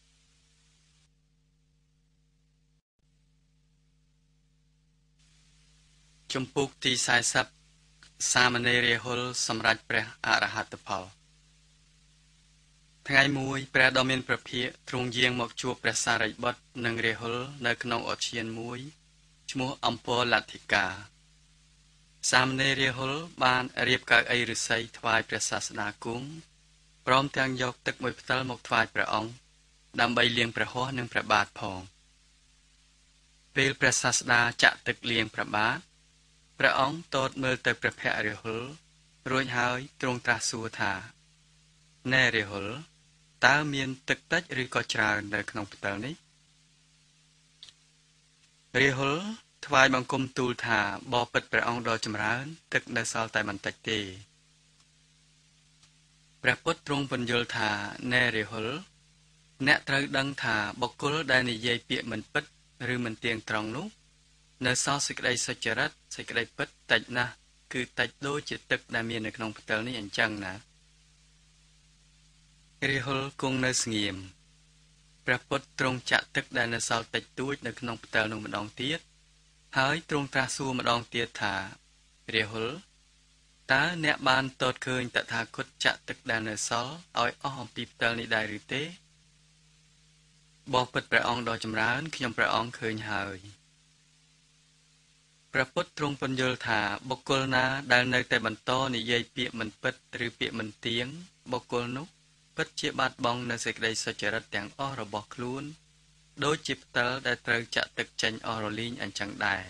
ចំពុកទីសែសិបសាមណេររាហុលសម្រេចព្រះអរហត្តផលថ្ងៃមួយព្រះដ៏មានព្រះភិក្ខទ្រង់យាងមកជួបព្រះសារីបុត្រនិងរាហុលនៅក្នុងឧទ្យានមួយឈ្មោះអំពរលទ្ធិកាសាមណេររាហុលបានរៀបកៅអីឫស្សីថ្វាយព្រះសាស្តាគង់ព្រមទាំងយកទឹកមួយផ្តិលមកថ្វាយព្រះអង្គដើម្បីលាងព្រះហស្ថនិងព្រះបាទផងពេលព្រះសាស្តាចាក់ទឹកលាងព្រះបាទព្រះអង្គទតមើលទៅព្រះភក្ត្ររាហុលរួចហើយទ្រង់ត្រាស់សួរថាណែរាហុលតើមានទឹកតិចឬក៏ច្រើននៅក្នុងផ្តិលនេះរាហុលថ្វាយបង្គំទូលថាបបិទ្ធព្រះអង្គដ៏ចម្រើនទឹកនៅសល់តែបន្តិចទេព្រះពុទ្ធទ្រង់ពន្យល់ថាណែរាហុលអ្នកត្រូវដឹងថាបុគ្គលដែលនិយាយពាក្យមិនពិតឬមិនទៀងត្រង់នោះនៅសល់សេចក្តីសុចរិតសេចក្តីពិតតិចណាស់គឺតិចដូចជាទឹកដែលមាននៅក្នុងផ្ទិលនេះអញ្ចឹងណារាហុលគង់នៅស្ងៀមព្រះពុទ្ធទ្រង់ចាក់ទឹកដែលនៅសល់តិចតួចនៅក្នុងផ្ទិលនោះម្ដងទៀតហើយទ្រង់ត្រាស់សួរម្ដងទៀតថារាហុលតើអ្នកបានតតឃើញតថាគតចាក់ទឹកដែលនៅសល់ឲ្យអស់អំពីផ្ទិលនេះដែរឬទេបបិទ្ធព្រះអង្គដ៏ចម្រើនខ្ញុំព្រះអង្គឃើញហើយព្រះពុទ្ធទ្រង់ពន្យល់ថាបុគ្គលណាដែលនៅតែបន្តនិយាយពាក្យមិនពិតឬពាក្យមិនទៀងបុគ្គលនោះពិតជាបាត់បង់នៅសេចក្តីសុចរិតទាំងអស់របស់ខ្លួនដូចជាផ្ទិលដែលត្រូវចាក់ទឹកចេញអស់រលីងអញ្ចឹងដែរ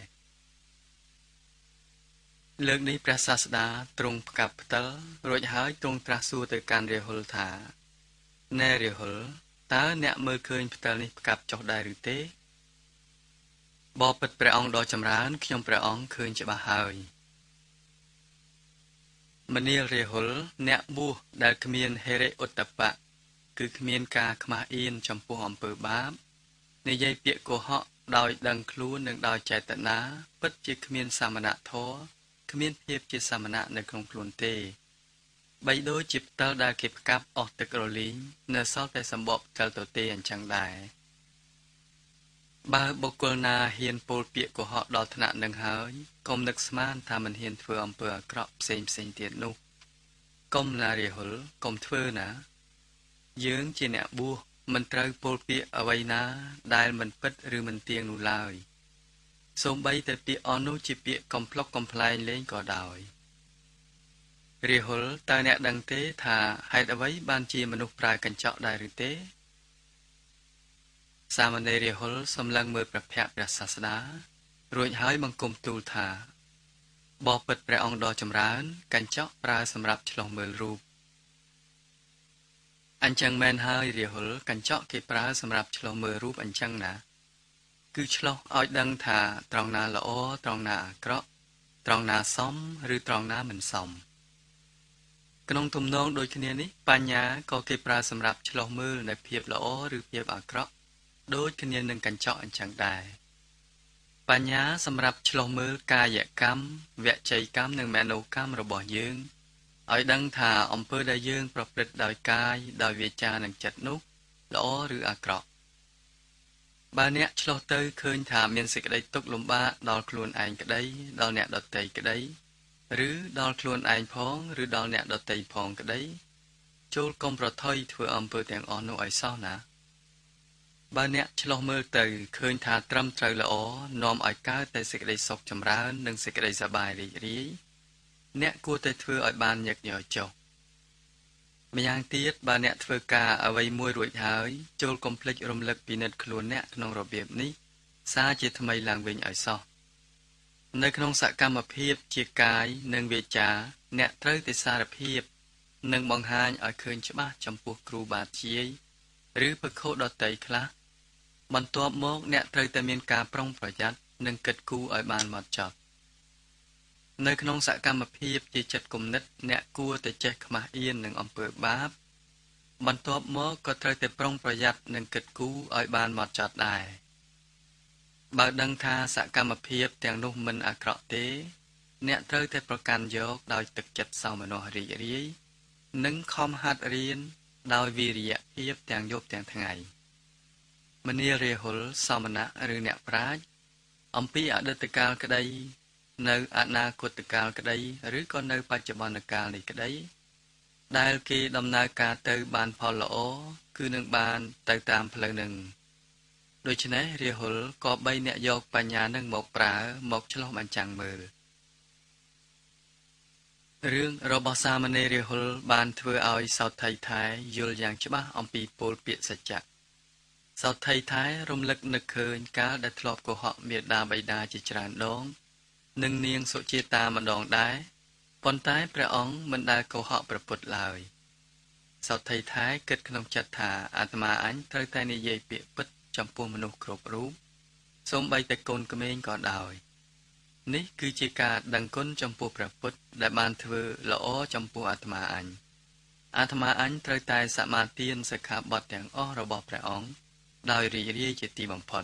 លើកនេះព្រះសាស្តាទ្រង់ផ្កាប់ផ្ទិលរួចហើយទ្រង់ត្រាស់សួរទៅកាន់រាហុលថាណែរាហុលតើអ្នកមើលឃើញផ្ទិលនេះផ្កាប់ចុះដែរឬទេបបិទ្ធព្រះអង្គដ៏ចម្រើនខ្ញុំព្រះអង្គឃើញច្បាស់ហើយមនាលរាហុលអ្នកបួសដែលគ្មានហេរិឧត្តបៈគឺគ្មានការខ្មាស់អៀនចំពោះអំពើបាបនិយាយពាក្យកុហកដោយដឹងខ្លួននិងដោយចេតនាពិតជាគ្មានសមណធម៌គ្មានភាពជាសមណៈនៅក្នុងខ្លួនទេបីដូចជាផ្ទិលដែលគេផ្កាប់អស់ទឹករលីងនៅសល់តែសម្បកផ្ទិលទៅទេអញ្ចឹងដែរបើបុគ្គលណាហ៊ានពោលពាក្យកុហកដល់ថ្នាក់នឹងហើយកុំនឹកស្មានថាមិនហ៊ានធ្វើអំពើអាក្រក់ផ្សេងផ្សេងទៀតនោះកុំណារាហុលកុំធ្វើណាយើងជាអ្នកបួសមិនត្រូវពោលពាក្យអ្វីណាដែលមិនពិតឬមិនទៀងនោះឡើយសូម្បីតែពាក្យអស់នោះជាពាក្យកំប្លុកកំប្លែងលេងក៏ដោយរាហុលតើអ្នកដឹងទេថាហេតុអ្វីបានជាមនុស្សប្រើកញ្ចក់ដែរឬទេសាមណេររាហុលសម្លឹងមើលព្រះភ័ក្ត្រព្រះសាស្តារួចហើយបង្គំទូលថាបបិទ្ធព្រះអង្គដ៏ចម្រើនកញ្ចក់ប្រើសម្រាប់ឆ្លុះមើលរូបអញ្ចឹងមែនហើយរាហុលកញ្ចក់គេប្រើសម្រាប់ឆ្លុះមើលរូបអញ្ចឹងណាគឺឆ្លុះឲ្យដឹងថាត្រង់ណាល្អត្រង់ណាអាក្រក់ត្រង់ណាសមឬត្រង់ណាមិនសមក្នុងទំនងដូចគ្នានេះបញ្ញាក៏គេប្រើសម្រាប់ឆ្លុះមើលនៅភាពល្អឬភាពអាក្រក់ដូចគ្នានឹងកញ្ចក់អញ្ចឹងដែរបញ្ញាសម្រាប់ឆ្លុះមើលកាយកម្មវចីកម្មនិងមនោកម្មរបស់យើងឲ្យដឹងថាអំពើដែលយើងប្រព្រឹត្តដោយកាយដោយវាចានិងចិត្តនោះល្អឬអាក្រក់បើអ្នកឆ្លោះទៅឃើញថាមានសេចក្តីទុក្ខលំបាកដល់ខ្លួនឯងក្តីដល់អ្នកដទៃក្តីឬដល់ខ្លួនឯងផងឬដល់អ្នកដទៃផងក្តីចូលកុំប្រថុយធ្វើអំពើទាំងអស់នោះឲ្យសោះណាបើអ្នកឆ្លោះមើលទៅឃើញថាត្រឹមត្រូវល្អនាំឲ្យកើតតែសេចក្តីសុខចម្រើននិងសេចក្តីសប្បាយរីករាយអ្នកគួរតែធ្វើឲ្យបានញឹកញយចុះម្យ៉ាងទៀតបើអ្នកធ្វើការអ្វីមួយរួចហើយចូលកុំភ្លេចរំលឹកពិនិត្យខ្លួនអ្នកក្នុងរបៀបនេះសារជាថ្មីឡើងវិញឲ្យសោះនៅក្នុងសកម្មភាពជាកាយនិងវាចាអ្នកត្រូវតែសារភាពនិងបង្ហាញឲ្យឃើញច្បាស់ចំពោះគ្រូបាធ្យាយឬភិក្ខុដទៃខ្លះបន្ទាប់មកអ្នកត្រូវតែមានការប្រុងប្រយ័ត្ននិងគិតគូរឲ្យបានហ្មត់ចត់នៅក្នុងសកម្មភាពជាចិត្តគំនិតអ្នកគួរតែចេះខ្មាស់អៀននឹងអំពើបាបបន្ទាប់មកក៏ត្រូវតែប្រុងប្រយ័ត្ននិងគិតគូរឲ្យបានហ្មត់ចត់ដែរបើដឹងថាសកម្មភាពទាំងនោះមិនអាក្រក់ទេអ្នកត្រូវតែប្រកាន់យកដោយទឹកចិត្តសោមនស្សរីករាយនិងខំហាត់រៀនដោយវិរិយភាពទាំងយប់ទាំងថ្ងៃមនាលរាហុលសមណៈឬអ្នកប្រាជ្ញអំពីអតីតកាលក្តីនៅអនាគតកាលក្តីឬក៏នៅបច្ចុប្បន្នកាលនេះក្តីដែលគេដំណើរការទៅបានផលល្អគឺនឹងបានទៅតាមផ្លូវនឹងដូច្នេះរាហុលក៏បីអ្នកយកបញ្ញានឹងមកប្រើមកឆ្លោះបញ្ចាំងមើលរឿងរបស់សាមណេររាហុលបានធ្វើឲ្យសោថៃថៃយល់យ៉ាងច្បាស់អំពីពលពាក្យសច្ចៈសោថៃថៃរំលឹកនឹកឃើញកាលដែលធ្លាប់កុហកមេដាបិតាជាច្រើនដងនិងនាងសុជាតាម្ដងដែរប៉ុន្តែព្រះអង្គមិនដែលកុហកព្រះពុទ្ធឡើយសោថៃថៃគិតក្នុងចិត្តថាអាត្មាអញត្រូវតែនិយាយពាក្យពិតចំពោះមនុស្សគ្រប់រូបសូម្បីតែកូនក្មេងក៏ដោយនេះគឺជាការដឹងគុណចំពោះព្រះពុទ្ធដែលបានធ្វើល្អចំពោះអាត្មាអញអាត្មាអញត្រូវតែសមាទានសិក្ខាបទទាំងអស់របស់ព្រះអង្គដោយរីករាយជាទីបំផុត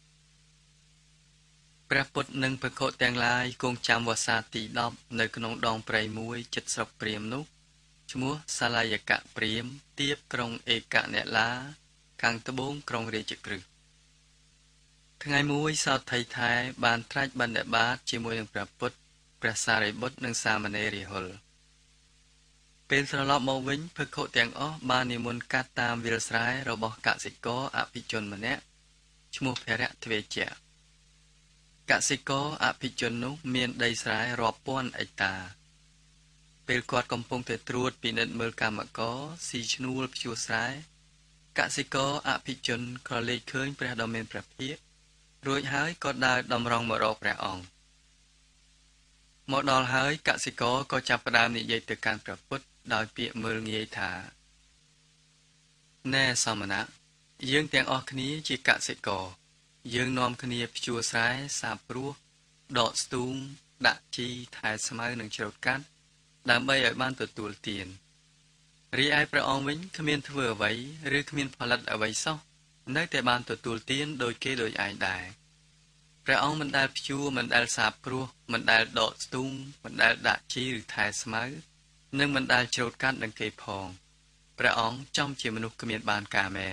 ព្រះពុទ្ធនិងភិក្ខុទាំងឡាយគង់ចាំវស្សាទីដប់នៅក្នុងដងព្រៃមួយជិតស្រុកព្រាហ្មណ៍នោះឈ្មោះសាលយកៈព្រាហ្មណ៍ទៀបក្រុងឯកនេឡាខាងត្បូងក្រុងរាជក្រឹសថ្ងៃមួយសោថីថែបានត្រាច់បណ្ឌបាតជាមួយនឹងព្រះពុទ្ធព្រះសារីបុត្រនិងសាមណេររាហុលពេលត្រឡប់មកវិញភិក្ខុទាំងអស់បាននិមន្តកាត់តាមវាលស្រែរបស់កសិករអភិជនម្នាក់ឈ្មោះភរៈទ្វេជៈកសិករអភិជននោះមានដីស្រែរាប់ពាន់អេកតាពេលគាត់កំពុងតែត្រួតពិនិត្យមើលកម្មករស៊ីឈ្នួលភ្ជួរស្រែកសិករអភិជនក៏លេចឃើញព្រះដ៏មានព្រះភិក្ខរួចហើយក៏ដើរតម្រង់មករកព្រះអង្គមកដល់ហើយកសិករក៏ចាប់ផ្ដើមនិយាយទៅកាន់ព្រះពុទ្ធដោយពាក្យមើលងាយថាណែសមណៈយើងទាំងអស់គ្នាជាកសិករយើងនាំគ្នាភ្ជួរស្រែសាបព្រោះដកស្ទូងដាក់ជីថែស្មៅនិងច្រូតកាត់ដើម្បីឲ្យបានទទួលទានរីឯព្រះអង្គវិញគ្មានធ្វើអ្វីឬគ្មានផលិតអ្វីសោះនៅតែបានទទួលទានដោយគេដោយឯងដែរព្រះអង្គមិនដែលភ្ជួរមិនដែលសាបព្រោះមិនដែលដកស្ទូងមិនដែលដាក់ជីឬថែស្មៅនិងមិនដែលច្រូតកាត់នឹងគេផងព្រះអង្គចំជាមនុស្សគ្មានបានការមែន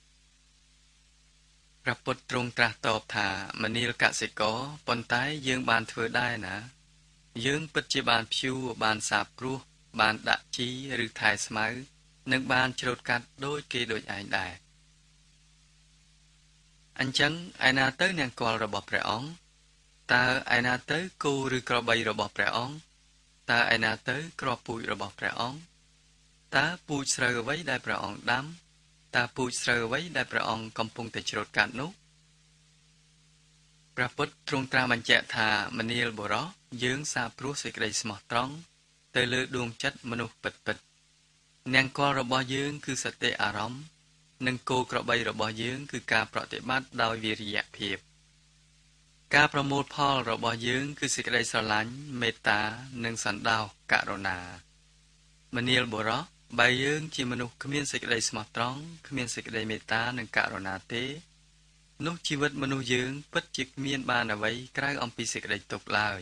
ព្រះពុទ្ធទ្រង់ត្រាស់តបថាមនាលកសិករប៉ុន្តែយើងបានធ្វើដែរណាយើងពិតជាបានភ្ជួរបានសាបព្រោះបានដាក់ជីឬថែស្មៅនិងបានច្រូតកាត់ដូចគេដូចឯងដែរអញ្ចឹងឯណាទៅនង្គ័លរបស់ព្រះអង្គតើឯណាទៅគោឬក្របីរបស់ព្រះអង្គតើឯណាទៅគ្រាប់ពូជរបស់ព្រះអង្គតើពូជស្រូវអ្វីដែលព្រះអង្គដាំតើពូជស្រូវអ្វីដែលព្រះអង្គកំពុងតែច្រូតកាត់នោះព្រះពុទ្ធទ្រង់ត្រាស់បញ្ជាក់ថាមនាលបុរសយើងសាបព្រោះសេចក្តីស្មោះត្រង់ទៅលើដួងចិត្តមនុស្សពិតពិតនង្គ័លរបស់យើងគឺសតិអារម្មណ៍និងគោក្របីរបស់យើងគឺការប្រតិបត្តិដោយវិរិយភាពការប្រមូលផលរបស់យើងគឺសេចក្តីស្រឡាញ់មេត្តានិងសណ្ដោសករុណាមនាលបុរសបើយើងជាមនុស្សគ្មានសេចក្តីស្មោះត្រង់គ្មានសេចក្តីមេត្តានិងករុណាទេនោះជីវិតមនុស្សយើងពិតជាគ្មានបានអ្វីក្រៅអំពីសេចក្តីទុក្ខឡើ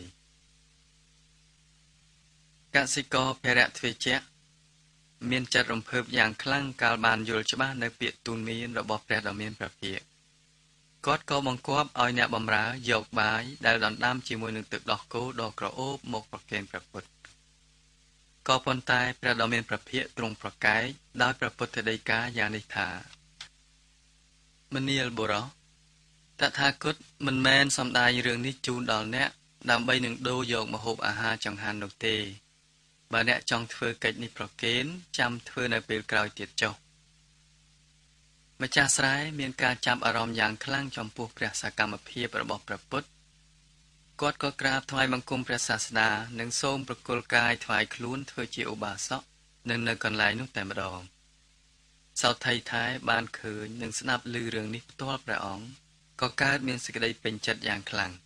យកសិករភរៈទ្វេជៈមានចិត្តរំភើបយ៉ាងខ្លាំងកាលបានយល់ច្បាស់នៅពាក្យទូន្មានរបស់ព្រះដ៏មានព្រះភិក្ខគាត់ក៏បង្គាប់ឲ្យអ្នកបម្រើយកបាយដែលដណ្ដើមជាមួយនឹងទឹកដោះគោដ៏ក្រអូបមកប្រគេនព្រះពុទ្ធក៏ប៉ុន្តែព្រះដ៏មានព្រះភិក្ខទ្រង់ប្រកែកដោយព្រះពុទ្ធដីកាយ៉ាងនេះថាមនាលបុរសតថាគតមិនមែនសំដែងរឿងនេះជូនដល់អ្នកដើម្បីនឹងដូរយកម្ហូបអាហារចង្ហាន់នោះទេបើអ្នកចង់ធ្វើកិច្ចនេះប្រគេនចាំធ្វើនៅពេលក្រោយទៀតចុះម្ចាស់ស្រែមានការចាប់អារម្មណ៍យ៉ាងខ្លាំងចំពោះព្រះសកម្មភាពរបស់ព្រះពុទ្ធគាត់ក៏ក្រាបថ្វាយបង្គំព្រះសាស្តានិងសូមប្រគល់កាយថ្វាយខ្លួនធ្វើជាឧបាសកនៅនៅកន្លែងនោះតែម្ដងសោថីថែបានឃើញនិងស្ដាប់ឮរឿងនេះផ្ទាល់ព្រះអង្គក៏កើតមានសេចក្តីពេញចិត្តយ៉ាងខ្លាំង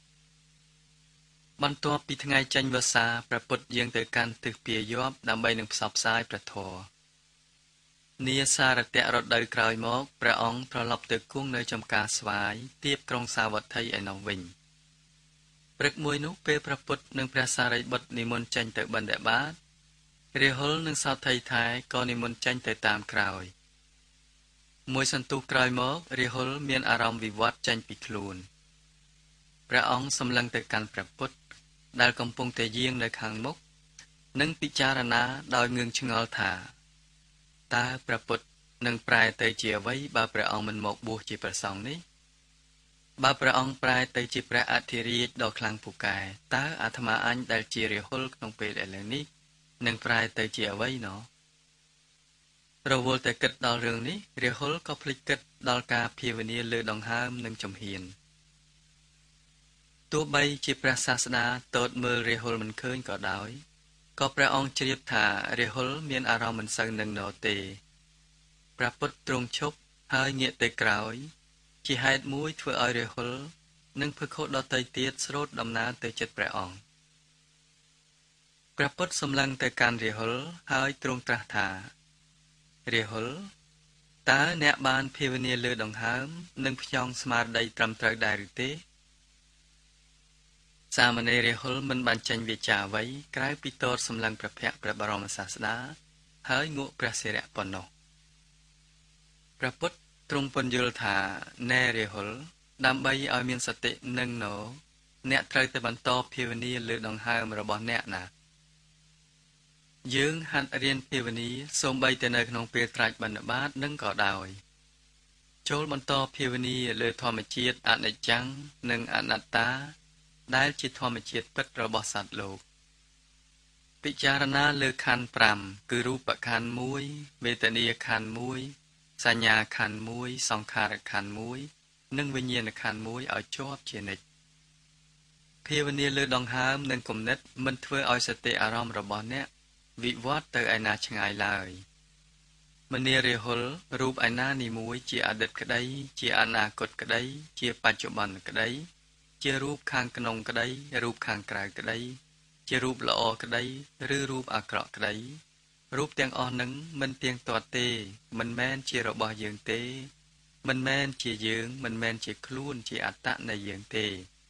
បន្ទាប់ពីថ្ងៃចេញវស្សាព្រះពុទ្ធយាងទៅកាន់ទិសពាយ័ព្យដើម្បីនឹងផ្សព្វផ្សាយព្រះធម៌នាសារតៈរដូវក្រោយមកព្រះអង្គត្រឡប់ទៅគង់នៅចំការស្វាយទៀបក្រុងសាវត្ថីឯនោះវិញព្រឹកមួយនោះពេលព្រះពុទ្ធនិងព្រះសារីបុត្រនិមន្តចេញទៅបណ្ឌបាតរាហុលនិងសោថីថែក៏និមន្តចេញទៅតាមក្រោយមួយសន្ទុះក្រោយមករាហុលមានអារម្មណ៍វិវត្តចេញពីខ្លួនព្រះអង្គសម្លឹងទៅកាន់ព្រះពុទ្ធដែលកំពុងតែយាងនៅខាងមុខនិងពិចារណាដោយងឿងឆ្ងល់ថាតើព្រះពុទ្ធនឹងប្រែទៅជាអ្វីបើព្រះអង្គមិនមកបួសជាព្រះសង្ឃនេះបើព្រះអង្គប្រែទៅជាព្រះអធិរាជដ៏ខ្លាំងពូកែតើអាត្មាអញដែលជារាហុលក្នុងពេលឥឡូវនេះនឹងប្រែទៅជាអ្វីណោះរវល់តែគិតដល់រឿងនេះរាហុលក៏ភ្លេចគិតដល់ការភាវនាលើដង្ហើមនិងចំហៀនទោះបីជាព្រះសាស្តាទតមើលរាហុលមិនឃើញក៏ដោយក៏ព្រះអង្គជ្រាបថារាហុលមានអារម្មណ៍មិនសូវនឹងណទេព្រះពុទ្ធទ្រង់ឈប់ហើយងាកទៅក្រោយជាហេតុមួយធ្វើឲ្យរាហុលនិងភិក្ខុដទៃទៀតស្រូតដំណើរទៅជិតព្រះអង្គព្រះពុទ្ធសម្លឹងទៅកាន់រាហុលហើយទ្រង់ត្រាស់ថារាហុលតើអ្នកបានភាវនាលើដង្ហើមនិងផ្យ៉ងស្មារតីត្រឹមត្រូវដែរឬទេសាមណេររាហុលមិនបានចេញវាចាអ្វីក្រៅពីទតសម្លឹងព្រះភ័ក្ត្រព្រះបរមសាស្តាហើយងក់ព្រះសិរៈប៉ុណ្ណោះព្រះពុទ្ធទ្រង់ពន្យល់ថាណែរាហុលដើម្បីឲ្យមានសតិនឹងណោអ្នកត្រូវតែបន្តភាវនាលើដង្ហើមរបស់អ្នកណាយើងហាត់រៀនភាវនាសូម្បីតែនៅក្នុងពេលត្រាច់បណ្ឌបាតនឹងក៏ដោយចូលបន្តភាវនាលើធម្មជាតិអនិច្ចំនិងអនត្តាដែលជាធម្មជាតិពិតរបស់សត្វលោកពិចារណាលើខណ្ឌប្រាំគឺរូបខណ្ឌមួយវេទនាខណ្ឌមួយសញ្ញាខណ្ឌមួយសង្ខារខណ្ឌមួយនិងវិញ្ញាណខណ្ឌមួយឲ្យជាប់ជានិច្ចភាវនាលើដង្ហើមនិងគំនិតមិនធ្វើឲ្យសតិអារម្មណ៍របស់អ្នកវិវត្តទៅឯណាឆ្ងាយឡើយមនារាហុលរូបឯណានីមួយជាអតីតក្តីជាអនាគតក្តីជាបច្ចុប្បន្នក្តីជារូបខាងក្នុងក្តីរូបខាងក្រៅក្តីជារូបល្អក្តីឬរូបអាក្រក់ក្តីរូបទាំងអស់នឹងមិនទៀងទាត់ទេមិនមែនជារបស់យើងទេមិនមែនជាយើងមិនមែនជាខ្លួនជាអត្តនៃយើងទេ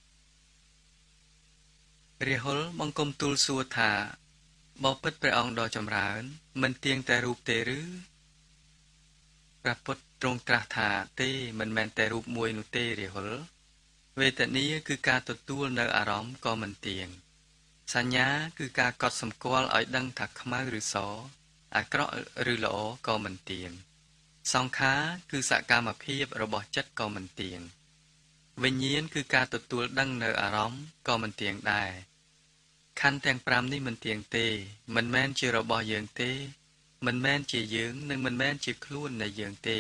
រាហុលបង្គំទូលសួរថាបបិទ្ធព្រះអង្គដ៏ចម្រើនមិនទៀងតែរូបទេឬព្រះពុទ្ធទ្រង់ត្រាស់ថាទេមិនមែនតែរូបមួយនោះទេរាហុលវេទនាគឺការទទួលនៅអារម្មណ៍ក៏មិនទៀងសញ្ញាគឺការកត់សម្គាល់ឲ្យដឹងថាខ្មៅឬសអាក្រក់ឬល្អក៏មិនទៀងសង្ខារគឺសកម្មភាពរបស់ចិត្តក៏មិនទៀងវិញ្ញាណគឺការទទួលដឹងនៅអារម្មណ៍ក៏មិនទៀងដែរខណ្ឌទាំងប្រាំនេះមិនទៀងទេមិនមែនជារបស់យើងទេមិនមែនជាយើងនិងមិនមែនជាខ្លួននៃយើងទេ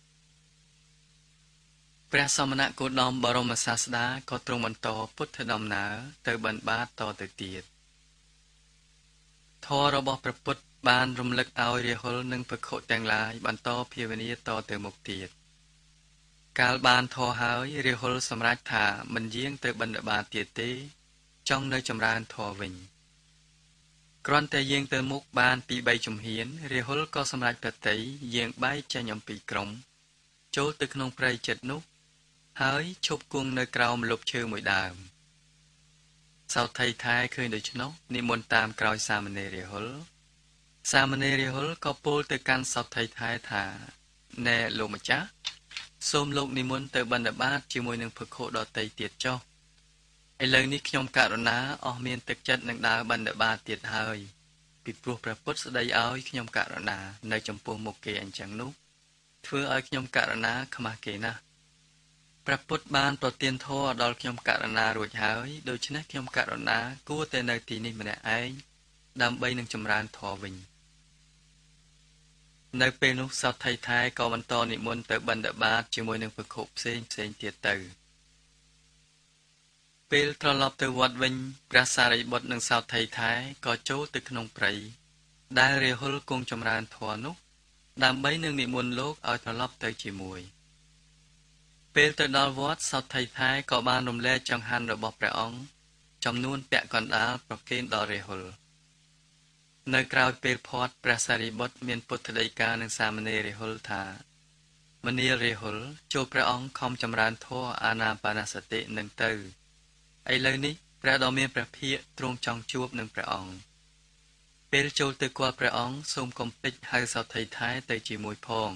ព្រះសមណគោតមបរមសាស្តាក៏ទ្រង់បន្តពុទ្ធដំណើរទៅបណ្ឌបាតតទៅទៀតធម៌របស់ព្រះពុទ្ធបានរំលឹកឲ្យរាហុលនិងភិក្ខុទាំងឡាយបន្តភាវនាតទៅមុខទៀតកាលបានធម៌ហើយរាហុលសម្រេចថាមិនយាងទៅបណ្ឌបាតទៀតទេចង់នៅចម្រើនធម៌វិញគ្រាន់តែយាងទៅមុខបានពីបីជំហានរាហុលក៏សម្រេចប្រតិយាងបែកចេញអំពីក្រុមចូលទៅក្នុងព្រៃជិតនោះហើយឈប់គង់នៅក្រោមម្លប់ឈើមួយដើមសោថីថែឃើញដូច្នោះនិមន្តតាមក្រោយសាមណេររាហុលសាមណេររាហុលក៏ពោលទៅកាន់សោថីថែថាណែលោកម្ចាស់សូមលោកនិមន្តទៅបណ្ឌបាតជាមួយនឹងភិក្ខុដទៃទៀតចុះឥឡូវនេះខ្ញុំករុណាអស់មានទឹកចិត្តនឹងដើរបណ្ឌបាតទៀតហើយពីព្រោះព្រះពុទ្ធស្ដីឲ្យខ្ញុំករុណានៅចំពោះមុខគេអញ្ចឹងនោះធ្វើឲ្យខ្ញុំករុណាខ្មាស់គេណាស់ព្រះពុទ្ធបានប្រទានធម៌ដល់ខ្ញុំករុណារួចហើយដូច្នេះខ្ញុំករុណាគួរតែនៅទីនេះម្នាក់ឯងដើម្បីនឹងចម្រើនធម៌វិញនៅពេលនោះសោថីថែក៏បន្តនិមន្តទៅបណ្ឌបាតជាមួយនឹងភិក្ខុផ្សេងផ្សេងទៀតទៅពេលត្រឡប់ទៅវត្តវិញព្រះសារីបុត្រនិងសោថីថែក៏ចូលទៅក្នុងព្រៃដែលរាហុលគង់ចម្រើនធម៌នោះដើម្បីនឹងនិមន្តលោកឲ្យត្រឡប់ទៅជាមួយពេលទៅដល់វត្តសោថីថែក៏បានរំលែកចង្ហាន់របស់ព្រះអង្គចំនួនពាក់កណ្ដាលប្រគេនដល់រាហុលនៅក្រោយពេលផាត់ព្រះសារីបុត្រមានពុទ្ធដីកានឹងសាមណេររាហុលថាមនាលរាហុលចូលព្រះអង្គខំចម្រើនធម៌អានាបានសតិនឹងទៅឥឡូវនេះព្រះដ៏មានព្រះភិក្ខទ្រង់ចង់ជួបនឹងព្រះអង្គពេលចូលទៅគាល់ព្រះអង្គសូមកុំភ្លេចហៅសោថីថែទៅជាមួយផង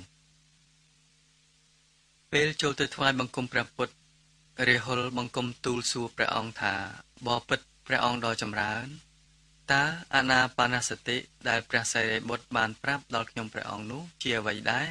ពេលចូលទៅថ្វាយបង្គំព្រះពុទ្ធរាហុលបង្គំទូលសួរព្រះអង្គថាបបិទ្ធព្រះអង្គដ៏ចម្រើនតើអានាបានសតិដែលព្រះសារីបុត្របានប្រាប់ដល់ខ្ញុំព្រះអង្គនោះជាអ្វីដែរ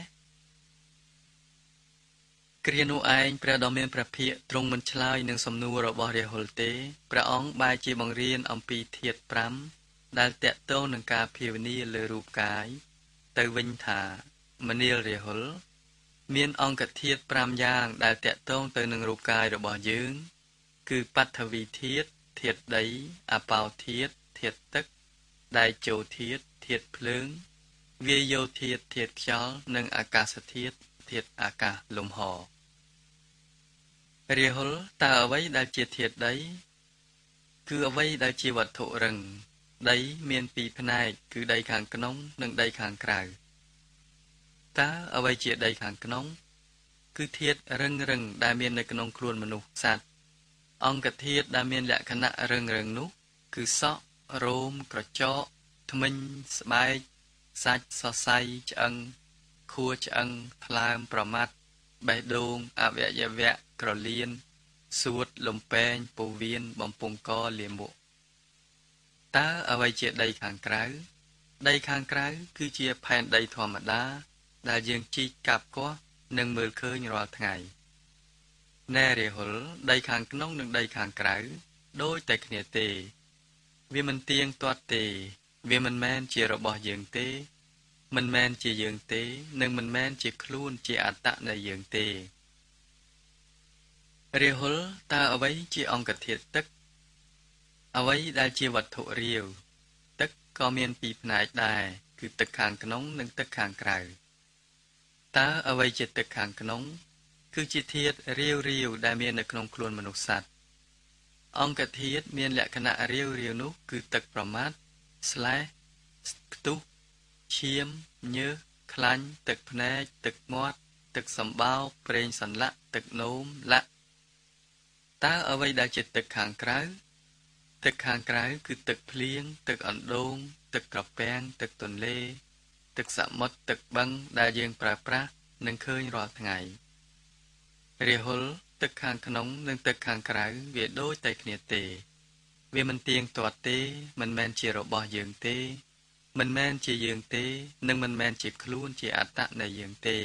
គ្រានោះឯងព្រះដ៏មានព្រះភិក្ខទ្រង់មិនឆ្លើយនឹងសំណួររបស់រាហុលទេព្រះអង្គបែរជាបង្រៀនអំពីធាតុប្រាំដែលតកតងនឹងការភាវនាលើរូបកាយទៅវិញថាមនាលរាហុលមានអង្គធាតុប្រាំយ៉ាងដែលតកតងទៅនឹងរូបកាយរបស់យើងគឺបឋវីធាតុធាតុដីអបោធាតុធាតុទឹកដែកជោធាតុធាតុភ្លើងវាយោធាតុធាតុខ្យល់និងអាកាសធាតុធាតុអាកាសលំហរាហុលតើអ្វីដែលជាធាតុដីគឺអ្វីដែលជាវត្ថុរឹងដីមានពីរផ្នែកគឺដីខាងក្នុងនិងដីខាងក្រៅតើអ្វីជាដីខាងក្នុងគឺធាតុរឹងរឹងដែលមាននៅក្នុងខ្លួនមនុស្សសត្វអង្គធាតុដែលមានលក្ខណៈរឹងរឹងនោះគឺសក់រោមក្រចកធ្មេញស្បែកសាច់សរសៃឆ្អឹងខួរឆ្អឹងថ្លើមប្រមាត់បេះដូងអវយវៈក្រលៀនសួតលំពែងពោះវៀនបំពង់កលាមកតើអ្វីជាដីខាងក្រៅដីខាងក្រៅគឺជាផែនដីធម្មតាដែលយើងជីកកាប់គាស់និងមើលឃើញរាល់ថ្ងៃណែរាហុលដីខាងក្នុងនិងដីខាងក្រៅដូចតែគ្នាទេវាមិនទៀងទាត់ទេវាមិនមែនជារបស់យើងទេមិនមែនជាយើងទេនិងមិនមែនជាខ្លួនជាអត្តនៃយើងទេរាហុលតើអ្វីជាអង្គធាតុទឹកអ្វីដែលជាវត្ថុរាវទឹកក៏មានពីរផ្នែកដែរគឺទឹកខាងក្នុងនិងទឹកខាងក្រៅតើអ្វីជាទឹកខាងក្នុងគឺជាធាតុរាវរាវដែលមាននៅក្នុងខ្លួនមនុស្សសត្វអង្គធាតុមានលក្ខណៈរាវរាវនោះគឺទឹកប្រមាត់ស្លេះខ្ទុះឈាមញើសខ្លាញ់ទឹកភ្នែកទឹកមាត់ទឹកសម្បោរប្រេងសន្លាក់ទឹកនោមលាក់តើអ្វីដែលជាទឹកខាងក្រៅទឹកខាងក្រៅគឺទឹកភ្លៀងទឹកអណ្ដូងទឹកក្រពាំងទឹកទន្លេទឹកសមុទ្រទឹកបឹងដែលយើងប្រើប្រាស់និងឃើញរាល់ថ្ងៃរាហុលទឹកខាងក្នុងនិងទឹកខាងក្រៅវាដូចតែគ្នាទេវាមិនទៀងទាត់ទេមិនមែនជារបស់យើងទេមិនមែនជាយើងទេនិងមិនមែនជាខ្លួនជាអត្តនៃយើងទេ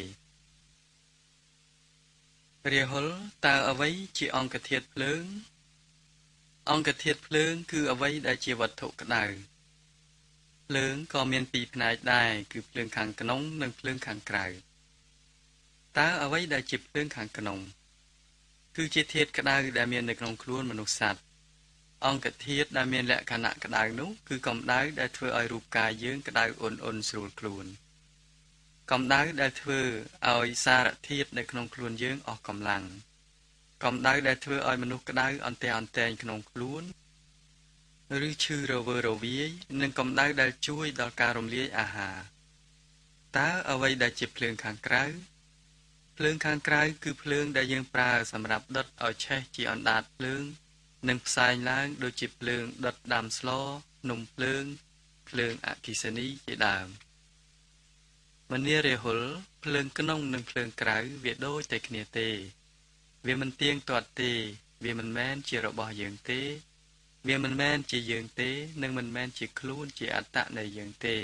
រាហុលតើអ្វីជាអង្គធាតុភ្លើងអង្គធាតុភ្លើងគឺអ្វីដែលជាវត្ថុក្តៅភ្លើងក៏មានពីរផ្នែកដែរគឺភ្លើងខាងក្នុងនិងភ្លើងខាងក្រៅតើអ្វីដែលជាភ្លើងខាងក្នុងគឺជាធាតុក្តៅដែលមាននៅក្នុងខ្លួនមនុស្សសត្វអង្គធាតុដែលមានលក្ខណៈក្តៅនោះគឺកម្ដៅដែលធ្វើឲ្យរូបកាយយើងក្តៅអ៊ុនអ៊ុនស្រួលខ្លួនកម្ដៅដែលធ្វើឲ្យសារធាតុនៅក្នុងខ្លួនយើងអស់កម្លាំងកម្ដៅដែលធ្វើឲ្យមនុស្សក្តៅអន្ទះអន្ទែងក្នុងខ្លួនឬឈឺរវើរវាយនិងកម្ដៅដែលជួយដល់ការរំលាយអាហារតើអ្វីដែលជាភ្លើងខាងក្រៅភ្លើងខាងក្រៅគឺភ្លើងដែលយើងប្រើសម្រាប់ដុតឲ្យឆេះជាអណ្ដាតភ្លើងនិងផ្សែងឡើងដូចជាភ្លើងដុតដាំស្លនំភ្លើងភ្លើងអគ្គិសនីជាដើមមនារាហុលភ្លើងក្នុងនិងភ្លើងក្រៅវាដូចតែគ្នាទេវាមិនទៀងទាត់ទេវាមិនមែនជារបស់យើងទេវាមិនមែនជាយើងទេនិងមិនមែនជាខ្លួនជាអត្តនៃយើងទេ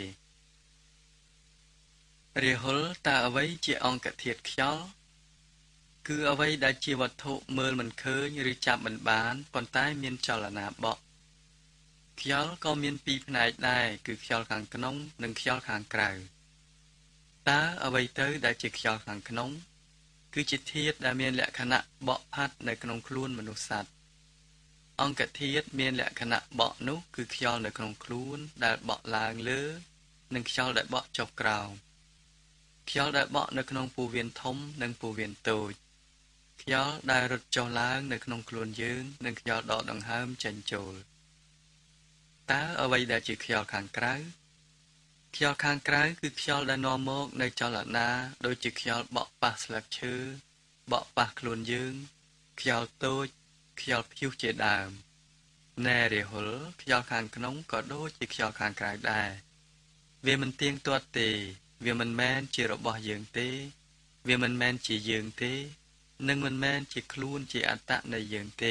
រាហុលតើអ្វីជាអង្គធាតុខ្យល់គឺអ្វីដែលជាវត្ថុមើលមិនឃើញឬចាប់មិនបានប៉ុន្តែមានចលនាបក់ខ្យល់ក៏មានពីរផ្នែកដែរគឺខ្យល់ខាងក្នុងនិងខ្យល់ខាងក្រៅតើអ្វីទៅដែលជាខ្យល់ខាងក្នុងគឺជាធាតុដែលមានលក្ខណៈបក់ផាត់នៅក្នុងខ្លួនមនុស្សសត្វអង្គធាតុមានលក្ខណៈបក់នោះគឺខ្យល់នៅក្នុងខ្លួនដែលបក់ឡើងលើនិងខ្យល់ដែលបក់ចុះក្រោមខ្យល់ដែលបក់នៅក្នុងពោះវៀនធំនិងពោះវៀនតូចខ្យល់ដែលរត់ចុះឡើងនៅក្នុងខ្លួនយើងនិងខ្យល់ដកដង្ហើមចេញចូលតើអ្វីដែលជាខ្យល់ខាងក្រៅខ្យល់ខាងក្រៅគឺខ្យល់ដែលនាំមកនៅចលនាដូចជាខ្យល់បក់ប៉ះស្លឹកឈើបក់ប៉ះខ្លួនយើងខ្យល់តូចខ្យល់ព្យុះជាដើមណែរាហុលខ្យល់ខាងក្នុងក៏ដូចជាខ្យល់ខាងក្រៅដែរវាមិនទៀងទាត់ទេវាមិនមែនជារបស់យើងទេវាមិនមែនជាយើងទេនិងមិនមែនជាខ្លួនជាអត្តនៃយើងទេ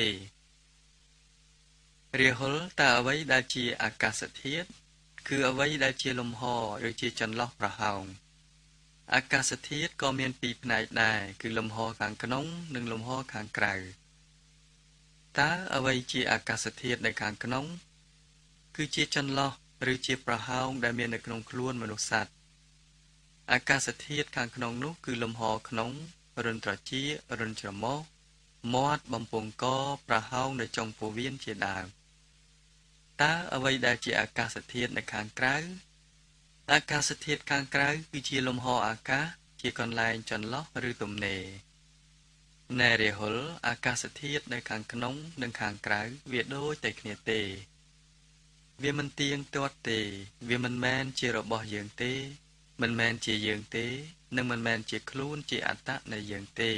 រាហុលតើអ្វីដែលជាអាកាសធាតុគឺអ្វីដែលជាលំហឬជាចន្លោះប្រហោងអាកាសធាតុក៏មានពីរផ្នែកដែរគឺលំហខាងក្នុងនិងលំហខាងក្រៅតើអ្វីជាអាកាសធាតុនៅខាងក្នុងគឺជាចន្លោះឬជាប្រហោងដែលមាននៅក្នុងខ្លួនមនុស្សសត្វអាកាសធាតុខាងក្នុងនោះគឺលំហក្នុងរុនត្រចៀករុនច្រមុះមាត់បំពង់កប្រហោងនៅចុងពោះវៀនជាដើមតើអ្វីដែលជាអាកាសធាតុនៅខាងក្រៅអាកាសធាតុខាងក្រៅគឺជាលំហអាកាសជាកន្លែងចន្លោះឬទំនេរណែរាហុលអាកាសធាតុនៅខាងក្នុងនិងខាងក្រៅវាដូចតែគ្នាទេវាមិនទៀងទាត់ទេវាមិនមែនជារបស់យើងទេមិនមែនជាយើងទេនិងមិនមែនជាខ្លួនជាអត្តនៃយើងទេ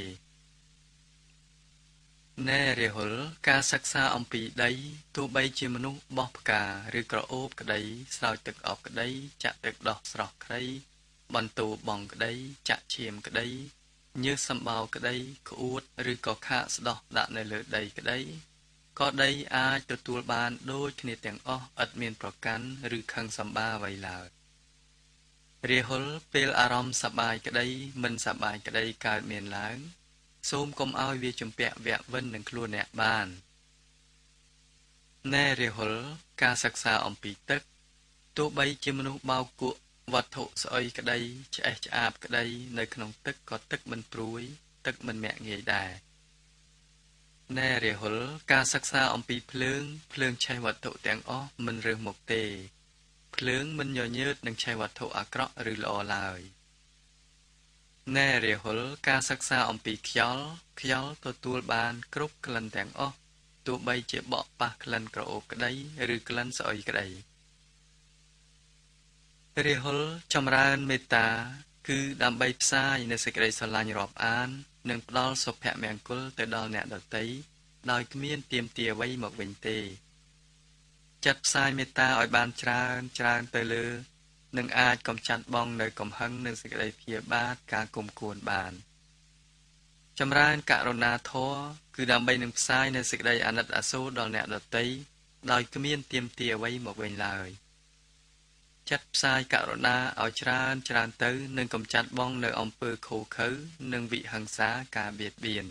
ណែរាហុលការសិក្សាអំពីដីទោះបីជាមនុស្សបោះផ្កាឬក្រអូបក្តីស្រោចទឹកអប់ក្តីចាក់ទឹកដោះស្រស់ក្តីបន្ទោបងក្តីចាក់ឈាមក្តីញើសសម្បោក្តីក្អួតឬក៏ខាកស្ដោះដាក់នៅលើដីក្តីក៏ដីអាចទទួលបានដូចគ្នាទាំងអស់ឥតមានប្រកាន់ឬខឹងសម្បាអ្វីឡើយរាហុលពេលអារម្មណ៍សប្បាយក្តីមិនសប្បាយក្តីកើតមានឡើងសូមកុំឲ្យវាជំពាក់វាក់វិននឹងខ្លួនអ្នកបានណែរាហុលការសិក្សាអំពីទឹកទោះបីជាមនុស្សបោកគក់វត្ថុស្អុយក្តីឆ្អេះឆ្អាបក្តីនៅក្នុងទឹកក៏ទឹកមិនព្រួយទឹកមិនមាក់ងាយដែរណែរាហុលការសិក្សាអំពីភ្លើងភ្លើងឆេះវត្ថុទាំងអស់មិនរើសមុខទេភ្លើងមិនញញើតនឹងឆេះវត្ថុអាក្រក់ឬល្អឡើយណែរាហុលការសិក្សាអំពីខ្យល់ខ្យល់ទទួលបានគ្រប់ក្លិនទាំងអស់ទោះបីជាបក់ប៉ះក្លិនក្រអូបក្តីឬក្លិនស្អុយក្តីរាហុលចម្រើនមេត្តាគឺដើម្បីផ្សាយនូវសេចក្តីស្រឡាញ់រាប់អាននិងផ្ដល់សុភមង្គលទៅដល់អ្នកដទៃដោយគ្មានទាមទារអ្វីមកវិញទេចាត់ផ្សាយមេត្តាឲ្យបានច្រើនច្រើនទៅលើនឹងអាចកំចាត់បងនៅកំហឹងនិងសេចក្តីព្យាបាទការគុំគួនបានចម្រើនករុណាធម៌គឺដើម្បីនឹងផ្សាយនូវសេចក្តីអាណិតអាសូរដល់អ្នកដទៃដោយគ្មានទាមទារអ្វីមកវិញឡើយចាត់ផ្សាយករុណាឲ្យច្រើនច្រើនទៅនឹងកំចាត់បងនៅអំពើខូខើនិងវិហិង្សាការបៀតបៀន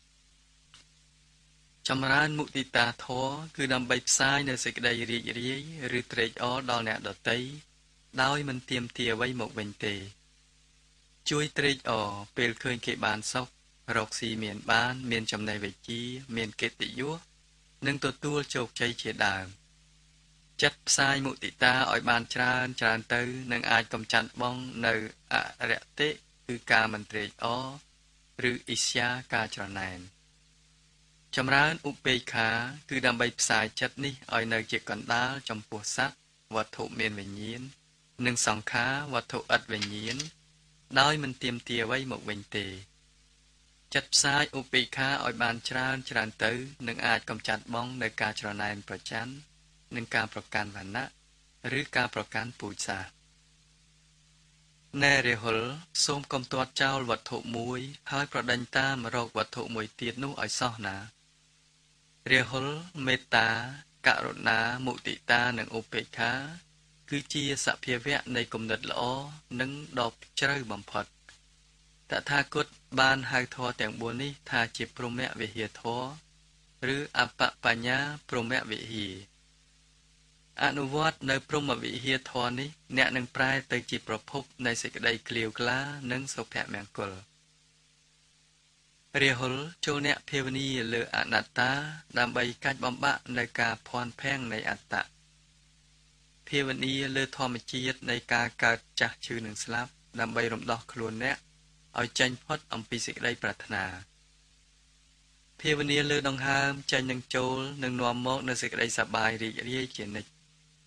ចម្រើនមុទិតាធម៌គឺដើម្បីផ្សាយនូវសេចក្តីរីករាយឬត្រេកអរដល់អ្នកដទៃដោយមិនទាមទារអ្វីមកវិញទេជួយត្រេកអរពេលឃើញគេបានសុខរកស៊ីមានបានមានចំណេះវិជ្ជាមានកិត្តិយសនិងទទួលជោគជ័យជាដើមចាត់ផ្សាយមុទិតាឲ្យបានច្រើនច្រើនទៅនឹងអាចកំចាត់បងនៅអរតិគឺការមិនត្រេកអរឬឥស្យាការច្រណែនចម្រើនឧបេក្ខាគឺដើម្បីផ្សាយចិត្តនេះឲ្យនៅជាកណ្ដាលចំពោះសត្វវត្ថុមានវិញ្ញាណនិងសង្ខារវត្ថុឥតវិញ្ញាណដោយមិនទាមទារអ្វីមកវិញទេចាត់ផ្សាយឧបេក្ខាឲ្យបានច្រើនច្រើនទៅនឹងអាចកំចាត់បងនៅការច្រណែនប្រច័ណ្ឌនិងការប្រកាន់វណ្ណៈឬការប្រកាន់ពូជសាសន៍ណែរាហុលសូមកុំទាត់ចោលវត្ថុមួយហើយប្រដេញតាមរកវត្ថុមួយទៀតនោះឲ្យសោះណារាហុលមេត្តាករុណាមុទិតានិងឧបេក្ខាគឺជាសភាវៈនៃគំនិតល្អនិងដ៏ជ្រៅបំផុតតថាគតបានហៅធម៌ទាំងបួននេះថាជាព្រហ្មវិហារធម៌ឬអបបញ្ញាព្រហ្មវិហារអនុវត្តនៅព្រហ្មវិហារធម៌នេះអ្នកនឹងប្រែទៅជាប្រភពនៃសេចក្តីក្លៀវក្លានិងសុភមង្គលរាហុលចូលអ្នកភាវនាលើអនត្តាដើម្បីកាច់បំបាក់នៅការភ័ន្តភាំងនៃអត្តៈភាវនាលើធម្មជាតិនៃការកើតចាស់ឈឺនិងស្លាប់ដើម្បីរំដោះខ្លួនអ្នកឲ្យចេញផុតអំពីសេចក្តីប្រាថ្នាភាវនាលើដង្ហើមចេញនឹងចូលនឹងនាំមកនៅសេចក្តីសប្បាយរីករាយជានិច្ច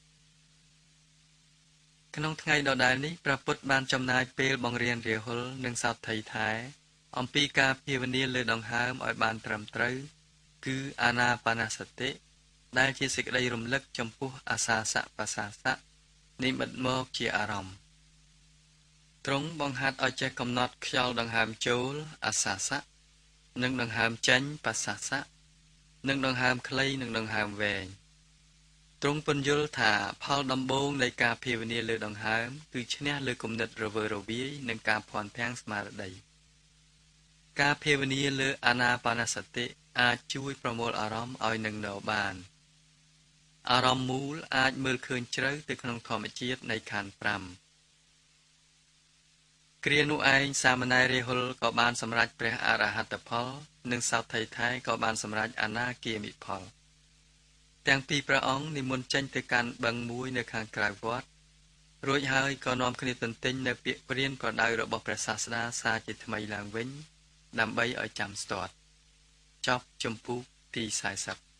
ក្នុងថ្ងៃដដែលនេះព្រះពុទ្ធបានចំណាយពេលបង្រៀនរាហុលនិងសោថីថែអំពីការភាវនាលើដង្ហើមឲ្យបានត្រឹមត្រូវគឺអាណាបានសតិដែលជាសេចក្តីរំលឹកចំពោះអាសាសៈបសាសៈនិមិត្តមកជាអារម្មណ៍ទ្រង់បង្ហាត់ឲ្យចេះកំណត់ខ្យល់ដង្ហើមចូលអាសាសៈនិងដង្ហើមចេញបសាសៈនិងដង្ហើមខ្លីនិងដង្ហើមវែងទ្រង់ពន្យល់ថាផលដំបូងនៃការភាវនាលើដង្ហើមគឺឈ្នះលើគំនិតរវើរវាយនិងការភ័ន្តភាំងស្មារតីការភាវនាលើអាណាបានសតិអាចជួយប្រមូលអារម្មណ៍ឲ្យនឹងណបានអារម្មណ៍មូលអាចមើលឃើញជ្រៅទៅក្នុងធម្មជាតិនៃខណ្ឌប្រាំគ្រានោះឯងសាមណេររាហុលក៏បានសម្រេចព្រះអរហត្តផលនិងសោថីថែក៏បានសម្រេចអនាគាមិផលទាំងពីរព្រះអង្គនិមន្តចេញទៅកាន់បឹងមួយនៅខាងក្រៅវត្តរួចហើយក៏នាំគ្នាទន្ទិញនៅពាក្យព្រានប្រដៅរបស់ព្រះសាស្តាសាជាថ្មីឡើងវិញដើម្បីឲ្យចាំស្ទាត់ចប់ចំពោះទីสี่สิบ